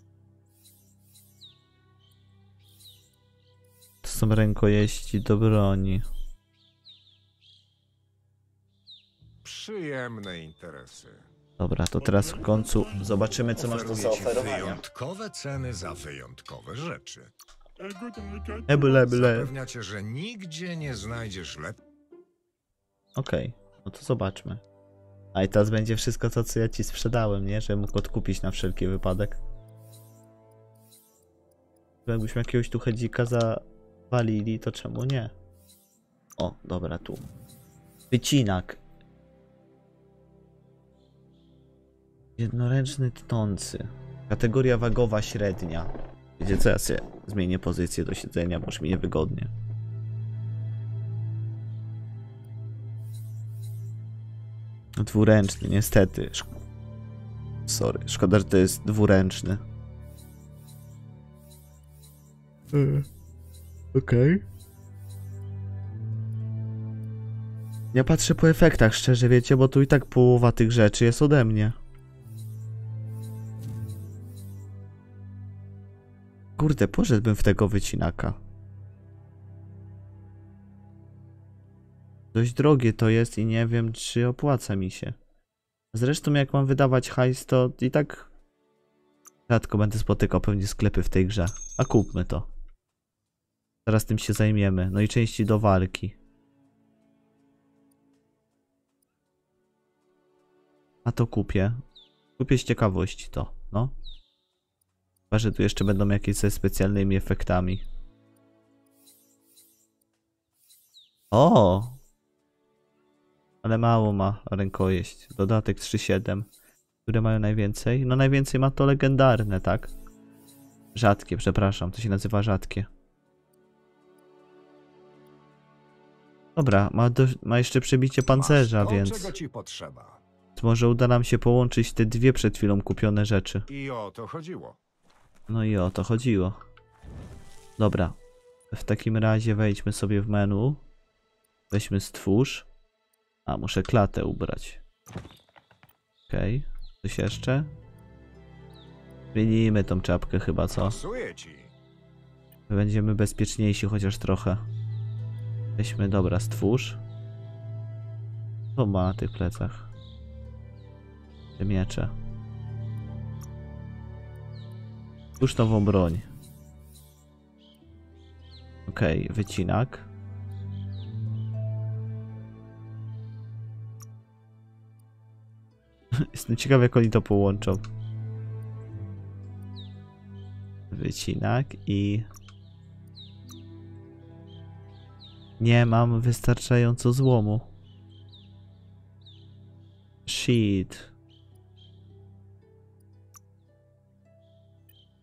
To są rękojeści do broni. Przyjemne interesy. Dobra, to teraz w końcu zobaczymy, co masz do Oferuję ci zaoferowania. wyjątkowe ceny za wyjątkowe rzeczy. Byle. Zapewnia cię, że nigdzie nie znajdziesz lepiej. Okej, no to zobaczmy. A i teraz będzie wszystko to, co ja ci sprzedałem, nie? Żebym mógł odkupić na wszelki wypadek. Jakbyśmy jakiegoś tu hedzika zawalili, to czemu nie? O, dobra, tu. Wycinak. Jednoręczny tnący. Kategoria wagowa średnia. Wiecie co, ja sobie zmienię pozycję do siedzenia, bo już mi niewygodnie. Dwuręczny, niestety. Sorry, szkoda, że to jest dwuręczny. Okej. Ja patrzę po efektach, szczerze, wiecie, bo tu i tak połowa tych rzeczy jest ode mnie. Kurde, poszedłbym w tego wycinaka. Dość drogie to jest i nie wiem, czy opłaca mi się. Zresztą jak mam wydawać hajs, to i tak rzadko będę spotykał pewnie sklepy w tej grze. A kupmy to. Zaraz tym się zajmiemy. No i części do walki. A to kupię. Kupię z ciekawości to, no. Chyba, że tu jeszcze będą jakieś ze specjalnymi efektami. O! Ale mało ma rękojeść. Dodatek 3.7. Które mają najwięcej? No najwięcej ma to legendarne, tak? Rzadkie, przepraszam. To się nazywa rzadkie. Dobra, ma jeszcze przebicie pancerza, Masz to, więc... czego ci potrzeba. Może uda nam się połączyć te dwie przed chwilą kupione rzeczy. I o to chodziło. No i o to chodziło. Dobra. W takim razie wejdźmy sobie w menu. Weźmy stwórz. A, muszę klatę ubrać. Okej. Coś jeszcze? Zmienimy tą czapkę chyba, co? Pasuje ci. Będziemy bezpieczniejsi chociaż trochę. Weźmy, dobra, stwórz. Co ma na tych plecach? Te miecze. Stwórz nową broń. Okej, wycinak. Jestem ciekaw, jak oni to połączą. Wycinak i... Nie mam wystarczająco złomu. Shit.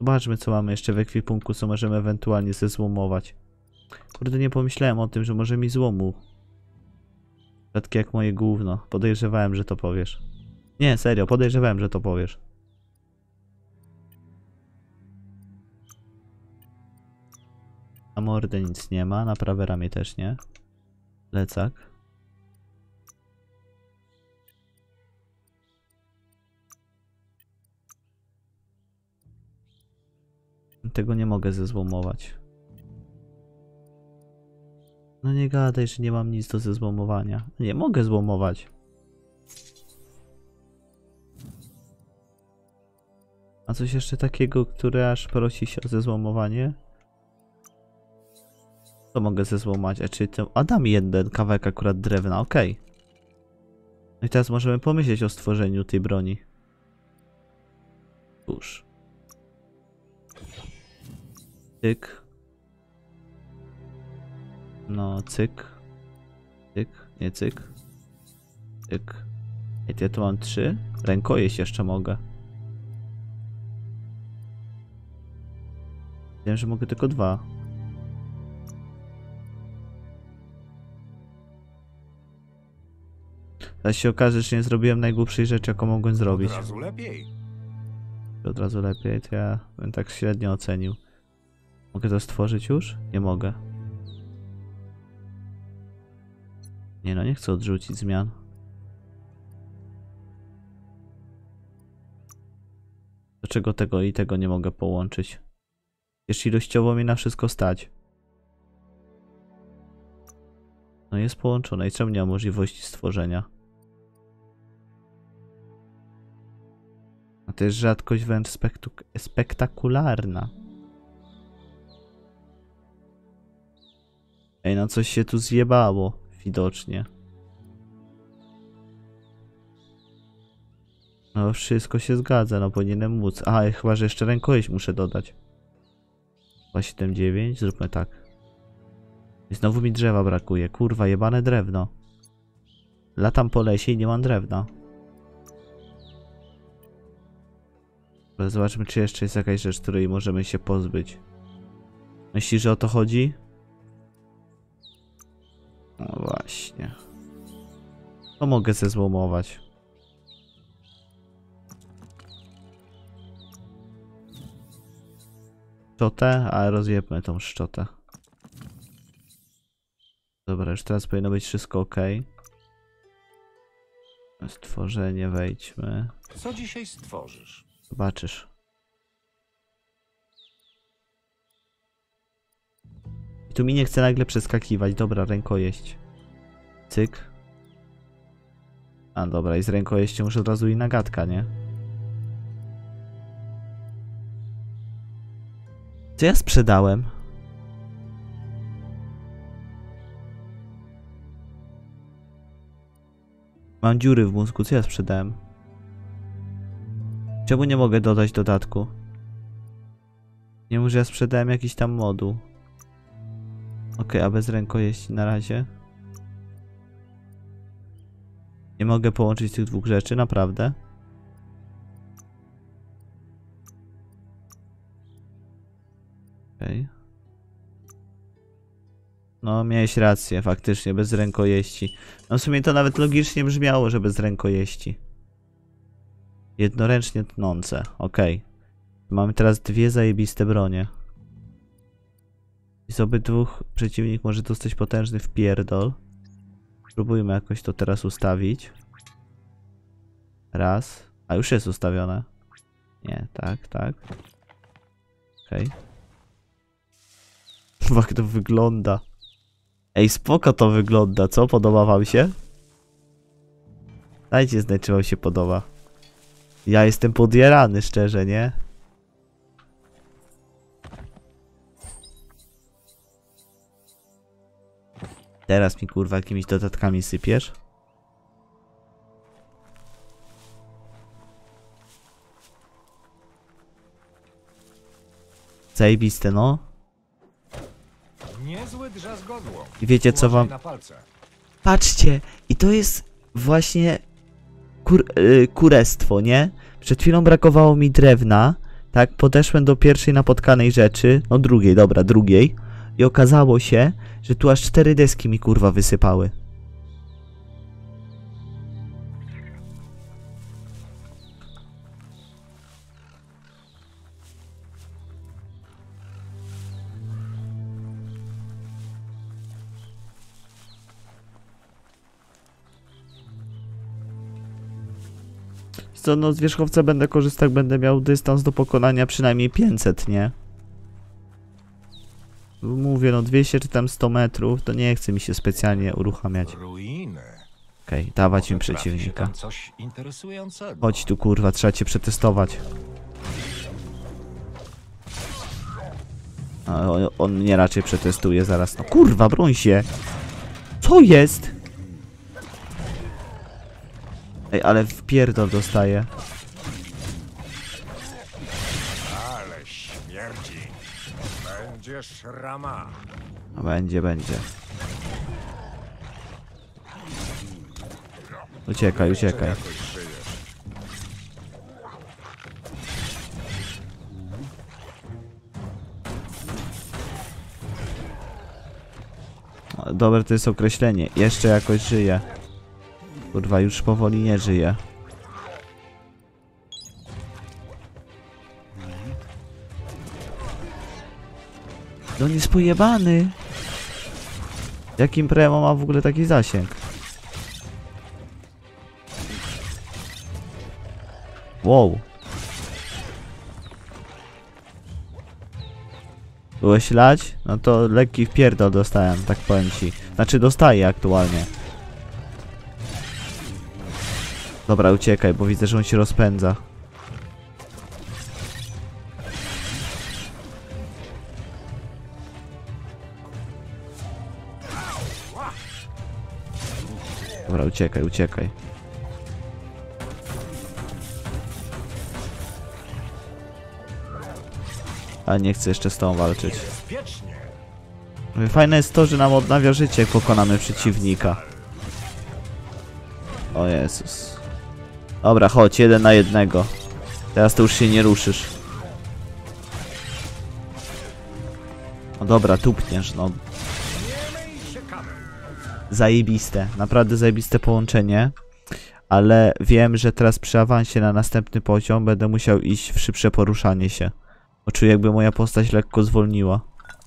Zobaczmy, co mamy jeszcze w ekwipunku, co możemy ewentualnie zezłomować. Kurde, nie pomyślałem o tym, że może mi złomu. Takie jak moje gówno. Podejrzewałem, że to powiesz. Nie, serio, podejrzewałem, że to powiesz. Na mordę nic nie ma, na prawe ramię też nie. Plecak. Tego nie mogę zezłomować. No nie gadaj, że nie mam nic do zezłomowania. Nie mogę złomować. A coś jeszcze takiego, które aż prosi się o zezłomowanie? To mogę zezłomać, a czy to... A dam jeden kawałek akurat drewna, okej. No i teraz możemy pomyśleć o stworzeniu tej broni. Cóż. Cyk. No, cyk. Cyk, nie cyk. Cyk. Ej, to ja tu mam 3. Rękojeść jeszcze mogę. Wiem, że mogę tylko 2. Teraz się okaże, że nie zrobiłem najgłupszej rzeczy, jaką mogłem zrobić. Od razu lepiej. Od razu lepiej, to ja bym tak średnio ocenił. Mogę to stworzyć już? Nie mogę. Nie no, nie chcę odrzucić zmian. Dlaczego tego i tego nie mogę połączyć? Jeszcze ilościowo mi na wszystko stać. No jest połączone i czemu nie ma możliwości stworzenia? A to jest rzadkość wręcz spektakularna. Ej, no coś się tu zjebało, widocznie. No wszystko się zgadza, no powinienem móc. A, chyba, że jeszcze rękojeść muszę dodać. 279, zróbmy tak. I znowu mi drzewa brakuje, kurwa, jebane drewno. Latam po lesie i nie mam drewna. Ale zobaczmy, czy jeszcze jest jakaś rzecz, której możemy się pozbyć. Myślisz, że o to chodzi? No właśnie. To mogę zezłomować. Szczotę, a rozjebmy tą szczotę. Dobra, już teraz powinno być wszystko ok. Stworzenie, wejdźmy. Co dzisiaj stworzysz? Zobaczysz. I tu mi nie chce nagle przeskakiwać. Dobra, rękojeść. Cyk. A dobra, i z rękojeścią już od razu inna gadka, nie? Co ja sprzedałem? Mam dziury w mózgu, co ja sprzedałem? Czemu nie mogę dodać dodatku? Nie wiem, że ja sprzedałem jakiś tam moduł. Okej, a bez rękojeści na razie. Nie mogę połączyć tych dwóch rzeczy, naprawdę. Okej. No, miałeś rację, faktycznie, bez rękojeści. No w sumie to nawet logicznie brzmiało, że bez rękojeści. Jednoręcznie tnące, okej. Mamy teraz dwie zajebiste bronie. I z obydwu przeciwnik może dostać potężny wpierdol. Spróbujmy jakoś to teraz ustawić. Raz. A już jest ustawione. Nie, tak, tak. Okej. Jak to wygląda. Ej, spoko to wygląda, co? Podoba wam się? Dajcie znać, czy wam się podoba. Ja jestem podjarany, szczerze, nie? Teraz mi kurwa jakimiś dodatkami sypiesz? Zajebiste, no. Niezły drzazgodło. I wiecie co wam... Na palce. Patrzcie! I to jest właśnie... kurestwo, nie? Przed chwilą brakowało mi drewna. Tak, podeszłem do pierwszej napotkanej rzeczy, no drugiej, dobra, drugiej. I okazało się, że tu aż 4 deski mi kurwa wysypały. Co, no z wierzchowca będę korzystał, będę miał dystans do pokonania przynajmniej 500, nie? Mówię, no 200 czy tam 100 metrów, to nie chce mi się specjalnie uruchamiać. Ruiny. Okej, dawać im Może trafi się przeciwnika. tam coś interesującego. Chodź tu kurwa, trzeba cię przetestować. A, on mnie raczej przetestuje zaraz. No kurwa, broń się! Co jest? Ej, ale wpierdol dostaje. Ale śmierdzi. Będzie szrama. No, będzie, będzie. Uciekaj, uciekaj. Jakoś żyjesz. O, dobre to jest określenie. Jeszcze jakoś żyje. Kurwa, już powoli nie żyje. No on jest pojebany. Jakim premo ma w ogóle taki zasięg? Wow. Byłeś lać? No to lekki wpierdol dostałem, tak powiem ci. Znaczy dostaję aktualnie. Dobra, uciekaj, bo widzę, że on się rozpędza. Dobra, uciekaj, uciekaj. A nie chcę jeszcze z tą walczyć. Bezpiecznie. Fajne jest to, że nam odnawia życie, jak pokonamy przeciwnika. O Jezus. Dobra, chodź, 1 na 1. Teraz to już się nie ruszysz. No dobra, tupniesz, no. Zajebiste, naprawdę zajebiste połączenie. Ale wiem, że teraz przy awansie na następny poziom będę musiał iść w szybsze poruszanie się. Bo czuję, jakby moja postać lekko zwolniła.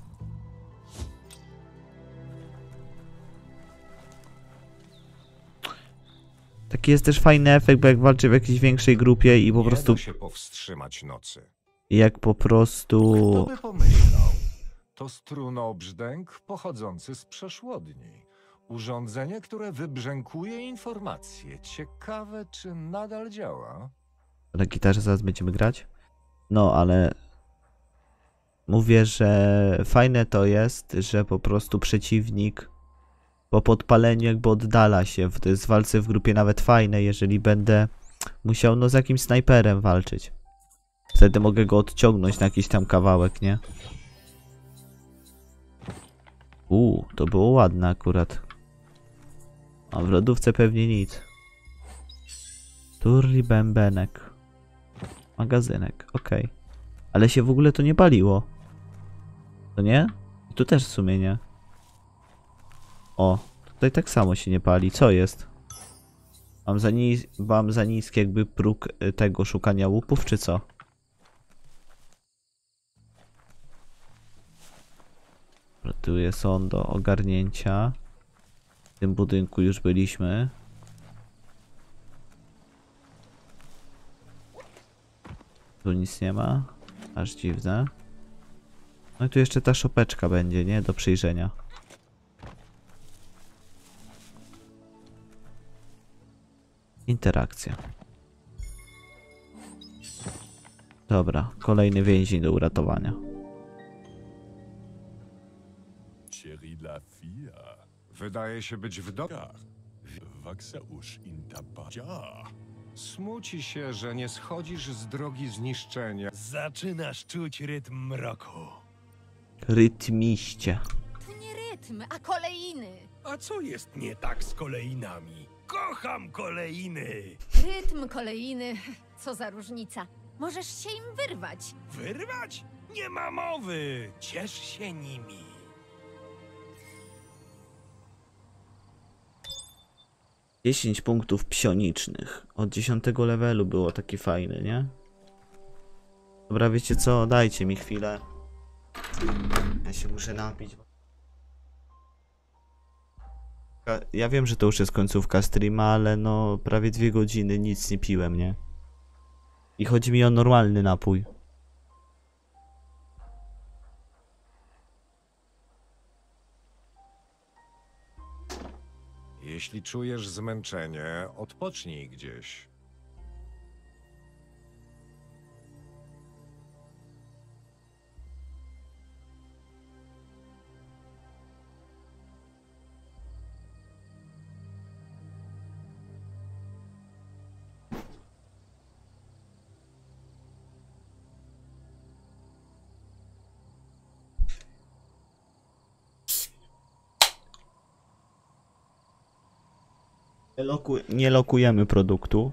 Taki jest też fajny efekt, bo jak walczy w jakiejś większej grupie i po prostu... Nie da się powstrzymać nocy. Jak po prostu... Kto by pomyślał? To strunobrzdęk pochodzący z przeszłodni. Urządzenie, które wybrzękuje informacje. Ciekawe, czy nadal działa? Na gitarze zaraz będziemy grać. No, ale... Mówię, że fajne to jest, że po prostu przeciwnik po podpaleniu jakby oddala się. To jest w walce w grupie nawet fajne, jeżeli będę musiał no z jakimś snajperem walczyć. Wtedy mogę go odciągnąć na jakiś tam kawałek, nie? To było ładne akurat. A w lodówce pewnie nic. Turli bębenek. Magazynek, okej. Ale się w ogóle to nie paliło. To nie? I tu też w sumie nie. O, tutaj tak samo się nie pali. Co jest? Mam za niski jakby próg tego szukania łupów, czy co? Tu jest on do ogarnięcia. W tym budynku już byliśmy. Tu nic nie ma. Aż dziwne. No i tu jeszcze ta szopeczka będzie, nie? Do przyjrzenia. Interakcja. Dobra, kolejny więzień do uratowania. Thierry Lafia. Wydaje się być w domu. Ja. Wachsa uż in tapa. Ja. Smuci się, że nie schodzisz z drogi zniszczenia. Zaczynasz czuć rytm mroku. Rytmiście. To nie rytm, a kolejny. A co jest nie tak z kolejnami? Kocham kolejny! Rytm kolejny. Co za różnica. Możesz się im wyrwać. Wyrwać? Nie ma mowy! Ciesz się nimi. — 10 punktów psionicznych. Od 10 levelu było taki fajny, nie? Dobra, wiecie co? Dajcie mi chwilę. Ja się muszę napić. Ja wiem, że to już jest końcówka streama, ale no prawie 2 godziny nic nie piłem, nie? I chodzi mi o normalny napój. Jeśli czujesz zmęczenie, odpocznij gdzieś. Nie lokujemy produktu.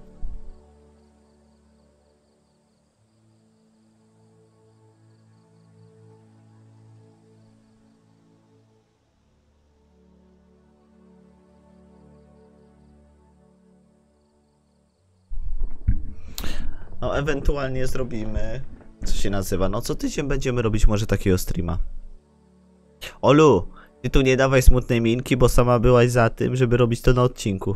No ewentualnie zrobimy, co się nazywa, no co tydzień będziemy robić może takiego streama. Olu, ty tu nie dawaj smutnej minki, bo sama byłaś za tym, żeby robić to na odcinku.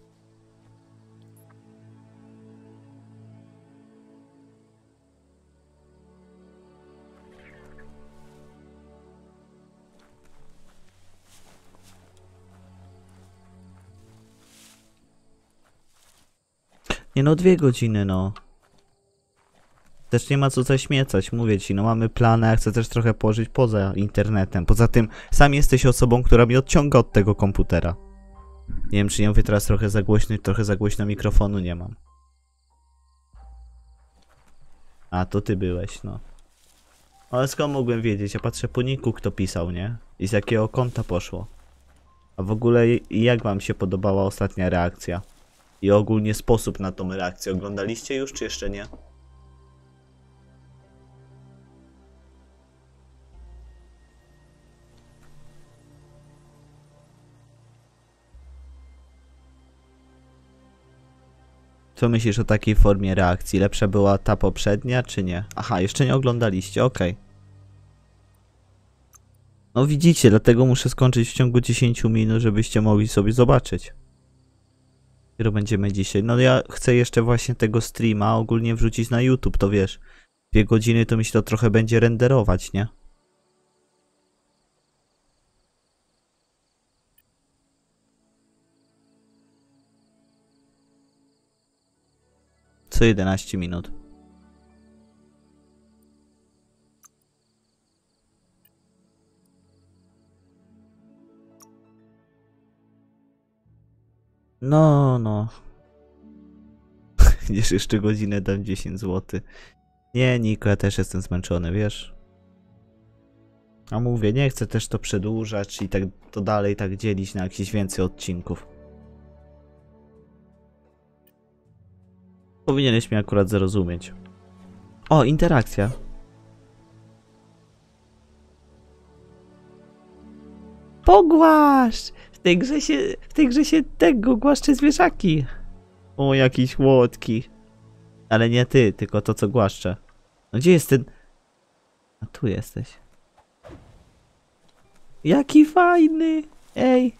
Nie no, 2 godziny, no. Też nie ma co zaśmiecać, mówię ci, no mamy plany, a chcę też trochę pożyć poza internetem. Poza tym, sam jesteś osobą, która mnie odciąga od tego komputera. Nie wiem, czy nie mówię teraz trochę za głośno mikrofonu nie mam. A, to ty byłeś, no. Ale skąd mogłem wiedzieć? Ja patrzę po niku, kto pisał, nie? I z jakiego konta poszło. A w ogóle, jak wam się podobała ostatnia reakcja? I ogólnie sposób na tą reakcję. Oglądaliście już, czy jeszcze nie? Co myślisz o takiej formie reakcji? Lepsza była ta poprzednia, czy nie? Aha, jeszcze nie oglądaliście, okej. No widzicie, dlatego muszę skończyć w ciągu 10 minut, żebyście mogli sobie zobaczyć. Dopiero będziemy dzisiaj. No ja chcę jeszcze właśnie tego streama ogólnie wrzucić na YouTube, to wiesz. 2 godziny to mi się to trochę będzie renderować, nie? Co 11 minut. No. Wiesz, jeszcze godzinę dam 10 zł. Nie, Niko, ja też jestem zmęczony, wiesz? A mówię, nie chcę też to przedłużać i tak to dalej tak dzielić na jakieś więcej odcinków. Powinieneś mnie akurat zrozumieć. O, interakcja. Pogłaszcz! W tej grze się tego głaszcze zwierzaki. O, jakiś łotki. Ale nie ty, tylko to, co głaszcze. No gdzie jest ten... A tu jesteś. Jaki fajny! Ej!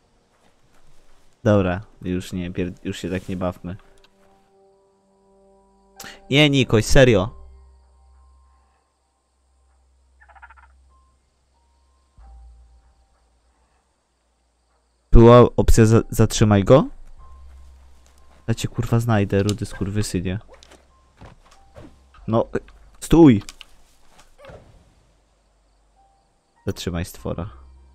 Dobra, już się tak nie bawmy. Nie, Nikoś, serio. Była opcja zatrzymaj go? Ja cię kurwa znajdę, rudy skurwysynie. No, stój! Zatrzymaj stwora.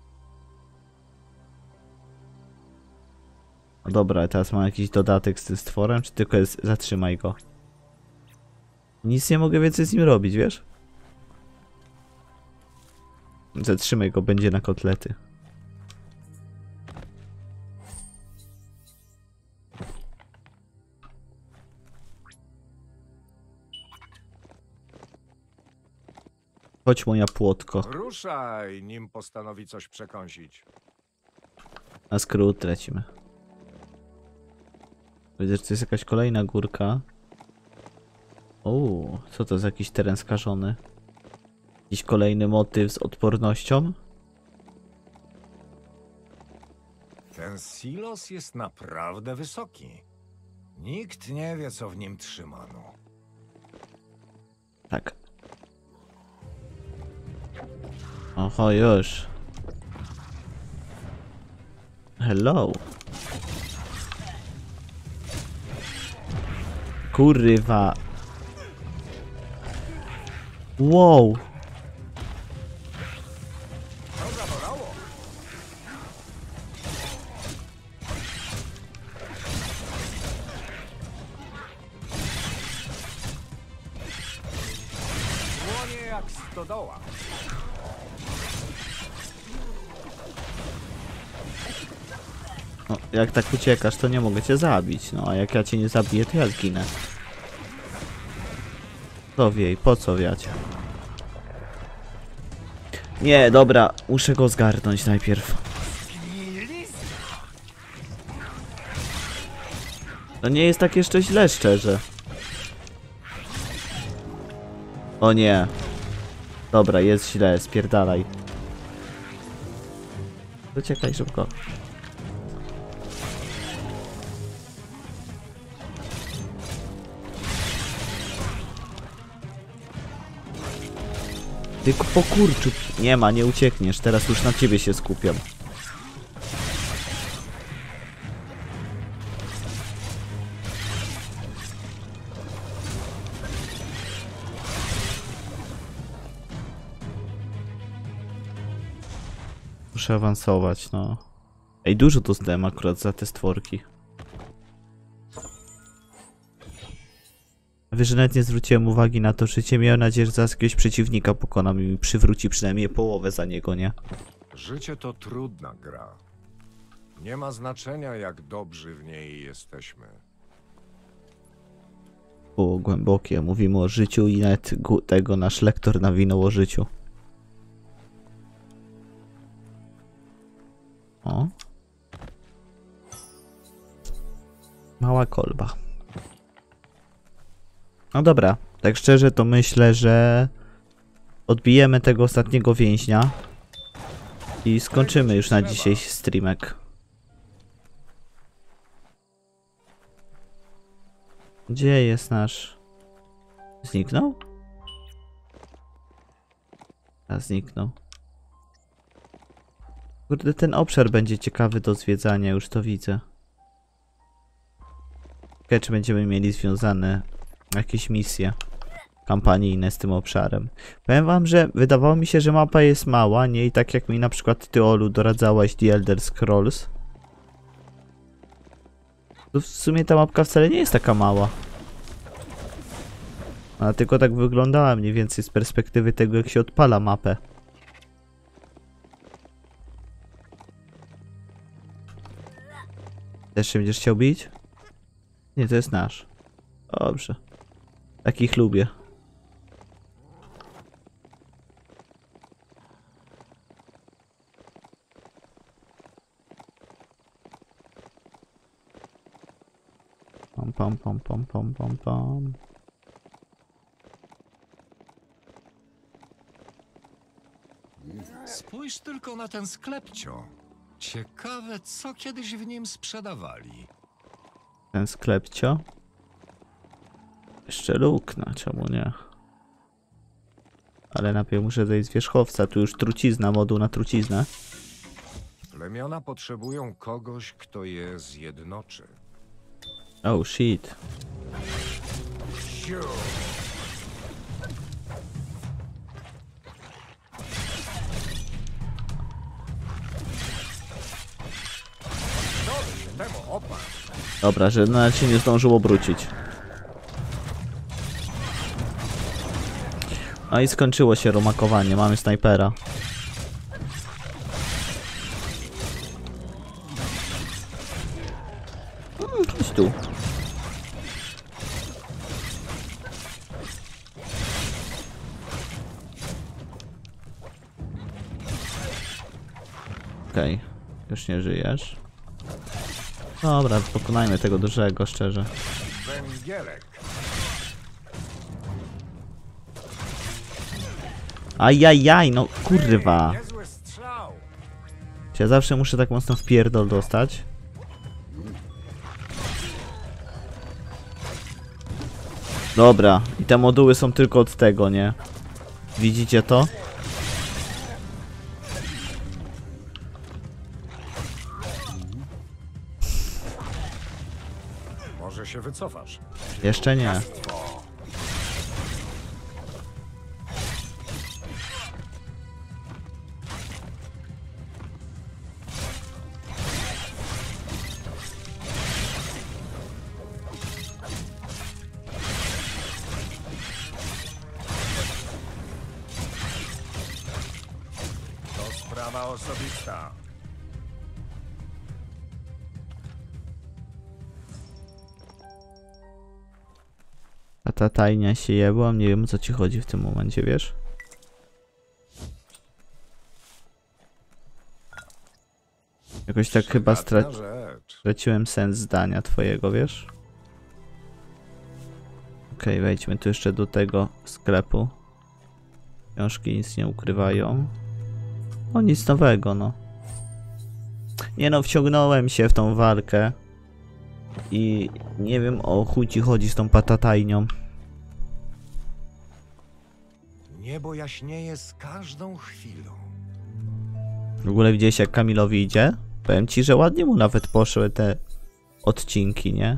No dobra, teraz mam jakiś dodatek z tym stworem, czy tylko jest zatrzymaj go? Nic nie mogę więcej z nim robić, wiesz? Zatrzymaj go, będzie na kotlety. Chodź moja płotko. Ruszaj, nim postanowi coś przekąsić. Na skrót lecimy. Widzę, że to jest jakaś kolejna górka. O, co to za jakiś teren skażony? Jakiś kolejny motyw z odpornością? Ten silos jest naprawdę wysoki. Nikt nie wie, co w nim trzymano. Tak. Oho, już. Hello. Kurwa. Wow. Płonie jak stodoła. No, jak tak uciekasz, to nie mogę cię zabić. No, a jak ja cię nie zabiję, to ja zginę. Co wiej, po co wiać? Nie, dobra, muszę go zgarnąć najpierw. To nie jest tak jeszcze źle, szczerze. O nie. Dobra, jest źle, spierdalaj. Uciekaj szybko. Tylko po kurczu. Nie ma, nie uciekniesz. Teraz już na ciebie się skupiam. Muszę awansować, no. Ej, dużo dostałem akurat za te stworki. Wiesz, że nawet nie zwróciłem uwagi na to życie. Miałem nadzieję, że zaraz jakiegoś przeciwnika pokonam i mi przywróci przynajmniej połowę za niego, nie? Życie to trudna gra. Nie ma znaczenia, jak dobrzy w niej jesteśmy. Było głębokie. Mówimy o życiu i nawet tego nasz lektor nawinął o życiu. O. Mała kolba. No dobra, tak szczerze to myślę, że odbijemy tego ostatniego więźnia i skończymy już na dzisiaj streamek. Gdzie jest nasz... Zniknął? A, zniknął. Kurde, ten obszar będzie ciekawy do zwiedzania, już to widzę. Ciekawe, czy będziemy mieli związane jakieś misje kampanijne z tym obszarem. Powiem wam, że wydawało mi się, że mapa jest mała, nie? I tak jak mi na przykład ty, Olu, doradzałaś The Elder Scrolls, to w sumie ta mapka wcale nie jest taka mała. Ona tylko tak wyglądała mniej więcej z perspektywy tego, jak się odpala mapę. Też się będziesz chciał bić? Nie, to jest nasz. Dobrze. Takich lubię. Pam, pam, pam, pam, pam, pam, pam. Spójrz tylko na ten sklepcio. Ciekawe, co kiedyś w nim sprzedawali. Ten sklepcio. Jeszcze lukna, czemu nie? Ale najpierw muszę zejść z wierzchowca. Tu już trucizna, moduł na truciznę. Plemiona potrzebują kogoś, kto je zjednoczy. Oh shit. Dobra, że nawet się nie zdążył obrócić. No i skończyło się rumakowanie, mamy snajpera. Chodź tu. Okej. Już nie żyjesz. Dobra, pokonajmy tego dużego, szczerze. Węgielek. Ajajaj, no kurwa. Niezły strzał. Czy ja zawsze muszę tak mocno w pierdol dostać? Dobra, i te moduły są tylko od tego, nie? Widzicie to? Może się wycofasz. Jeszcze nie. To sprawa osobista. A ta tajnia się jebła, nie wiem o co ci chodzi w tym momencie, wiesz? Jakoś tak chyba Przydatna rzecz. straciłem sens zdania twojego, wiesz? Okej, wejdźmy tu jeszcze do tego sklepu. Książki nic nie ukrywają. O, nic nowego, no. Nie no, wciągnąłem się w tą walkę. I nie wiem o chuj ci chodzi z tą patatajnią. Niebo jaśnieje z każdą chwilą. W ogóle widziałeś jak Kamilowi idzie? Powiem ci, że ładnie mu nawet poszły te odcinki, nie?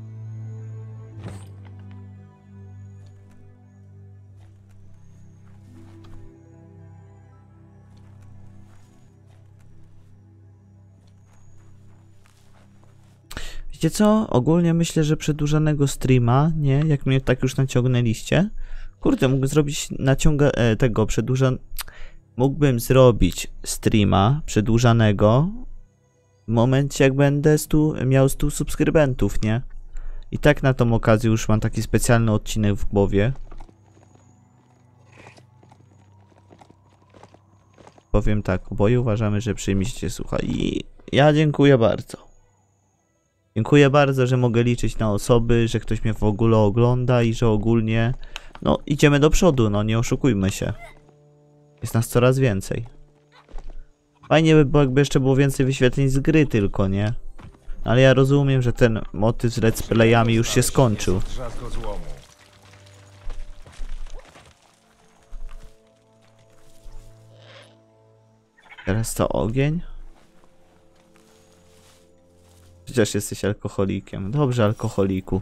Wiecie co? Ogólnie myślę, że przedłużanego streama, nie? Jak mnie tak już naciągnęliście. Kurde, mógł zrobić tego mógłbym zrobić streama przedłużanego w momencie jak będę miał 100 subskrybentów, nie? I tak na tą okazję już mam taki specjalny odcinek w głowie. Powiem tak, oboje uważamy, że przyjmiecie słucha i ja dziękuję bardzo. Dziękuję bardzo, że mogę liczyć na osoby, że ktoś mnie w ogóle ogląda i że ogólnie no idziemy do przodu, no nie oszukujmy się. Jest nas coraz więcej. Fajnie by było, jakby jeszcze było więcej wyświetleń z gry tylko, nie? Ale ja rozumiem, że ten motyw z let's playami już się skończył. Drzazgo złomu. Teraz to ogień? Przecież jesteś alkoholikiem. Dobrze, alkoholiku.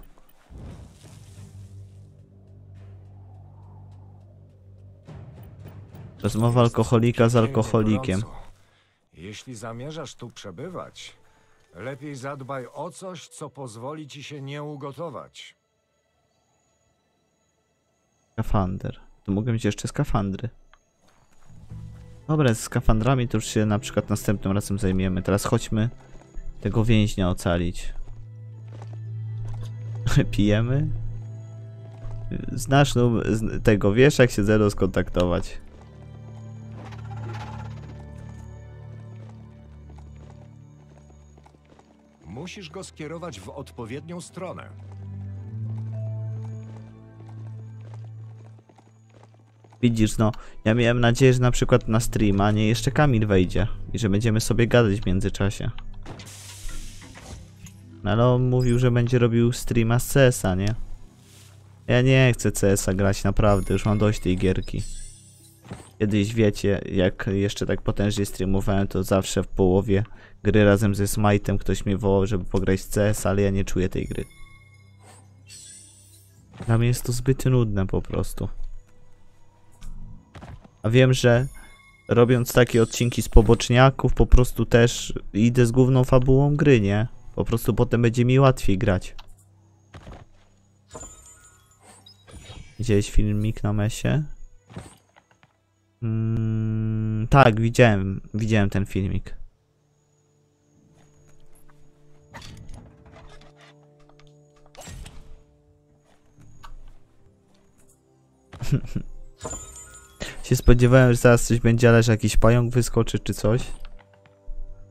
Rozmowa alkoholika z alkoholikiem. Gorąco. Jeśli zamierzasz tu przebywać, lepiej zadbaj o coś, co pozwoli ci się nie ugotować. Skafander. Tu mogę mieć jeszcze skafandry. Dobra, z skafandrami to już się na przykład następnym razem zajmiemy. Teraz chodźmy tego więźnia ocalić. Pijemy? Znasz tego, wiesz jak się Zero skontaktować. Musisz go skierować w odpowiednią stronę. Widzisz, no, ja miałem nadzieję, że na przykład na streama nie jeszcze Kamil wejdzie i że będziemy sobie gadać w międzyczasie. No ale on mówił, że będzie robił streama z CS-a, nie? Ja nie chcę CS-a grać, naprawdę, już mam dość tej gierki. Kiedyś wiecie, jak jeszcze tak potężnie streamowałem, to zawsze w połowie gry razem ze Smite'em ktoś mnie wołał, żeby pograć z CS, ale ja nie czuję tej gry. Dla mnie jest to zbyt nudne po prostu. A wiem, że robiąc takie odcinki z poboczniaków, po prostu też idę z główną fabułą gry, nie? Po prostu potem będzie mi łatwiej grać. Widziałeś filmik na mesie? Tak, widziałem ten filmik. Się spodziewałem, że zaraz coś będzie, ale że jakiś pająk wyskoczy czy coś.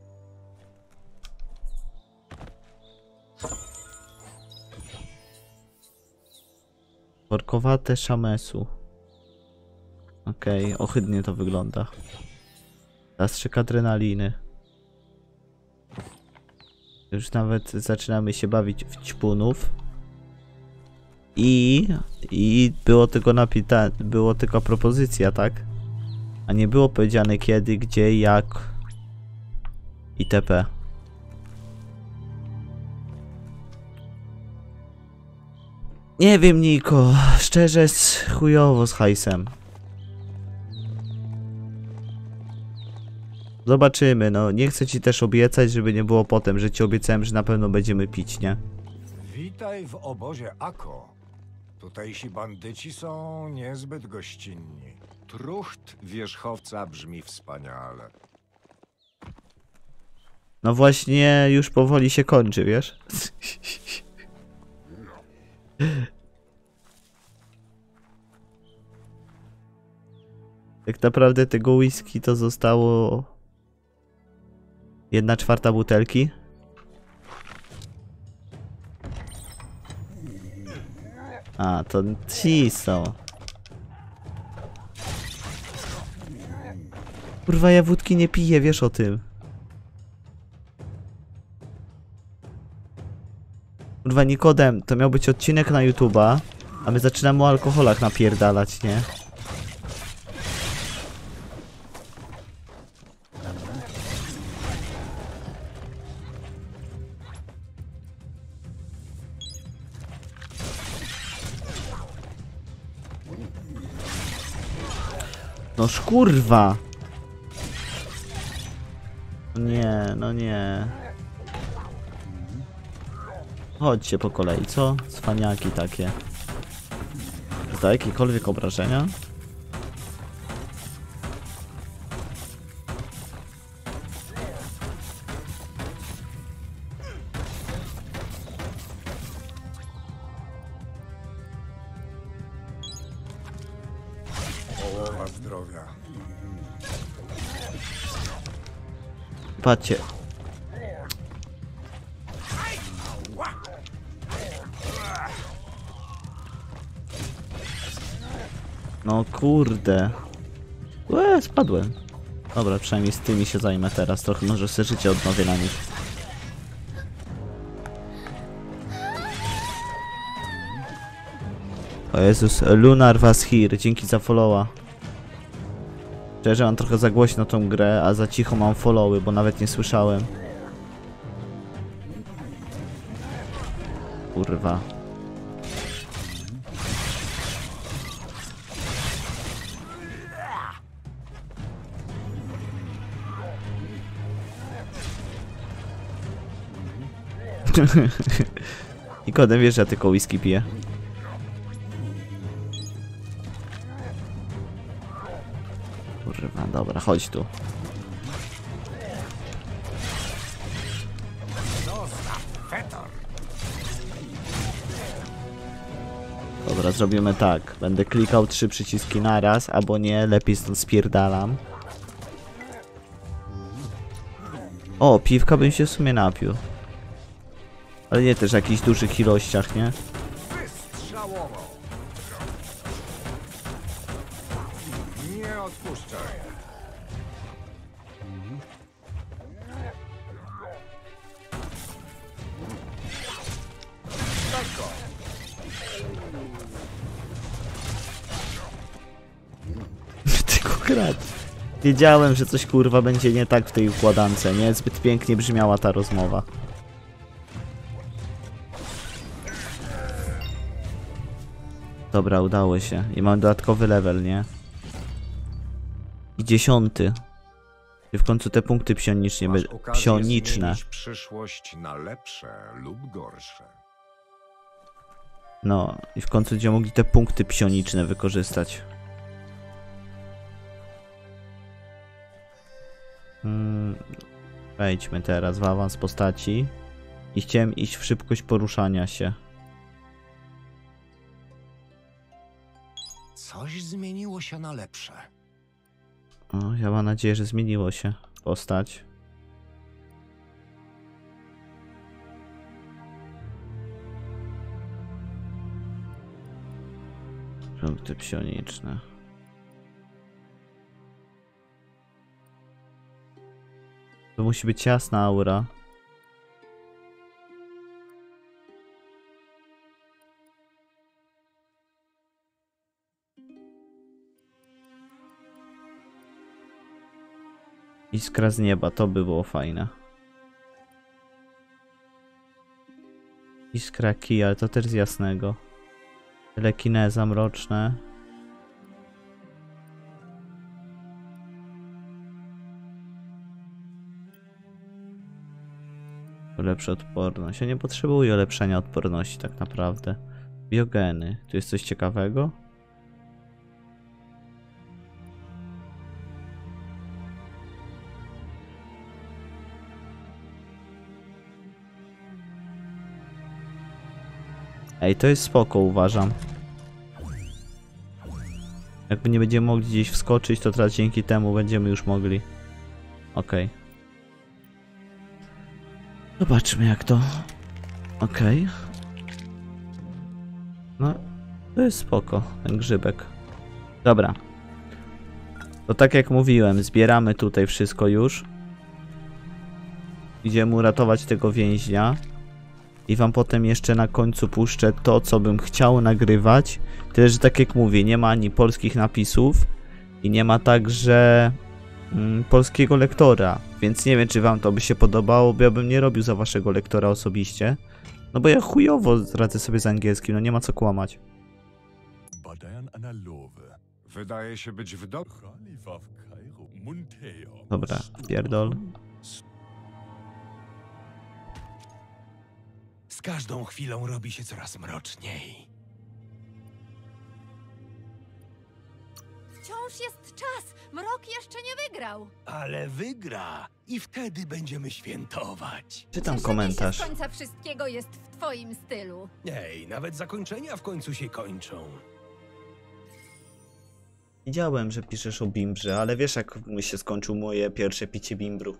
Workowate szamesu. Okej, ohydnie to wygląda. Zastrzyk adrenaliny. Już nawet zaczynamy się bawić w ćpunów. I było tylko było tylko propozycja, tak? A nie było powiedziane kiedy, gdzie, jak itp. Nie wiem, Niko. Szczerze jest chujowo z hajsem. Zobaczymy, no nie chcę ci też obiecać, żeby nie było potem, że ci obiecałem, że na pewno będziemy pić, nie? Witaj w obozie Ako. Tutejsi bandyci są niezbyt gościnni. Trucht wierzchowca brzmi wspaniale. No właśnie, już powoli się kończy, wiesz? Tak naprawdę tego whisky to zostało 1/4 butelki. A, to ci są. Kurwa, ja wódki nie piję, wiesz o tym. Kurwa, Nikodem, to miał być odcinek na YouTube'a, a my zaczynamy o alkoholach napierdalać, nie? No szkurwa! Nie, no nie. Chodźcie po kolei, co? Cwaniaki takie. Za jakiekolwiek obrażenia? Połowa zdrowia. Patrzcie. No kurde. Spadłem. Dobra, przynajmniej z tymi się zajmę teraz. Trochę może sobie życie odnowię na nich. O Jezus, Lunar was here. Dzięki za followa. Szczerze, mam trochę za głośno tą grę, a za cicho mam followy, bo nawet nie słyszałem. Kurwa. Nikodem, wiesz, że ja tylko whisky piję. Kurwa, dobra, chodź tu. Dobra, zrobimy tak. Będę klikał 3 przyciski naraz, albo nie, lepiej stąd spierdalam. O, piwka bym się w sumie napił. Ale nie też w jakichś dużych ilościach, nie? Wystrzałowo. Nie odpuszczaj. Tylko grać. Wiedziałem, że coś kurwa będzie nie tak w tej układance, nie? Zbyt pięknie brzmiała ta rozmowa. Dobra, udało się. I mam dodatkowy level, nie? I 10. I w końcu te punkty psioniczne Masz okazję psioniczne. zmienić przyszłość na lepsze lub gorsze. No, i w końcu będziemy mogli te punkty psioniczne wykorzystać. Wejdźmy teraz w awans postaci. I chciałem iść w szybkość poruszania się. Coś zmieniło się na lepsze. O, ja mam nadzieję, że zmieniło się postać. Produkty psioniczne. To musi być jasna aura. Iskra z nieba, to by było fajne. Iskra kij, ale to też z jasnego. Telekineza mroczne. Lepsza odporność. Ja nie potrzebuję ulepszenia odporności tak naprawdę. Biogeny. Tu jest coś ciekawego? Ej, to jest spoko, uważam. Jakby nie będziemy mogli gdzieś wskoczyć, to teraz dzięki temu będziemy już mogli. Okej. Zobaczmy jak to. Okej. No, to jest spoko, ten grzybek. Dobra. To tak jak mówiłem, zbieramy tutaj wszystko już. Idziemy uratować tego więźnia. I wam potem jeszcze na końcu puszczę to, co bym chciał nagrywać. Tyle, że tak jak mówię, nie ma ani polskich napisów i nie ma także polskiego lektora. Więc nie wiem, czy wam to by się podobało, bo ja bym nie robił za waszego lektora osobiście. No bo ja chujowo radzę sobie z angielskim, no nie ma co kłamać. Badayan analowe. Wydaje się być w domu. Khalifa w Kairo. Munteo. Dobra, pierdol. Z każdą chwilą robi się coraz mroczniej. Wciąż jest czas. Mrok jeszcze nie wygrał. Ale wygra i wtedy będziemy świętować. Czytam Cieszenie komentarz. się z końca wszystkiego jest w twoim stylu. Ej, nawet zakończenia w końcu się kończą. Widziałem, że piszesz o bimbrze, ale wiesz jak mi się skończył moje pierwsze picie bimbru.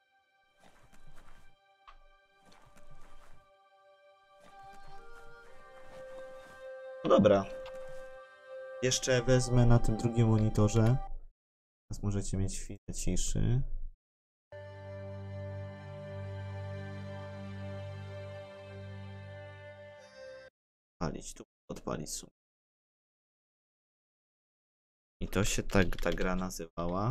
No dobra. Jeszcze wezmę na tym drugim monitorze. Teraz możecie mieć chwilę ciszy. Odpalić tu, odpalić sum. I to się tak ta gra nazywała.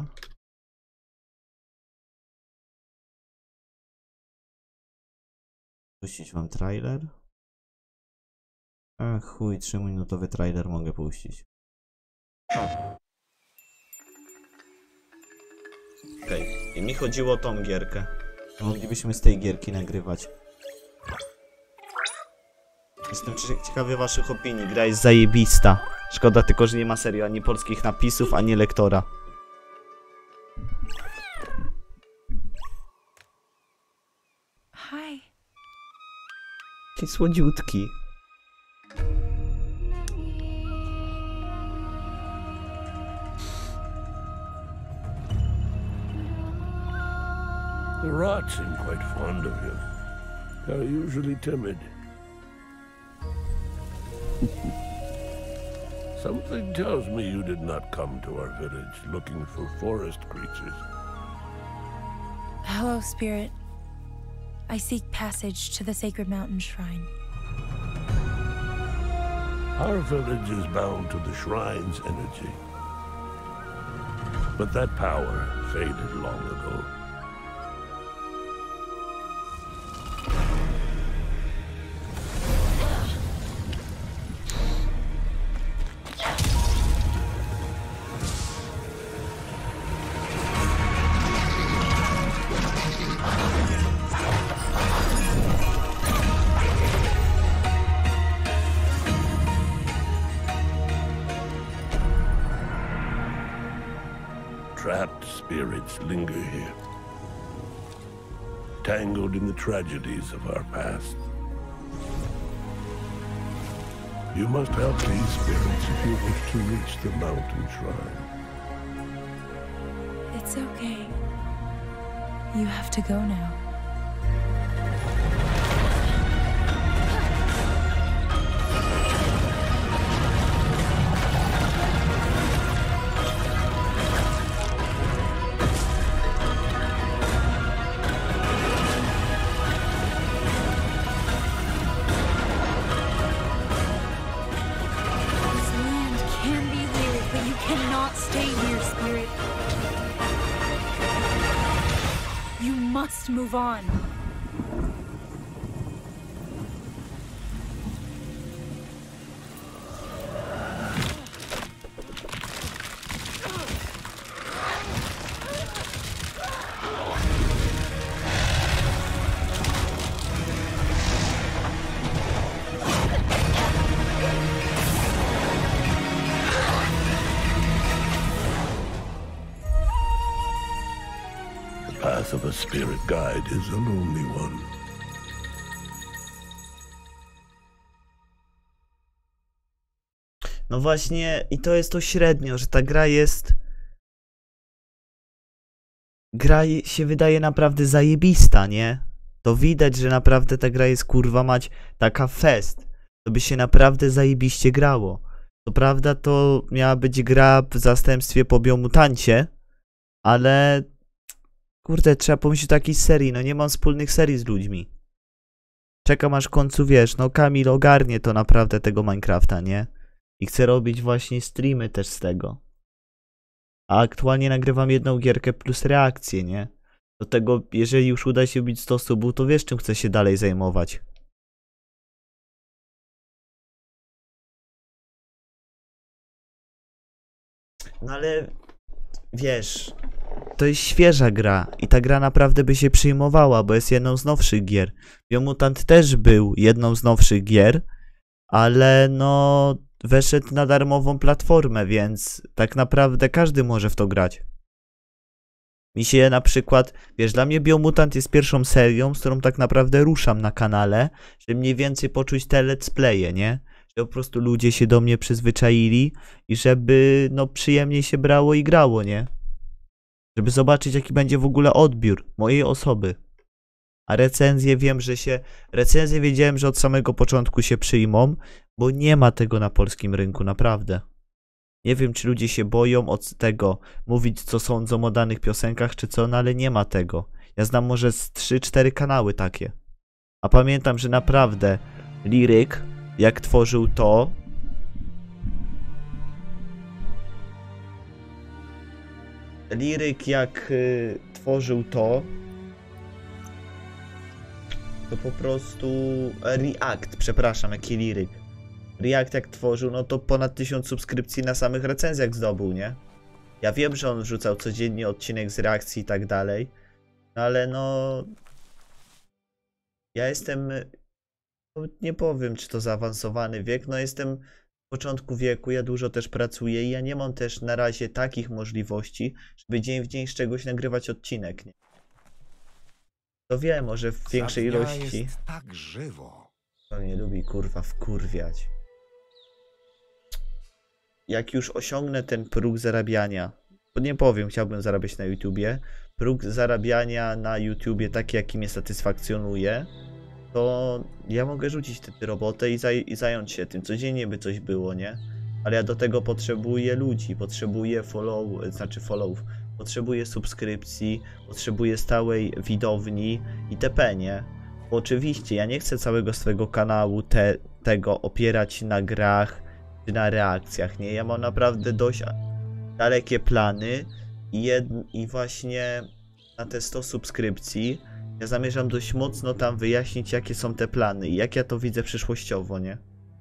Puścić wam trailer. Ach chuj, 3-minutowy trailer mogę puścić. Okej, i mi chodziło o tą gierkę. Moglibyśmy z tej gierki nagrywać. Jestem ciekawy waszych opinii, gra jest zajebista. Szkoda tylko, że nie ma serio ani polskich napisów, ani lektora. Hi. Jaki słodziutki. The rats seem quite fond of you. They're usually timid. Something tells me you did not come to our village looking for forest creatures. Hello, Spirit. I seek passage to the Sacred Mountain Shrine. Our village is bound to the shrine's energy. But that power faded long ago. Trapped spirits linger here, tangled in the tragedies of our past. You must help these spirits if you wish to reach the mountain shrine. It's okay. You have to go now. must move on. The path of a spirit guide is a lonely one. No właśnie, i to jest to średnio, że ta gra jest... Gra się wydaje naprawdę zajebista, nie? To widać, że naprawdę ta gra jest kurwa mać taka fest. To by się naprawdę zajebiście grało. To prawda, to miała być gra w zastępstwie po Biomutancie, ale... Kurde, trzeba pomyśleć o takiej serii, no nie mam wspólnych serii z ludźmi. Czekam aż w końcu, wiesz, no Kamil ogarnie to naprawdę tego Minecrafta, nie? I chcę robić właśnie streamy też z tego. A aktualnie nagrywam jedną gierkę plus reakcję, nie? Do tego, jeżeli już uda się bić 100 subów, to wiesz, czym chcę się dalej zajmować. No ale... Wiesz... To jest świeża gra i ta gra naprawdę by się przyjmowała, bo jest jedną z nowszych gier. Biomutant też był jedną z nowszych gier, ale no weszedł na darmową platformę, więc tak naprawdę każdy może w to grać. Mi się na przykład, wiesz, dla mnie Biomutant jest pierwszą serią, z którą tak naprawdę ruszam na kanale, żeby mniej więcej poczuć te let's playe, nie? Żeby po prostu ludzie się do mnie przyzwyczaili i żeby no przyjemniej się brało i grało, nie? Żeby zobaczyć, jaki będzie w ogóle odbiór mojej osoby. A recenzje wiem, że się... Recenzje wiedziałem, że od samego początku się przyjmą, bo nie ma tego na polskim rynku, naprawdę. Nie wiem, czy ludzie się boją od tego mówić, co sądzą o danych piosenkach, czy co, no ale nie ma tego. Ja znam może z 3-4 kanały takie. A pamiętam, że naprawdę Liryk, jak tworzył to... Liryk jak tworzył to po prostu React, przepraszam, jaki Liryk. React jak tworzył, no to ponad 1000 subskrypcji na samych recenzjach zdobył, nie? Ja wiem, że on wrzucał codziennie odcinek z reakcji i tak dalej, no ale no... Ja jestem... Nie powiem, czy to zaawansowany wiek, no jestem... W początku wieku, ja dużo też pracuję i ja nie mam też na razie takich możliwości, żeby dzień w dzień z czegoś nagrywać odcinek, nie? To wiem, może w większej ilości. Jest tak żywo. To nie lubi kurwa wkurwiać. Jak już osiągnę ten próg zarabiania, bo nie powiem, chciałbym zarabiać na YouTubie, próg zarabiania na YouTubie taki, jaki mnie satysfakcjonuje, to ja mogę rzucić tę robotę i zająć się tym. Codziennie by coś było, nie? Ale ja do tego potrzebuję ludzi, potrzebuję followów, potrzebuję subskrypcji, potrzebuję stałej widowni itp., nie? Bo oczywiście ja nie chcę całego swojego kanału tego opierać na grach czy na reakcjach, nie? Ja mam naprawdę dość dalekie plany i właśnie na te 100 subskrypcji ja zamierzam dość mocno tam wyjaśnić, jakie są te plany i jak ja to widzę przyszłościowo, nie?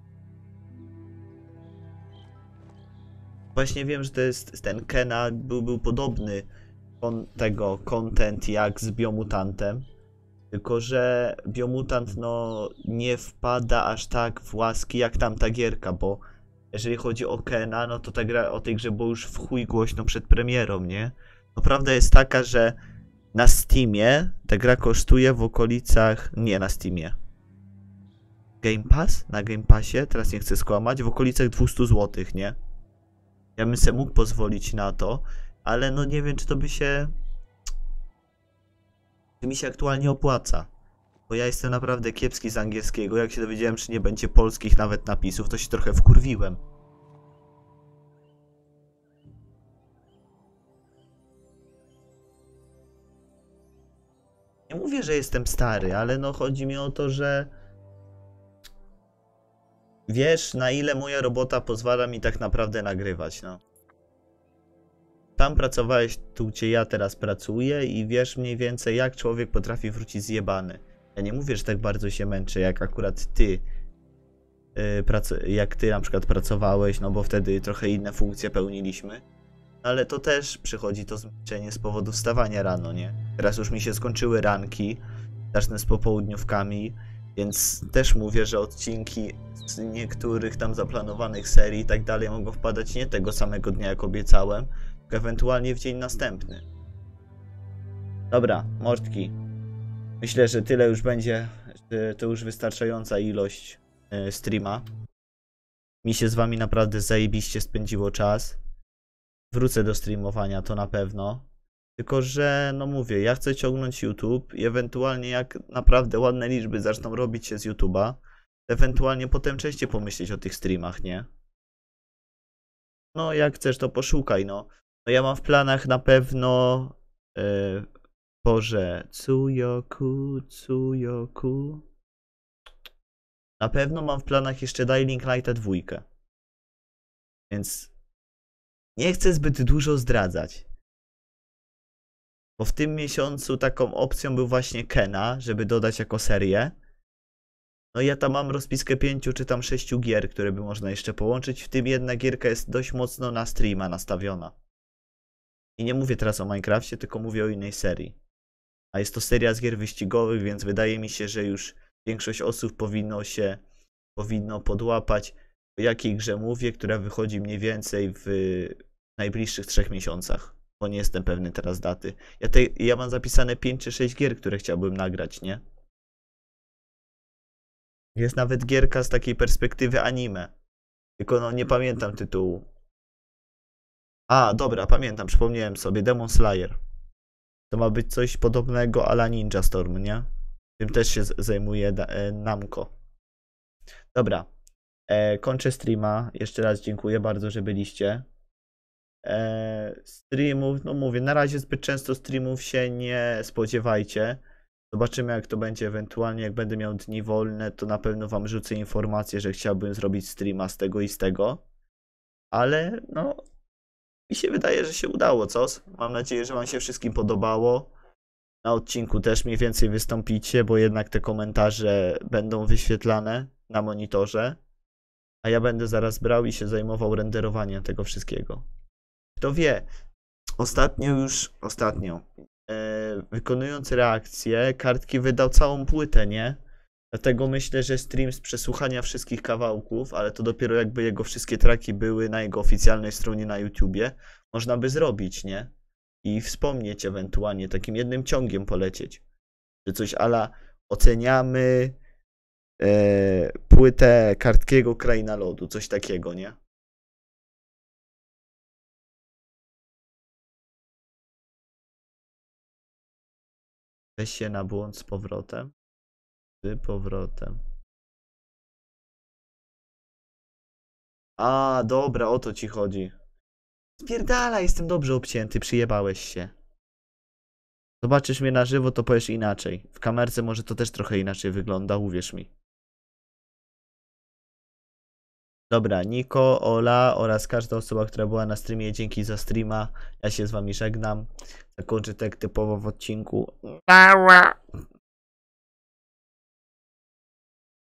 Właśnie wiem, że to jest ten Kena był podobny tego content jak z Biomutantem, tylko że Biomutant no nie wpada aż tak w łaski jak tamta gierka, bo jeżeli chodzi o Kena, no to ta gra o tej grze było już w chuj głośno przed premierą, nie? No prawda jest taka, że na Steamie ta gra kosztuje w okolicach... Nie na Steamie. Game Pass? Na Game Passie? Teraz nie chcę skłamać. W okolicach 200 zł, nie? Ja bym sobie mógł pozwolić na to, ale no nie wiem, czy to by się... Czy mi się aktualnie opłaca. Bo ja jestem naprawdę kiepski z angielskiego. Jak się dowiedziałem, że nie będzie polskich nawet napisów, to się trochę wkurwiłem. Nie mówię, że jestem stary, ale no chodzi mi o to, że wiesz, na ile moja robota pozwala mi tak naprawdę nagrywać, no. sam pracowałeś tu, gdzie ja teraz pracuję i wiesz mniej więcej, jak człowiek potrafi wrócić zjebany. Ja nie mówię, że tak bardzo się męczę, jak akurat ty, jak ty na przykład pracowałeś, no bo wtedy trochę inne funkcje pełniliśmy. Ale to też przychodzi to zmęczenie z powodu wstawania rano, nie? Teraz już mi się skończyły ranki, zacznę z popołudniówkami, więc też mówię, że odcinki z niektórych tam zaplanowanych serii i tak dalej mogą wpadać nie tego samego dnia, jak obiecałem, tylko ewentualnie w dzień następny. Dobra, mordki. Myślę, że tyle już będzie, że to już wystarczająca ilość streama. Mi się z wami naprawdę zajebiście spędziło czas. Wrócę do streamowania, to na pewno. Tylko że, no mówię, ja chcę ciągnąć YouTube i ewentualnie jak naprawdę ładne liczby zaczną robić się z YouTube'a, ewentualnie potem częściej pomyśleć o tych streamach, nie? No jak chcesz, to poszukaj, no. No ja mam w planach na pewno... Boże, Tsuyoku... Na pewno mam w planach jeszcze Dying Lighta 2. Więc... nie chcę zbyt dużo zdradzać. Bo w tym miesiącu taką opcją był właśnie Kena, żeby dodać jako serię. No ja tam mam rozpiskę 5 czy tam 6 gier, które by można jeszcze połączyć. W tym jedna gierka jest dość mocno na streama nastawiona. I nie mówię teraz o Minecrafcie, tylko mówię o innej serii. A jest to seria z gier wyścigowych, więc wydaje mi się, że już większość osób powinno podłapać, o jakiej grze mówię, która wychodzi mniej więcej w najbliższych 3 miesiącach. Bo nie jestem pewny teraz daty. Ja mam zapisane 5 czy 6 gier, które chciałbym nagrać, nie? Jest nawet gierka z takiej perspektywy anime. Tylko no nie pamiętam tytułu. A, dobra, pamiętam, przypomniałem sobie. Demon Slayer. To ma być coś podobnego a la Ninja Storm, nie? Tym też się zajmuje Namco. Dobra. Kończę streama. Jeszcze raz dziękuję bardzo, że byliście. Streamów, no mówię, na razie zbyt często streamów się nie spodziewajcie. Zobaczymy, jak to będzie ewentualnie, jak będę miał dni wolne, to na pewno wam rzucę informację, że chciałbym zrobić streama z tego i z tego. Ale no, mi się wydaje, że się udało, co? Mam nadzieję, że wam się wszystkim podobało. Na odcinku też mniej więcej wystąpicie, bo jednak te komentarze będą wyświetlane na monitorze. A ja będę zaraz brał i się zajmował renderowaniem tego wszystkiego. Kto wie, ostatnio, wykonując reakcję, Kartki wydał całą płytę, nie? Dlatego myślę, że stream z przesłuchania wszystkich kawałków, ale to dopiero jakby jego wszystkie traki były na jego oficjalnej stronie na YouTubie, można by zrobić, nie? I wspomnieć ewentualnie, takim jednym ciągiem polecieć. Czy coś a la oceniamy płytę Kartkiego Kraina Lodu, coś takiego, nie? Weź się na błąd z powrotem. A, dobra, o to ci chodzi. Spierdala, jestem dobrze obcięty, przyjebałeś się. Zobaczysz mnie na żywo, to powiesz inaczej. W kamerce może to też trochę inaczej wygląda, uwierz mi. Dobra, Niko, Ola oraz każda osoba, która była na streamie, dzięki za streama. Ja się z wami żegnam. Zakończę tak typowo w odcinku.